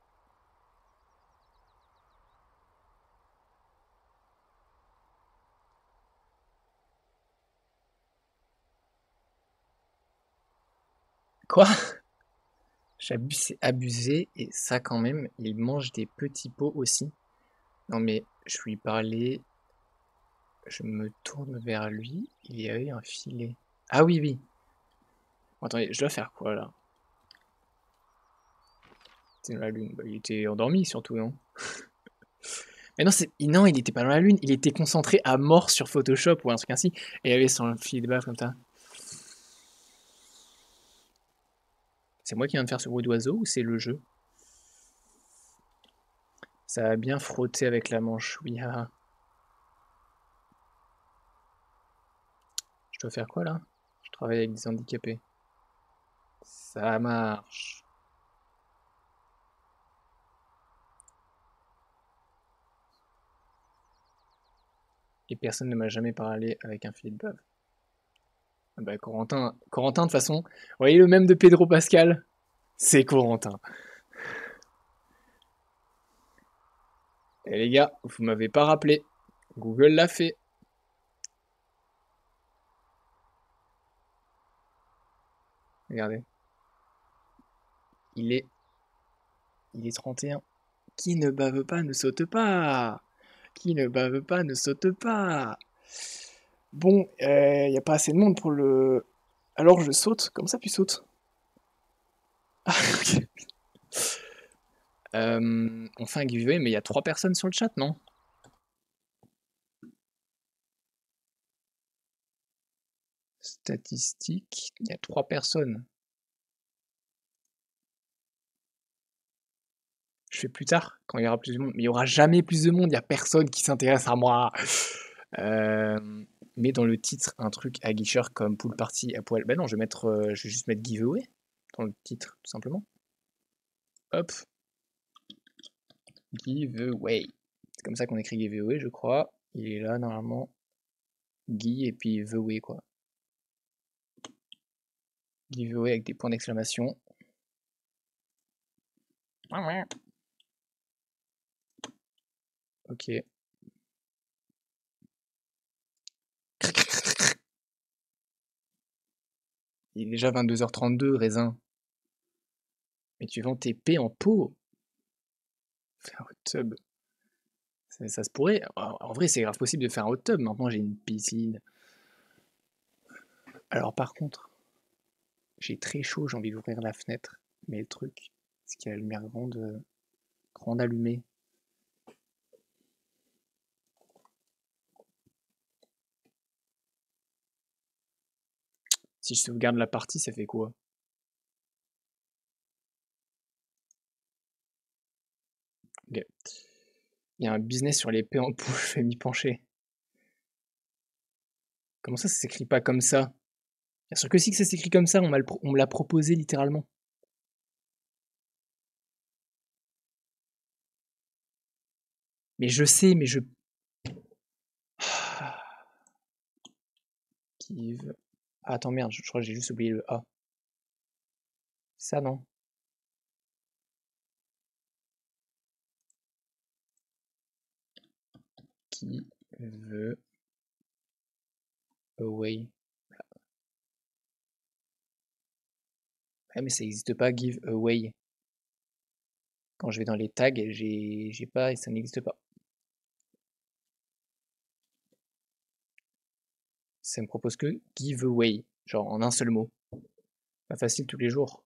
Speaker 1: Quoi? J'abuse, c'est abusé. Et ça, quand même, il mange des petits pots aussi. Non, mais je lui parlais. Je me tourne vers lui. Il y a eu un filet. Ah oui, oui. Bon, attendez, je dois faire quoi là? C'était dans la lune. Bah, il était endormi surtout, non? Mais non, non, il était pas dans la lune. Il était concentré à mort sur Photoshop ou un truc ainsi. Et il avait son filet de bave comme ça. C'est moi qui viens de faire ce bruit d'oiseau ou c'est le jeu? Ça a bien frotté avec la manche, oui. Ah. Je dois faire quoi là? Je travaille avec des handicapés. Ça marche. Et personne ne m'a jamais parlé avec un filet de bave. Ah bah Corentin, de toute façon, vous voyez le même de Pedro Pascal? C'est Corentin. Et les gars, vous m'avez pas rappelé. Google l'a fait. Regardez. Il est 31. Qui ne bave pas ne saute pas. Qui ne bave pas ne saute pas. Bon, il n'y a pas assez de monde pour le... Alors je saute, comment ça tu sautes? Ah, ok. On fait un giveaway, mais il y a 3 personnes sur le chat, non? Statistiques, il y a 3 personnes. Je fais plus tard, quand il y aura plus de monde. Mais il n'y aura jamais plus de monde, il n'y a personne qui s'intéresse à moi. Mets dans le titre un truc aguicheur comme pool party à poil. Bah non, je vais juste mettre giveaway dans le titre, tout simplement. Hop. Giveaway. C'est comme ça qu'on écrit giveaway, je crois. Il est là, normalement. Guy et puis giveaway, quoi. Giveaway avec des points d'exclamation. Ok. Il est déjà 22h32, raisin. Mais tu vends tes P en pot. Faire un hot tub. Ça se pourrait. En vrai, c'est grave possible de faire un hot tub. Maintenant, j'ai une piscine. Alors, par contre, j'ai très chaud, j'ai envie d'ouvrir la fenêtre. Mais le truc, c'est qu'il y a la lumière grande allumée. Si je sauvegarde la partie, ça fait quoi? Ok. Il y a un business sur les P en poule, je vais m'y pencher. Comment ça s'écrit pas comme ça? Bien sûr que si que ça s'écrit comme ça, on me l'a proposé littéralement. Mais je sais, mais je... Give... Ah, attends, merde, je crois que j'ai juste oublié le A. Ça, non? Qui veut away? Ah, mais ça n'existe pas, give away. Quand je vais dans les tags, j'ai pas et ça n'existe pas. Ça me propose que giveaway, genre en un seul mot. Pas facile tous les jours.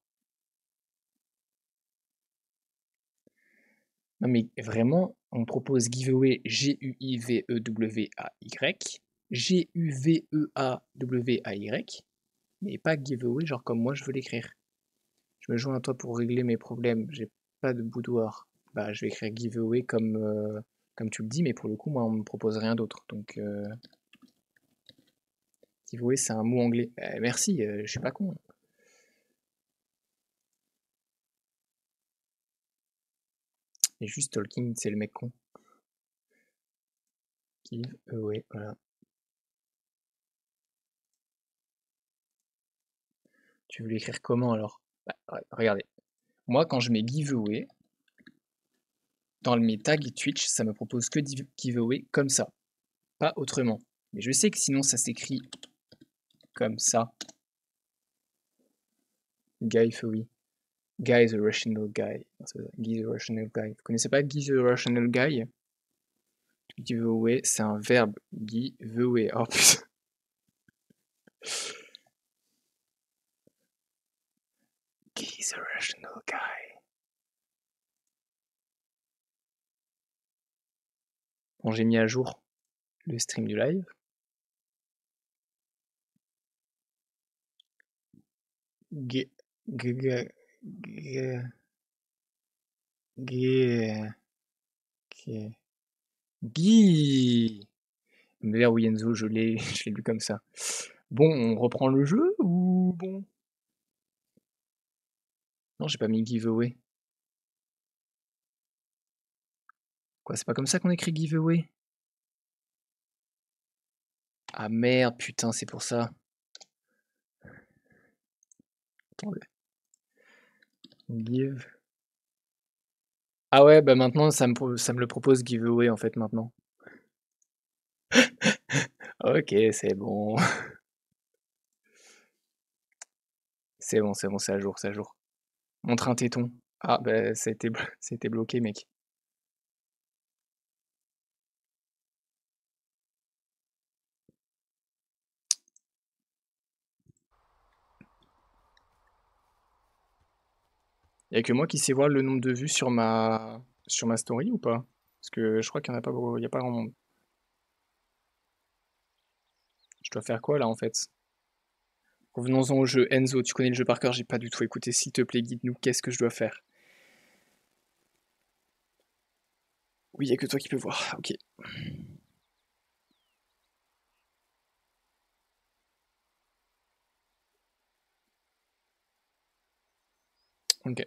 Speaker 1: Non mais vraiment, on me propose giveaway G-U-I-V-E-W-A-Y, G-U-V-E-A-W-A-Y, mais pas giveaway genre comme moi je veux l'écrire. Je me joins à toi pour régler mes problèmes, j'ai pas de boudoir. Bah je vais écrire giveaway comme tu le dis, mais pour le coup moi on me propose rien d'autre. Donc giveaway c'est un mot anglais. Merci, je suis pas con. Et juste Tolkien, c'est le mec con. Giveaway, voilà. Tu veux l'écrire comment alors? Bah, regardez. Moi, quand je mets giveaway, dans mes tags Twitch, ça me propose que giveaway comme ça, pas autrement. Mais je sais que sinon ça s'écrit comme ça. Giveaway. Guy the Rational Guy. Guy the Rational Guy. Vous connaissez pas Guy the Rational Guy? Giveaway, c'est un verbe. Giveaway. Oh putain. Guy the Rational Guy. Bon, j'ai mis à jour le stream du live. Guy. Mais oui Enzo, je l'ai lu comme ça. Bon, on reprend le jeu ou bon? Non, j'ai pas mis giveaway. Quoi, c'est pas comme ça qu'on écrit giveaway? Ah merde, putain, c'est pour ça. Attendez. Give. Ah ouais, bah maintenant ça me le propose giveaway en fait maintenant. Ok, c'est bon. C'est bon, c'est bon, c'est à jour, c'est à jour. Montre un téton. Ah bah ça a été bloqué, mec. Y'a que moi qui sais voir le nombre de vues sur ma story ou pas? Parce que je crois qu'il y en a pas beaucoup, y a pas grand monde. Je dois faire quoi là en fait? Revenons-en au jeu. Enzo, tu connais le jeu par cœur, j'ai pas du tout écouté. S'il te plaît, guide-nous, qu'est-ce que je dois faire? Oui, y a que toi qui peux voir. Ok. Ok.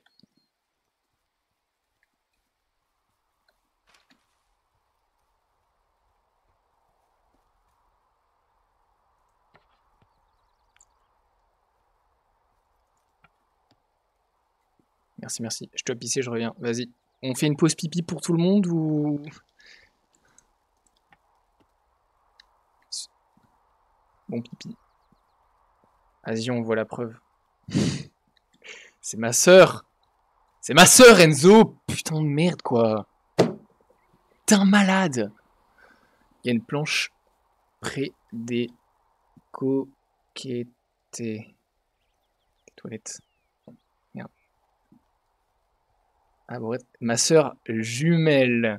Speaker 1: Merci, merci. Je dois pisser, je reviens. Vas-y. On fait une pause pipi pour tout le monde ou... Bon pipi. Vas-y, on voit la preuve. C'est ma sœur! C'est ma sœur, Enzo! Putain de merde, quoi! T'es un malade! Il y a une planche près des coquettes. Les toilettes. Merde. Ah, bon, ma sœur jumelle.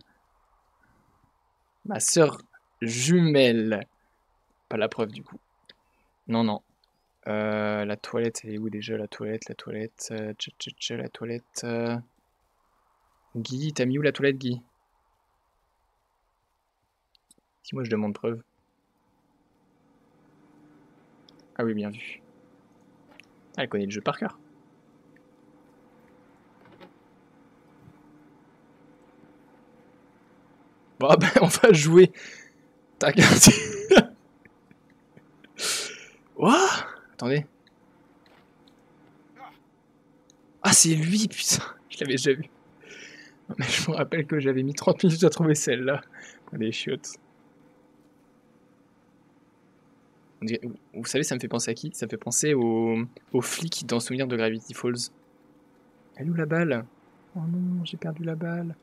Speaker 1: Ma sœur jumelle. Pas la preuve, du coup. Non, non. La toilette, elle est où déjà? La toilette, la toilette. La toilette. Guy, t'as mis où la toilette, Guy? Si moi je demande preuve. Ah oui, bien vu. Ah, elle connaît le jeu par cœur. Bon, ben, on va jouer. T'as regardé. What? Attendez. Ah, c'est lui, putain. Je l'avais déjà vu. Non, mais je me rappelle que j'avais mis 30 minutes à trouver celle-là. Des chiottes. Vous savez, ça me fait penser à qui? Ça me fait penser au flic dans Souvenir de Gravity Falls. Elle est où la balle? Oh non, j'ai perdu la balle.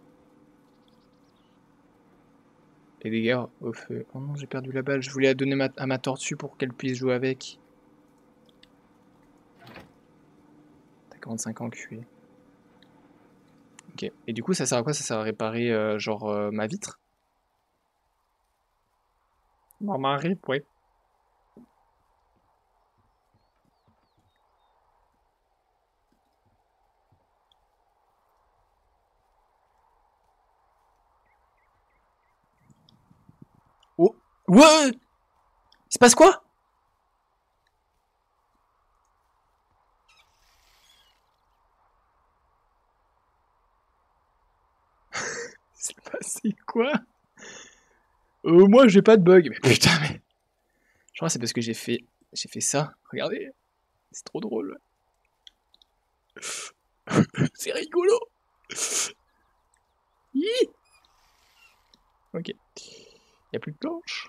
Speaker 1: Les dégâts au feu. Oh non, j'ai perdu la balle. Je voulais la donner à ma tortue pour qu'elle puisse jouer avec. T'as 45 ans, QI. Ok. Et du coup, ça sert à quoi? Ça sert à réparer, genre, ma vitre? Non, ma rip, ouais. Oh! Ouais! Il se passe quoi? C'est passé quoi? Moi j'ai pas de bug. Mais putain, mais. Je crois que c'est parce que j'ai fait ça. Regardez. C'est trop drôle. C'est rigolo. Hi. Ok. Y'a plus de planche.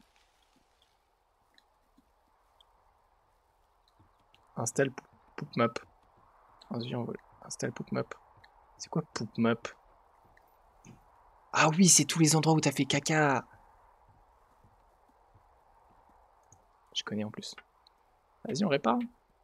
Speaker 1: Installe poop map. Vas-y, on va. Installe poop map. C'est quoi poop map? Ah oui, c'est tous les endroits où t'as fait caca. Je connais en plus. Vas-y, on répare.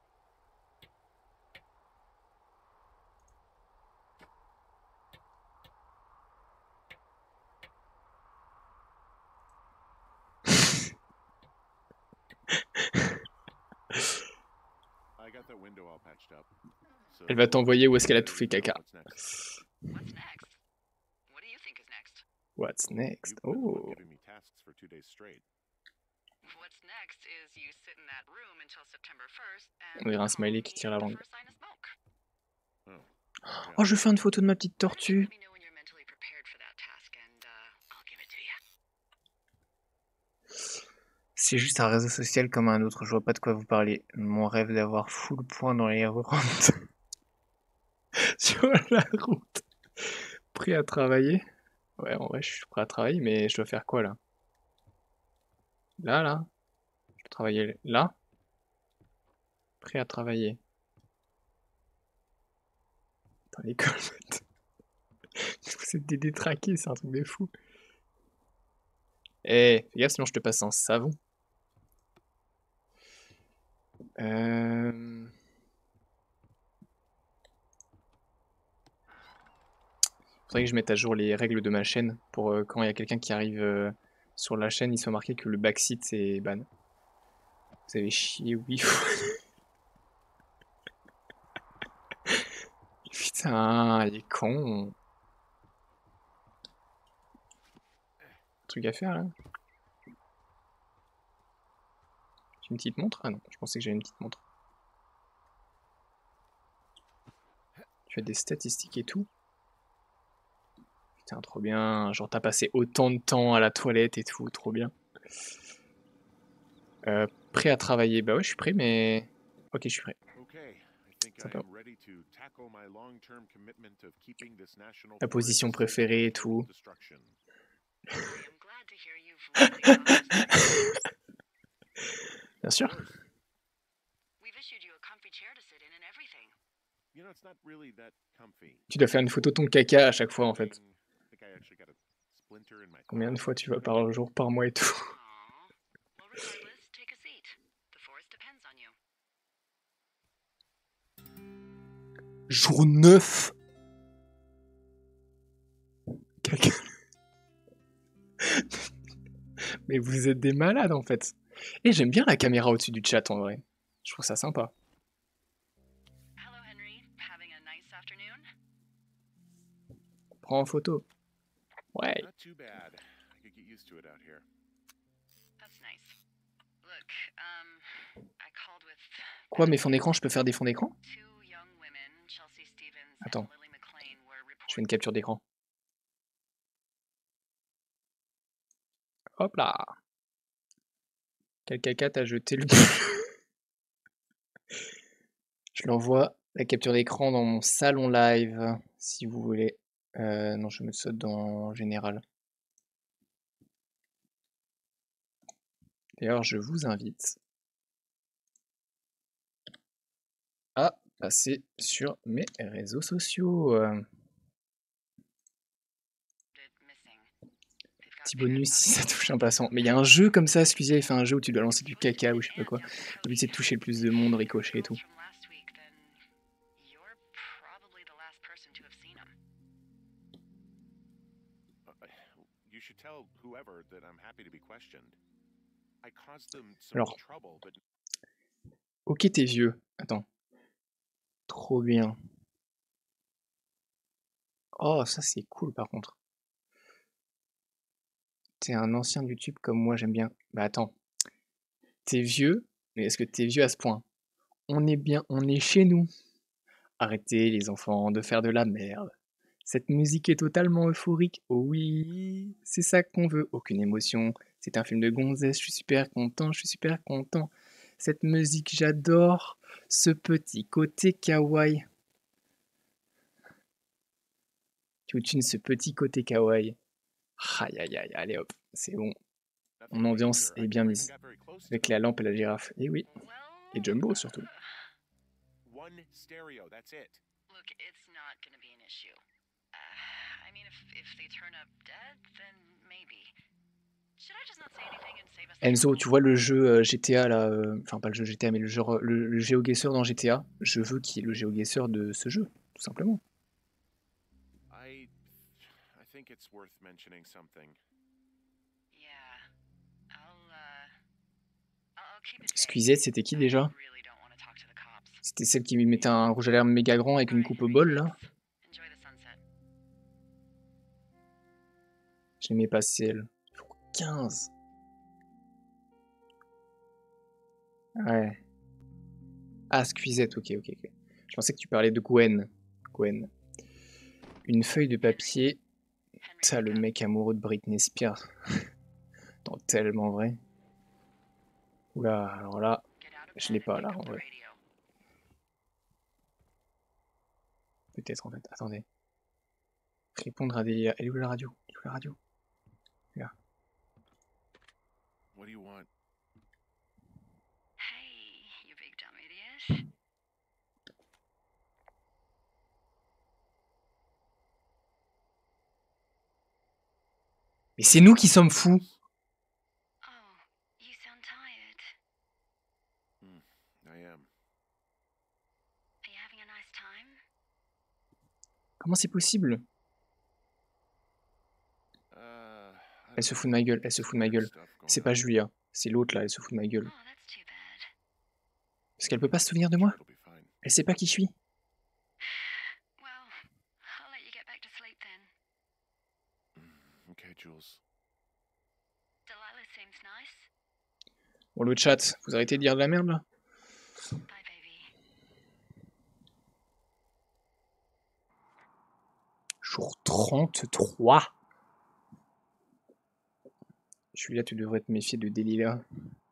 Speaker 2: I got that window all patched up. So
Speaker 1: Elle va t'envoyer où est-ce qu'elle a tout fait caca.
Speaker 2: what's next?
Speaker 3: What's next? What do you think is next?
Speaker 1: What's next?
Speaker 2: You've been the one
Speaker 1: Oh.
Speaker 2: giving me tasks for 2 days straight.
Speaker 3: What's next is you sit in that room until September 1st and
Speaker 1: On dirait un
Speaker 3: call
Speaker 1: smiley
Speaker 3: me
Speaker 1: qui tire la
Speaker 3: the
Speaker 1: langue.
Speaker 3: first sign of smoke.
Speaker 2: Oh.
Speaker 1: Oh, je fais une photo de ma petite tortue.
Speaker 3: Let me know when you're mentally prepared for that task and I'll give it to you.
Speaker 1: C'est juste un réseau social comme un autre, je vois pas de quoi vous parlez. Mon rêve d'avoir full point dans les rentes sur la route. Prêt à travailler? Ouais, en vrai, je suis prêt à travailler, mais je dois faire quoi là? Là? Je peux travailler là? Prêt à travailler. Dans l'école, vous êtes des détraqués, c'est un truc de fou. Eh, fais gaffe, sinon je te passe un savon. Faudrait que je mette à jour les règles de ma chaîne pour quand il y a quelqu'un qui arrive sur la chaîne, il soit marqué que le backseat c'est ban. Vous avez chié, oui. Putain, il est con. Truc à faire là. J'ai une petite montre? Ah non, je pensais que j'avais une petite montre. Tu as des statistiques et tout? Putain, trop bien. Genre, t'as passé autant de temps à la toilette et tout, trop bien. Prêt à travailler? Bah ouais, je suis prêt, mais... Ok, je suis prêt. Sympa. La position préférée et tout. Bien sûr. Tu dois faire une photo de ton caca à chaque fois en fait. Combien de fois tu vas par jour, par mois et tout? Jour 9. Caca. Mais vous êtes des malades en fait. Et j'aime bien la caméra au-dessus du chat en vrai. Je trouve ça sympa. Prends en photo. Ouais. Quoi, mes fonds d'écran, je peux faire des fonds d'écran? Attends. Je fais une capture d'écran. Hop là. Quel caca t'as jeté le... Je l'envoie, la capture d'écran dans mon salon live, si vous voulez. Non, je me saute dans général. D'ailleurs, je vous invite à passer sur mes réseaux sociaux. Petit bonus si ça touche un passant. Mais il y a un jeu comme ça, excusez, il fait un jeu où tu dois lancer du caca ou je sais pas quoi. Le but c'est de toucher le plus de monde, ricocher et tout. Alors, ok t'es vieux. Attends. Trop bien. Oh, ça c'est cool par contre. T'es un ancien de YouTube comme moi, j'aime bien. Bah attends. T'es vieux, mais est-ce que t'es vieux à ce point? On est bien, on est chez nous. Arrêtez les enfants de faire de la merde. Cette musique est totalement euphorique. Oh oui, c'est ça qu'on veut. Aucune émotion. C'est un film de gonzesse. Je suis super content, je suis super content. Cette musique, j'adore. Ce petit côté kawaii. Youtune, ce petit côté kawaii. Aïe aïe aïe, allez hop, c'est bon. Mon ambiance est bien mise. Avec la lampe et la girafe. Et oui. Et Jumbo surtout. Enzo, tu vois le jeu GTA là, enfin pas le jeu GTA mais le jeu le GeoGuessr dans GTA, je veux qu'il y ait le GeoGuessr de ce jeu, tout simplement. Squeezette, c'était qui déjà? C'était celle qui mettait un rouge à lèvres méga grand avec une coupe au bol là? Je l'aimais pas celle. 15. Ouais. Ah, Squeezette, ok. Je pensais que tu parlais de Gwen. Gwen. Une feuille de papier. T'as le mec amoureux de Britney Spears. Dans tellement vrai. Oula, alors là,
Speaker 3: Get out of
Speaker 1: je
Speaker 3: bed
Speaker 1: l'ai
Speaker 3: and
Speaker 1: pas
Speaker 3: pick
Speaker 1: là
Speaker 3: up
Speaker 1: en
Speaker 3: the
Speaker 1: vrai.
Speaker 3: radio.
Speaker 1: Peut-être en fait. Attendez. Répondre à des. Elle est où la radio? Elle est où la radio? Là.
Speaker 2: What do you want?
Speaker 3: Hey, you big dumb idiot.
Speaker 1: Mais c'est nous qui sommes fous!
Speaker 3: Oh, you sound tired.
Speaker 2: I am.
Speaker 3: Are you having a nice time?
Speaker 1: Comment c'est possible? Elle se fout de ma gueule, elle se fout de ma gueule. C'est pas Julia, c'est l'autre là, elle se fout de ma gueule.
Speaker 3: Oh, that's too bad.
Speaker 1: Parce qu'elle peut pas se souvenir de moi? Elle sait pas qui je suis?
Speaker 3: Well, I'll let you get back to sleep then.
Speaker 2: Okay, Jules.
Speaker 3: Delilah seems nice.
Speaker 1: Bon, le chat, vous arrêtez de dire de la merde là?
Speaker 3: Bye, baby.
Speaker 1: Jour 33. Julia, tu devrais te méfier de Delilah.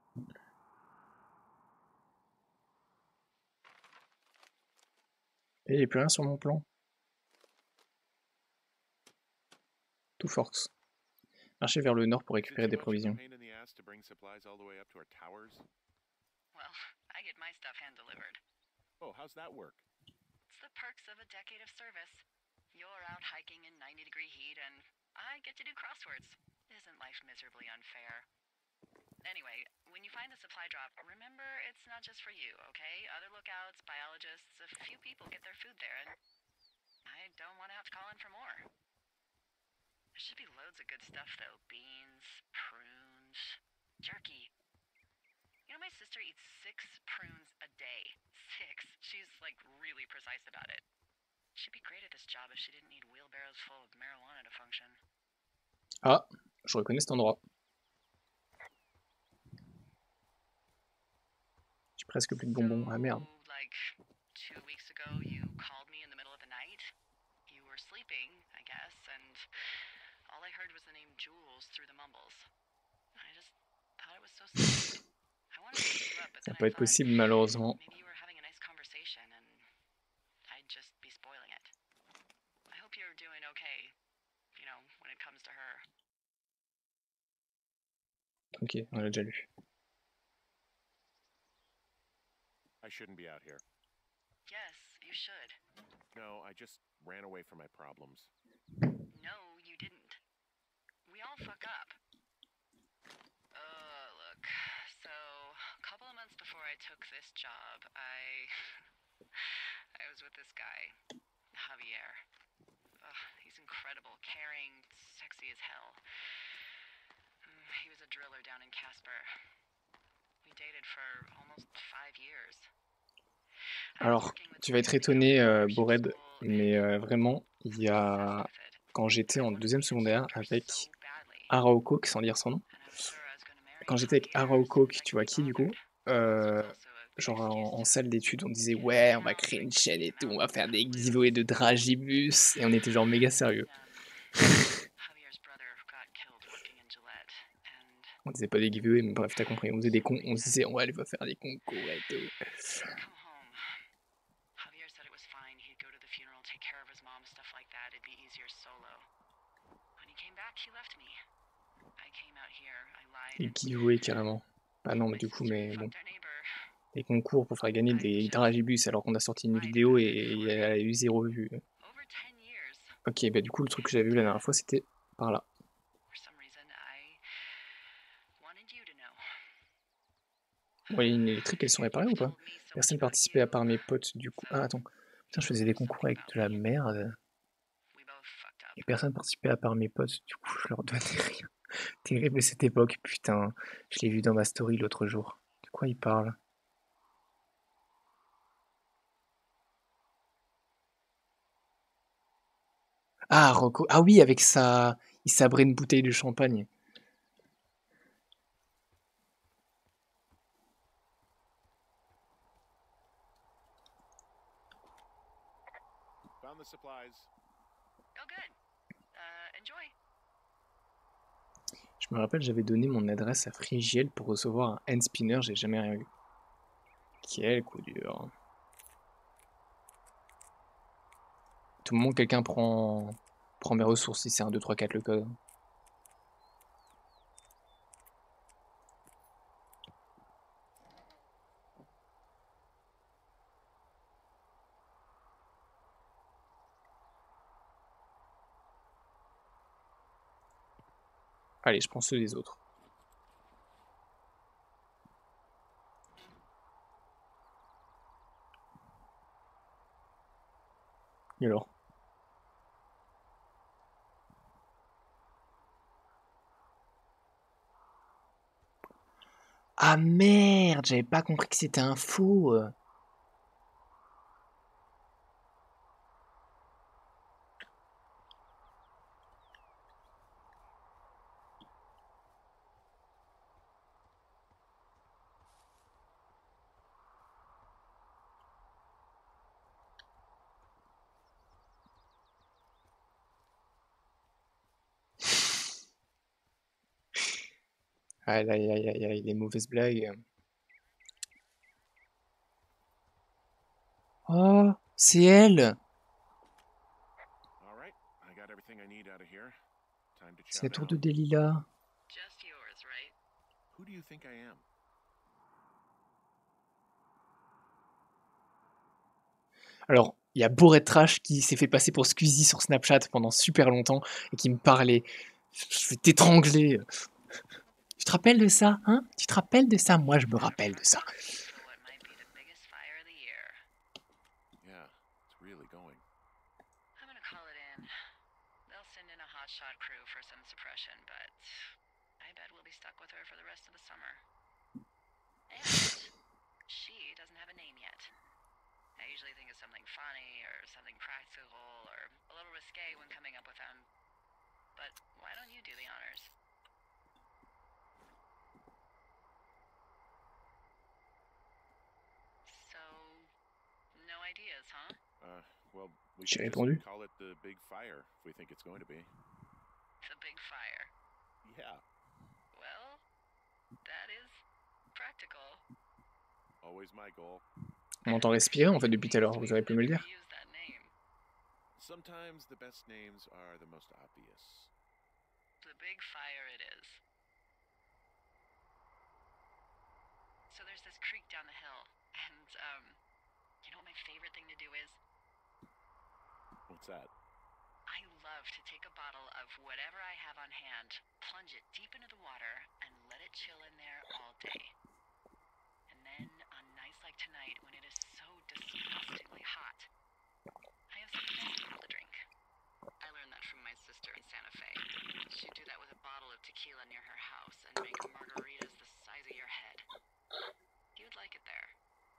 Speaker 1: Et il n'y a plus rien sur mon plan. Tout force. Marchez vers le nord pour récupérer des provisions.
Speaker 3: Well, I get my stuff hand delivered.
Speaker 2: Oh, how's that work?
Speaker 3: It's the perks of a decade of service. You're out hiking in 90-degree heat, and I get to do crosswords. Isn't life miserably unfair? Anyway, when you find the supply drop, remember it's not just for you, okay? Other lookouts, biologists, a few people get their food there, and I don't want to have to call in for more. There should be loads of good stuff, though. Beans, prunes, jerky. You know, my sister eats 6 prunes a day. 6. She's, like, really precise about it. She'd be great at this job if she didn't need wheelbarrows full of marijuana to function.
Speaker 1: Ah, je reconnais cet endroit. J'ai presque plus de bonbons. Ah merde.
Speaker 3: So, like, 2 weeks ago, you called me in the middle of the night. You were sleeping, I guess, and all I heard was the name Jules through the mumbles. I just thought it was so sweet. I wanted to pick you up, but
Speaker 1: Ça
Speaker 3: then
Speaker 1: peut
Speaker 3: I
Speaker 1: être
Speaker 3: thought
Speaker 1: possible malheureusement.
Speaker 3: maybe you were having a nice conversation and I'd just be spoiling it. I hope you're doing okay, you know, when it comes to her.
Speaker 1: Ok, on l'a déjà lu.
Speaker 2: I shouldn't be out here.
Speaker 3: Yes, you should.
Speaker 2: No, I just ran away from my problems.
Speaker 3: No, you didn't. We all fuck up. Look. So, a couple of months before I took this job, I was with this guy, Javier. He's incredible, caring, sexy as hell. He was a driller down in Casper. We dated for almost 5 years.
Speaker 1: Alors, tu vas être étonné, Bored, mais vraiment, il y a... Quand j'étais en 2e secondaire avec Araoco, sans dire son nom. Quand j'étais avec Araoco, tu vois qui du coup? Genre en salle d'études, on disait ouais, on va créer une chaîne et tout, on va faire des giveaways de Dragibus, et on était genre méga sérieux. On disait pas des giveaways, mais bref, t'as compris. On faisait des on se disait on va aller faire des concours et tout. Les giveaways carrément. Ah non, mais du coup, mais bon. Des concours pour faire gagner des Dragibus alors qu'on a sorti une vidéo et elle a eu 0 vue. Ok, bah du coup, le truc que j'avais vu la dernière fois, c'était par là. Bon, les lignes électriques, elles sont réparées ou pas? Personne participait à part mes potes, du coup. Ah, attends. Putain, je faisais des concours avec de la merde. Et personne participait à part mes potes, du coup, je leur donnais rien. Terrible cette époque, putain. Je l'ai vu dans ma story l'autre jour. De quoi il parle? Ah, Rocco. Ah oui, avec sa... Il sabrait une bouteille de champagne.
Speaker 2: Found the supplies.
Speaker 3: Oh, good. Enjoy.
Speaker 1: Je Je me rappelle, j'avais donné mon adresse à Frigiel pour recevoir un hand spinner, j'ai jamais rien eu. Quel coup dur. Tout le monde, quelqu'un prend mes ressources si c'est un 2, 3, 4 le code. Allez, je prends ceux des autres. Et alors? Ah merde, j'avais pas compris que c'était un faux. Aïe aïe aïe aïe aïe, les mauvaises blagues. Oh, c'est elle!
Speaker 2: All right, I got everything I need out of here. Time to
Speaker 1: C'est la
Speaker 2: chow
Speaker 1: tour
Speaker 2: down.
Speaker 1: de Delilah.
Speaker 3: Just yours, right?
Speaker 2: Who do you think I am?
Speaker 1: Alors, il y a Bourret Trash qui s'est fait passer pour Squeezie sur Snapchat pendant super longtemps et qui me parlait. Je vais t'étrangler. Tu te rappelles de ça, hein? Tu te rappelles de ça? Moi, je me rappelle de ça.
Speaker 3: For what might be the biggest fire of the year.
Speaker 2: Yeah, it's really going.
Speaker 3: I'm gonna call it in. They'll send in a hotshot crew for some suppression, but I bet we'll be stuck with her for the rest of the summer. And she doesn't have a name yet. I usually think of something funny or something practical or a little risque when coming up with them. But why don't you do the honors? So, no ideas, huh?
Speaker 2: Well, we
Speaker 1: J'ai
Speaker 2: could
Speaker 1: répondu.
Speaker 2: just call it the Big Fire if we think it's going to be.
Speaker 3: The big fire.
Speaker 2: Yeah,
Speaker 3: Well, that is practical.
Speaker 2: always my goal.
Speaker 1: On m'entend respirer en fait depuis tout à l'heure, vous auriez pu me le dire.
Speaker 3: Use that name.
Speaker 2: Sometimes the best names are the most obvious.
Speaker 3: The big fire it is. So there's this creek down the hill, and you know what my favorite thing to do is?
Speaker 2: What's that?
Speaker 3: I love to take a bottle of whatever I have on hand, plunge it deep into the water, and let it chill in there all day. And then on nights like tonight, when it is so disgustingly hot, I have something nice and cool to drink. I learned that from my sister in Santa Fe. She'd do that with a bottle of tequila near her house and make margaritas the size of your head. You'd like it there.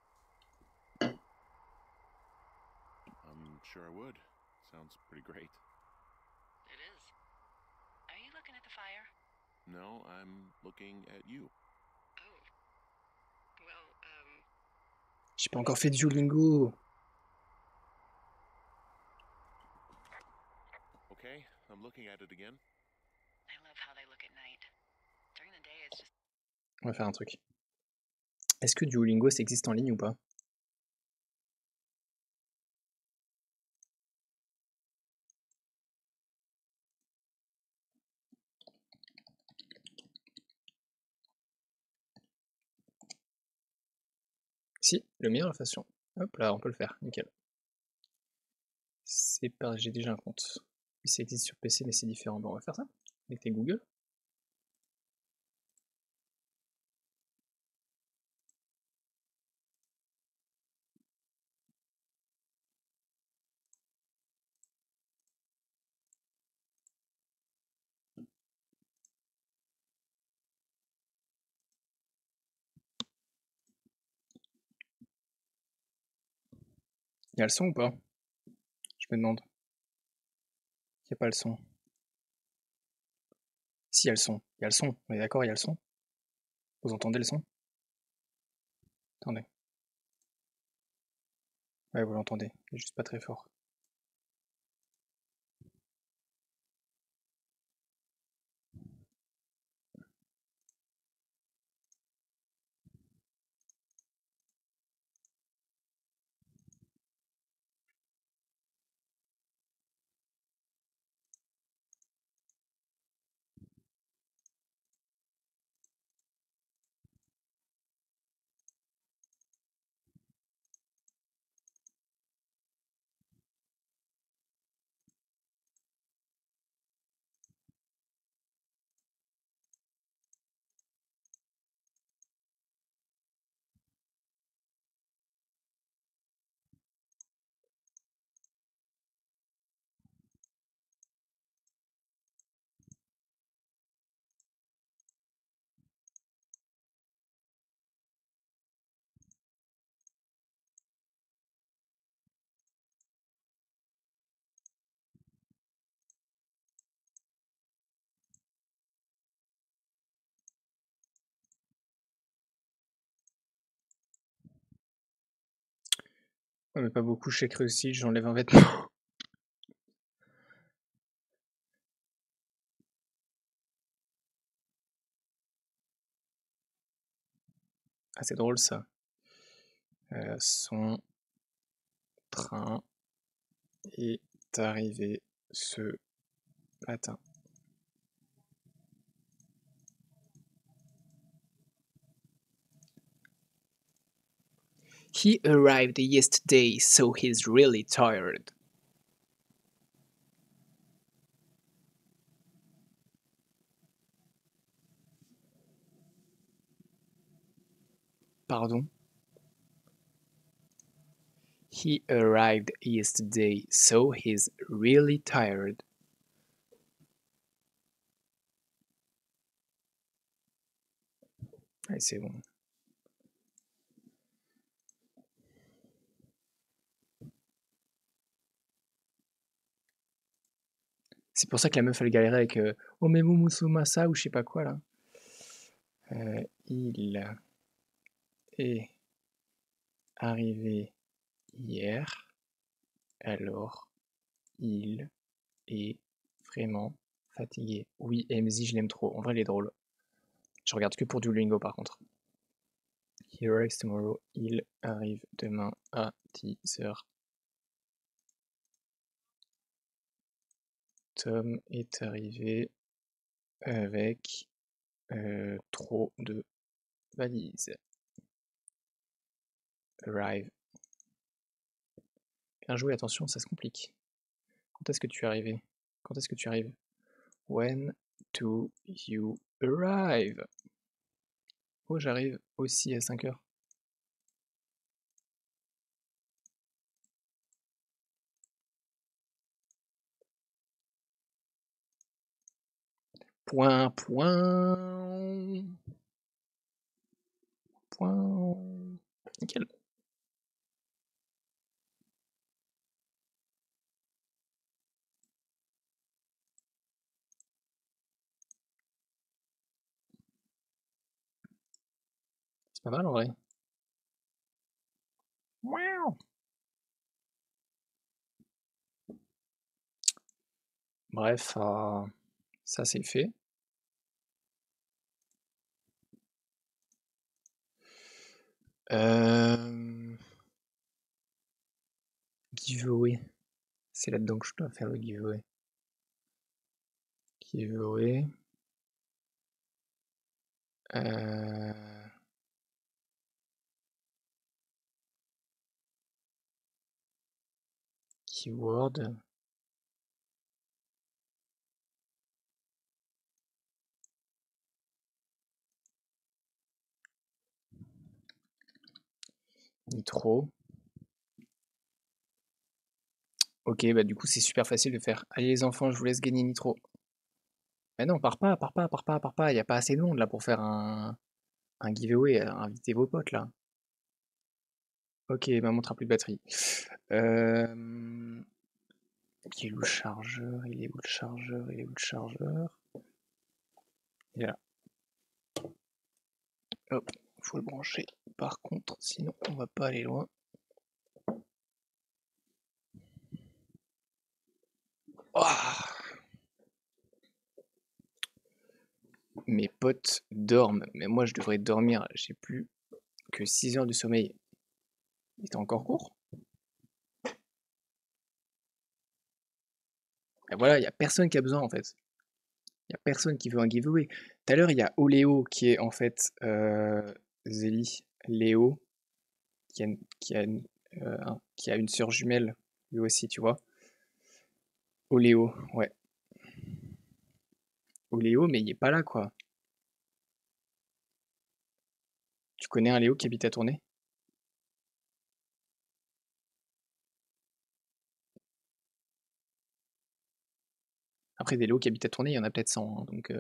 Speaker 2: I'm sure I would. Sounds pretty great.
Speaker 3: It is. Are you looking at the fire?
Speaker 2: No, I'm looking at you.
Speaker 3: Oh. Well,
Speaker 1: J'ai pas encore fait de Duolingo.
Speaker 2: Okay, I'm looking at it again.
Speaker 3: I love how they look at night. During the day, it's just
Speaker 1: On va faire un truc. Est-ce que Duolingo ça existe en ligne ou pas? Si, le meilleur façon. Hop là, on peut le faire, nickel. C'est pas, j'ai déjà un compte. Ça existe sur PC, mais c'est différent. Bon, on va faire ça. Connecter Google. Il y a le son ou pas? Je me demande. Il n'y a pas le son. Si, il y a le son. Il y a le son. On est d'accord, il y a le son? Vous entendez le son? Attendez. Ouais, vous l'entendez. Il est juste pas très fort. Non, mais pas beaucoup, chèque réussi, j'enlève un vêtement. Ah, c'est drôle ça. Son train est arrivé ce matin. He arrived yesterday, so he's really tired. Pardon? He arrived yesterday, so he's really tired. Allez, c'est bon. C'est pour ça que la meuf elle galérait avec Omemu Musumasa ou je sais pas quoi là. Il est arrivé hier, alors il est vraiment fatigué. Oui, MZ, je l'aime trop. En vrai, il est drôle. Je regarde que pour Duolingo par contre. He arrives tomorrow. Il arrive demain à 10h. Tom est arrivé avec trop de valises. Arrive. Bien joué, attention, ça se complique. Quand est-ce que tu es arrivé? Quand est-ce que tu arrives? When do you arrive? Oh, j'arrive aussi à 5h. Point, point. Point. Nickel. C'est pas mal en vrai. Wow. Bref, ça c'est fait. Giveaway. C'est là-dedans que je dois faire le giveaway. Giveaway. Keyword. Nitro. Ok, bah du coup c'est super facile de faire. Allez les enfants, je vous laisse gagner Nitro. Mais non, pars pas, pars pas, pars pas, pars pas. Il n'y a pas assez de monde là pour faire un giveaway. Invitez vos potes là. Ok, bah montre plus de batterie. Il est où le chargeur? Il est où le chargeur? Il est où le chargeur? Il est là. Hop, faut le brancher. Par contre, sinon on va pas aller loin. Oh, mes potes dorment, mais moi je devrais dormir. J'ai plus que 6 heures de sommeil. Il était encore court? Et voilà, il n'y a personne qui a besoin en fait. Il n'y a personne qui veut un giveaway. Tout à l'heure, il y a Oléo qui est en fait Zélie, Léo, qui a une sœur jumelle, lui aussi, tu vois. Oléo, ouais. Oléo, mais il est pas là quoi. Tu connais un Léo qui habite à Tournai? Après, des Léo qui habitent à Tournai, il y en a peut-être 100, hein, donc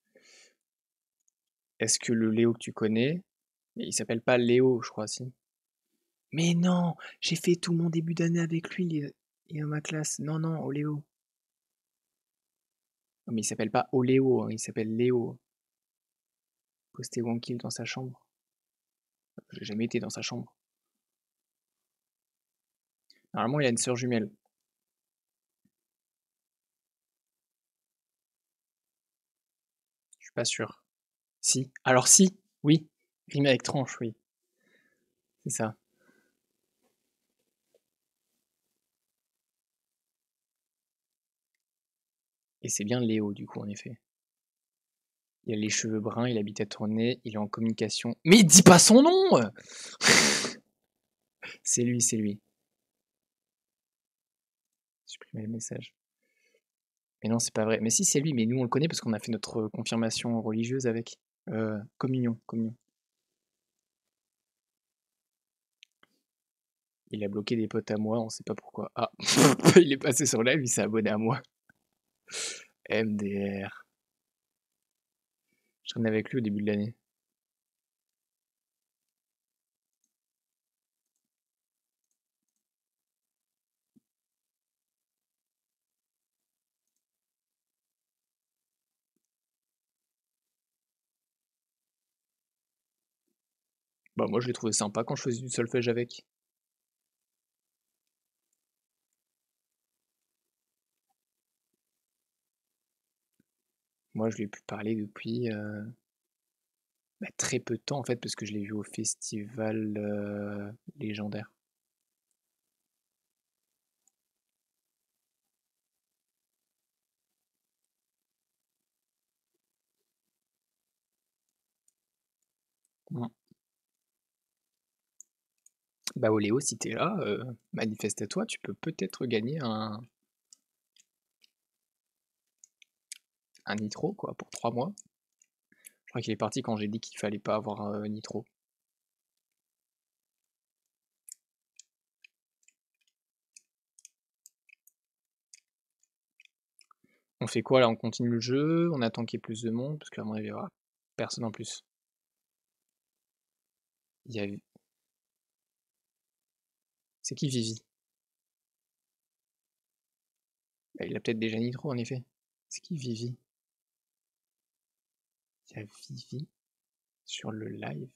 Speaker 1: est-ce que le Léo que tu connais, mais il s'appelle pas Léo, je crois, si. Mais non, j'ai fait tout mon début d'année avec lui, il est dans ma classe. Non, non, Oléo. Non, mais il s'appelle pas Oléo, hein, il s'appelle Léo. Posté tranquille dans sa chambre. J'ai jamais été dans sa chambre. Normalement, il a une sœur jumelle. Je suis pas sûr. Si. Alors si, oui. Rime avec tranche, oui. C'est ça. Et c'est bien Léo, du coup, en effet. Il a les cheveux bruns, il habite à Tournai, il est en communication. Mais il dit pas son nom. C'est lui, c'est lui. Supprimer le message. Mais non, c'est pas vrai. Mais si, c'est lui, mais nous, on le connaît parce qu'on a fait notre confirmation religieuse avec. Communion. Il a bloqué des potes à moi, on sait pas pourquoi. Ah, il est passé sur live, il s'est abonné à moi. MDR. Je traînais avec lui au début de l'année. Bah moi je l'ai trouvé sympa quand je faisais du solfège avec. Moi je lui ai pu parler depuis très peu de temps en fait parce que je l'ai vu au festival légendaire. Mm. Bah Oléo, si t'es là, manifeste à toi, tu peux peut-être gagner un nitro quoi pour 3 mois. Je crois qu'il est parti quand j'ai dit qu'il fallait pas avoir nitro. On fait quoi là? On continue le jeu, on attend qu'il y ait plus de monde, parce qu'à mon avis, il y aura personne en plus. Il y a... C'est qui Vivi? Bah, il a peut-être déjà nitro en effet. C'est qui Vivi? Il y a Vivi sur le live.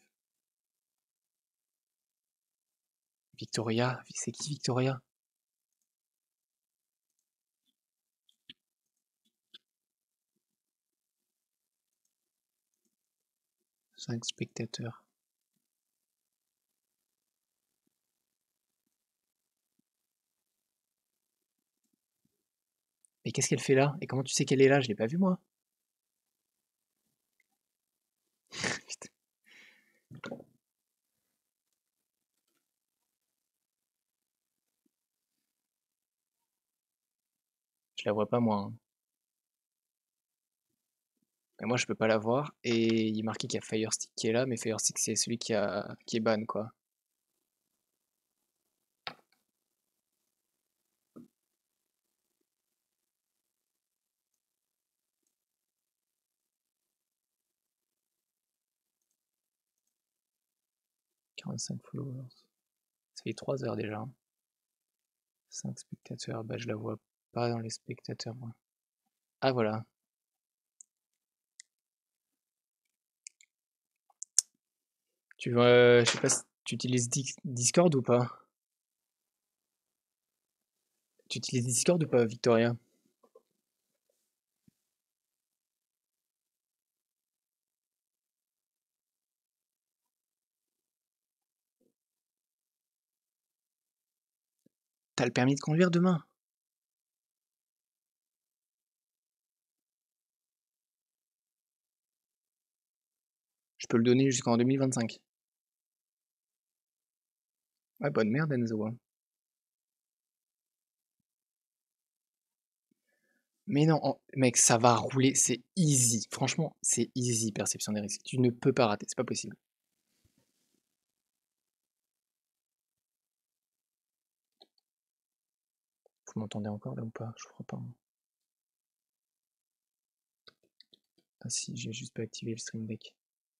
Speaker 1: Victoria, c'est qui Victoria? Cinq spectateurs. Mais qu'est-ce qu'elle fait là? Et comment tu sais qu'elle est là? Je l'ai pas vue moi. Putain. Je la vois pas moi, hein. Mais moi je peux pas la voir. Et il est marqué qu'il y a Firestick qui est là, mais Firestick c'est celui qui est ban quoi. « 45 followers. Ça fait 3 heures déjà. 5 spectateurs. Bah je la vois pas dans les spectateurs moi. Ah voilà. Tu vois, je sais pas si tu utilises Discord ou pas? Tu utilises Discord ou pas, Victoria? T'as le permis de conduire demain? Je peux le donner jusqu'en 2025. Ouais, bonne merde, Enzo, hein. Mais non, mec, ça va rouler, c'est easy. Franchement, c'est easy, perception des risques. Tu ne peux pas rater, c'est pas possible. Vous m'entendez encore là ou pas? Je crois pas, hein. Ah si, j'ai juste pas activé le stream deck.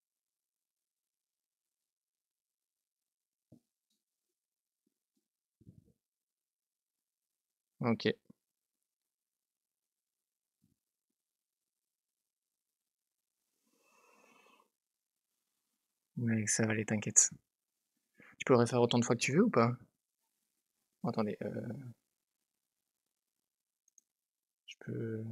Speaker 1: Ok. Mec, ça va aller, t'inquiète. Tu peux le refaire autant de fois que tu veux ou pas? Oh, attendez, je peux...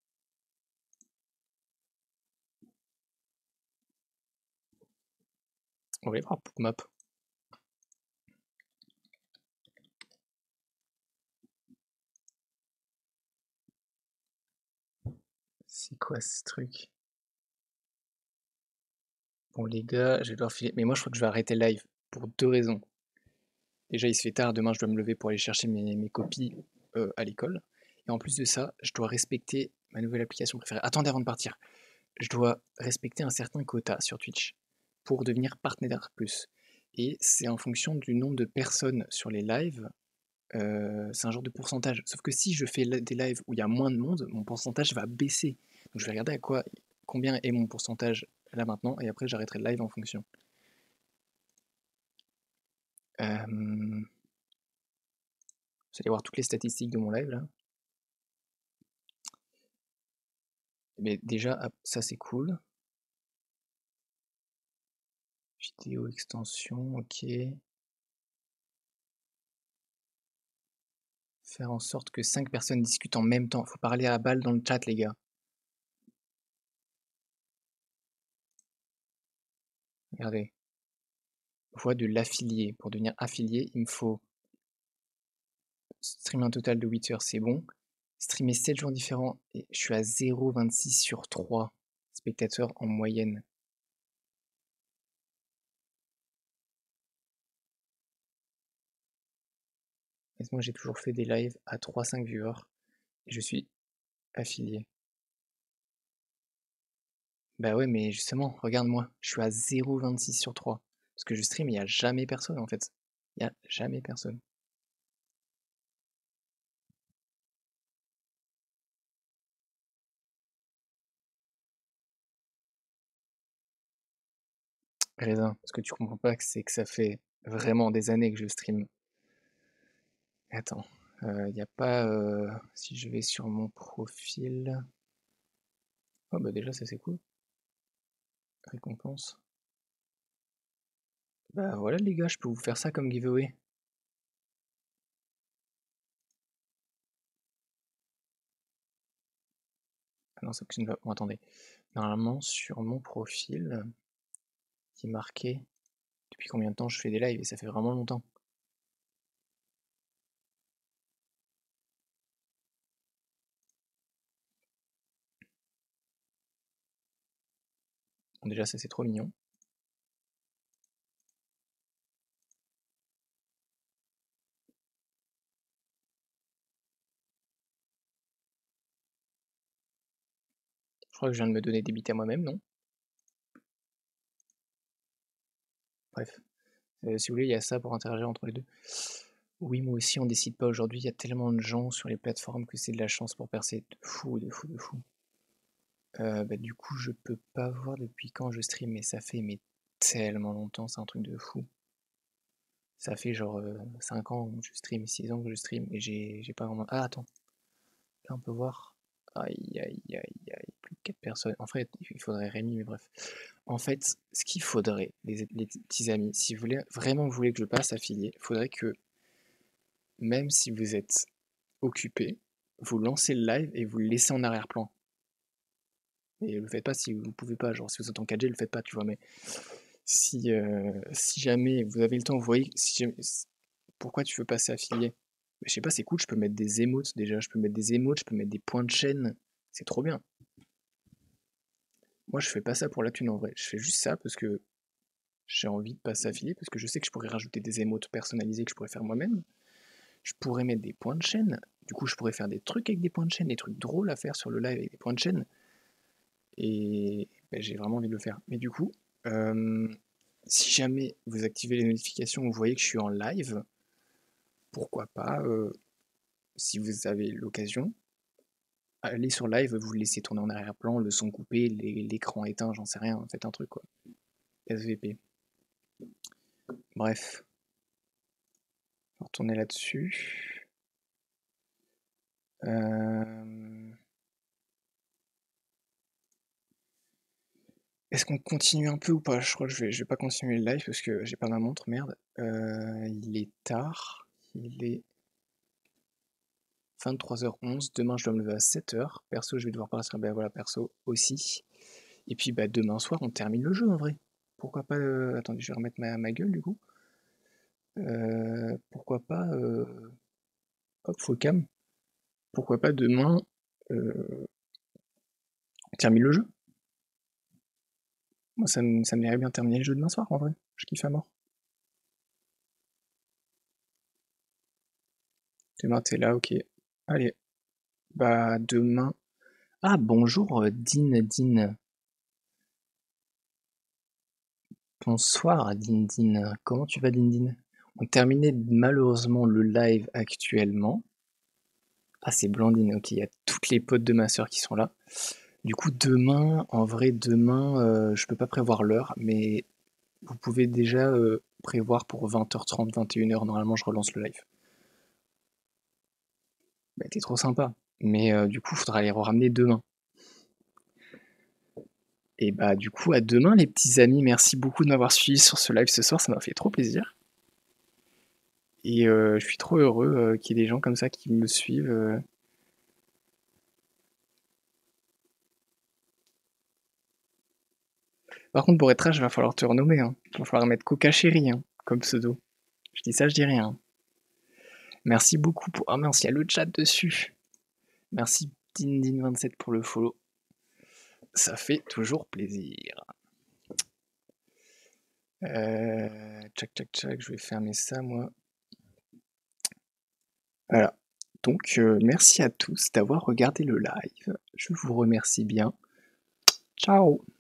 Speaker 1: On va aller voir Map. C'est quoi ce truc? Bon les gars, je vais devoir filer. Mais moi je crois que je vais arrêter le live pour deux raisons. Déjà il se fait tard, demain je dois me lever pour aller chercher mes copies à l'école. Et en plus de ça, je dois respecter ma nouvelle application préférée. Attendez avant de partir. Je dois respecter un certain quota sur Twitch pour devenir partenaire plus. Et c'est en fonction du nombre de personnes sur les lives. C'est un genre de pourcentage. Sauf que si je fais des lives où il y a moins de monde, mon pourcentage va baisser. Donc je vais regarder combien est mon pourcentage là maintenant, et après j'arrêterai le live en fonction. Vous allez voir toutes les statistiques de mon live là. Mais déjà, ça c'est cool. Vidéo extension, ok. Faire en sorte que 5 personnes discutent en même temps. Faut parler à balle dans le chat les gars. Regardez. Voie de l'affilié. Pour devenir affilié, il me faut streamer un total de 8 heures, c'est bon. Streamer 7 jours différents, et je suis à 0,26 sur 3 spectateurs en moyenne. Et moi j'ai toujours fait des lives à 3-5 viewers, et je suis affilié. Bah ouais, mais justement, regarde-moi, je suis à 0,26 sur 3. Parce que je stream, il n'y a jamais personne en fait. Il n'y a jamais personne. Raisin, ce que tu comprends pas, c'est que ça fait vraiment des années que je stream. Attends, il n'y a pas... si je vais sur mon profil... Oh bah déjà ça c'est cool. Récompense. Bah voilà les gars, je peux vous faire ça comme giveaway. Ah non, ça fonctionne pas. Bon, attendez. Normalement, sur mon profil, qui est marqué depuis combien de temps je fais des lives, et ça fait vraiment longtemps. Bon, déjà, ça c'est trop mignon. Je crois que je viens de me donner des bits à moi-même, non? Bref. Si vous voulez, il y a ça pour interagir entre les deux. Oui, moi aussi, on décide pas aujourd'hui. Il y a tellement de gens sur les plateformes que c'est de la chance pour percer. De fou, de fou, de fou. Bah, du coup, je peux pas voir depuis quand je stream, mais ça fait tellement longtemps, c'est un truc de fou. Ça fait genre 5 ans que je stream, 6 ans que je stream, et j'ai pas vraiment... Ah, attends. Là, on peut voir. Aïe, aïe, aïe, aïe. Plus de 4 personnes. En fait, il faudrait Rémi, mais bref. En fait, ce qu'il faudrait, les petits amis, si vous voulez, vraiment vous voulez que je passe affilié, il faudrait que, même si vous êtes occupé, vous lancez le live et vous le laissez en arrière-plan. Et le faites pas si vous pouvez pas, genre si vous êtes en 4G, le faites pas, tu vois, mais si jamais vous avez le temps, vous voyez, pourquoi tu veux passer affilié? Je sais pas, c'est cool, je peux mettre des émotes déjà, je peux mettre des émotes, je peux mettre des points de chaîne, c'est trop bien. Moi je fais pas ça pour la thune en vrai, je fais juste ça parce que j'ai envie de passer affilié, parce que je sais que je pourrais rajouter des émotes personnalisées que je pourrais faire moi-même. Je pourrais mettre des points de chaîne, du coup je pourrais faire des trucs avec des points de chaîne, des trucs drôles à faire sur le live avec des points de chaîne. Et ben, j'ai vraiment envie de le faire. Mais du coup, si jamais vous activez les notifications, vous voyez que je suis en live, pourquoi pas, si vous avez l'occasion, allez sur live, vous le laissez tourner en arrière-plan, le son coupé, l'écran éteint, j'en sais rien, faites un truc quoi. SVP. Bref. On va retourner là-dessus. Est-ce qu'on continue un peu ou pas? Je crois que je vais pas continuer le live parce que j'ai pas ma montre, merde. Il est tard. Il est 23h11. Demain, je dois me lever à 7h. Perso, je vais devoir partir. Ben voilà, perso aussi. Et puis, bah, demain soir, on termine le jeu en vrai. Pourquoi pas. Attendez, je vais remettre ma gueule du coup. Pourquoi pas. Hop, full cam. Pourquoi pas demain. On termine le jeu. Moi, ça m'irait bien terminer le jeu demain soir en vrai. Je kiffe à mort. Demain, t'es là, ok. Allez. Bah, demain. Ah, bonjour, Din. Bonsoir, Din. Comment tu vas, Din? On terminait malheureusement le live actuellement. Ah, c'est Blandine, ok. Il y a toutes les potes de ma soeur qui sont là. Du coup, demain, en vrai, demain, je peux pas prévoir l'heure, mais vous pouvez déjà prévoir pour 20h30, 21h. Normalement, je relance le live. Bah, t'es trop sympa. Mais du coup, faudra les ramener demain. Et bah, du coup, à demain, les petits amis. Merci beaucoup de m'avoir suivi sur ce live ce soir. Ça m'a fait trop plaisir. Et je suis trop heureux qu'il y ait des gens comme ça qui me suivent. Par contre, pour être H, il va falloir te renommer. Hein. Il va falloir mettre Coca Chéri comme pseudo. Je dis ça, je dis rien. Merci beaucoup pour. Ah mince, il y a le chat dessus. Merci Dindin27 pour le follow. Ça fait toujours plaisir. Tchac, je vais fermer ça moi. Voilà. Donc, merci à tous d'avoir regardé le live. Je vous remercie bien. Ciao.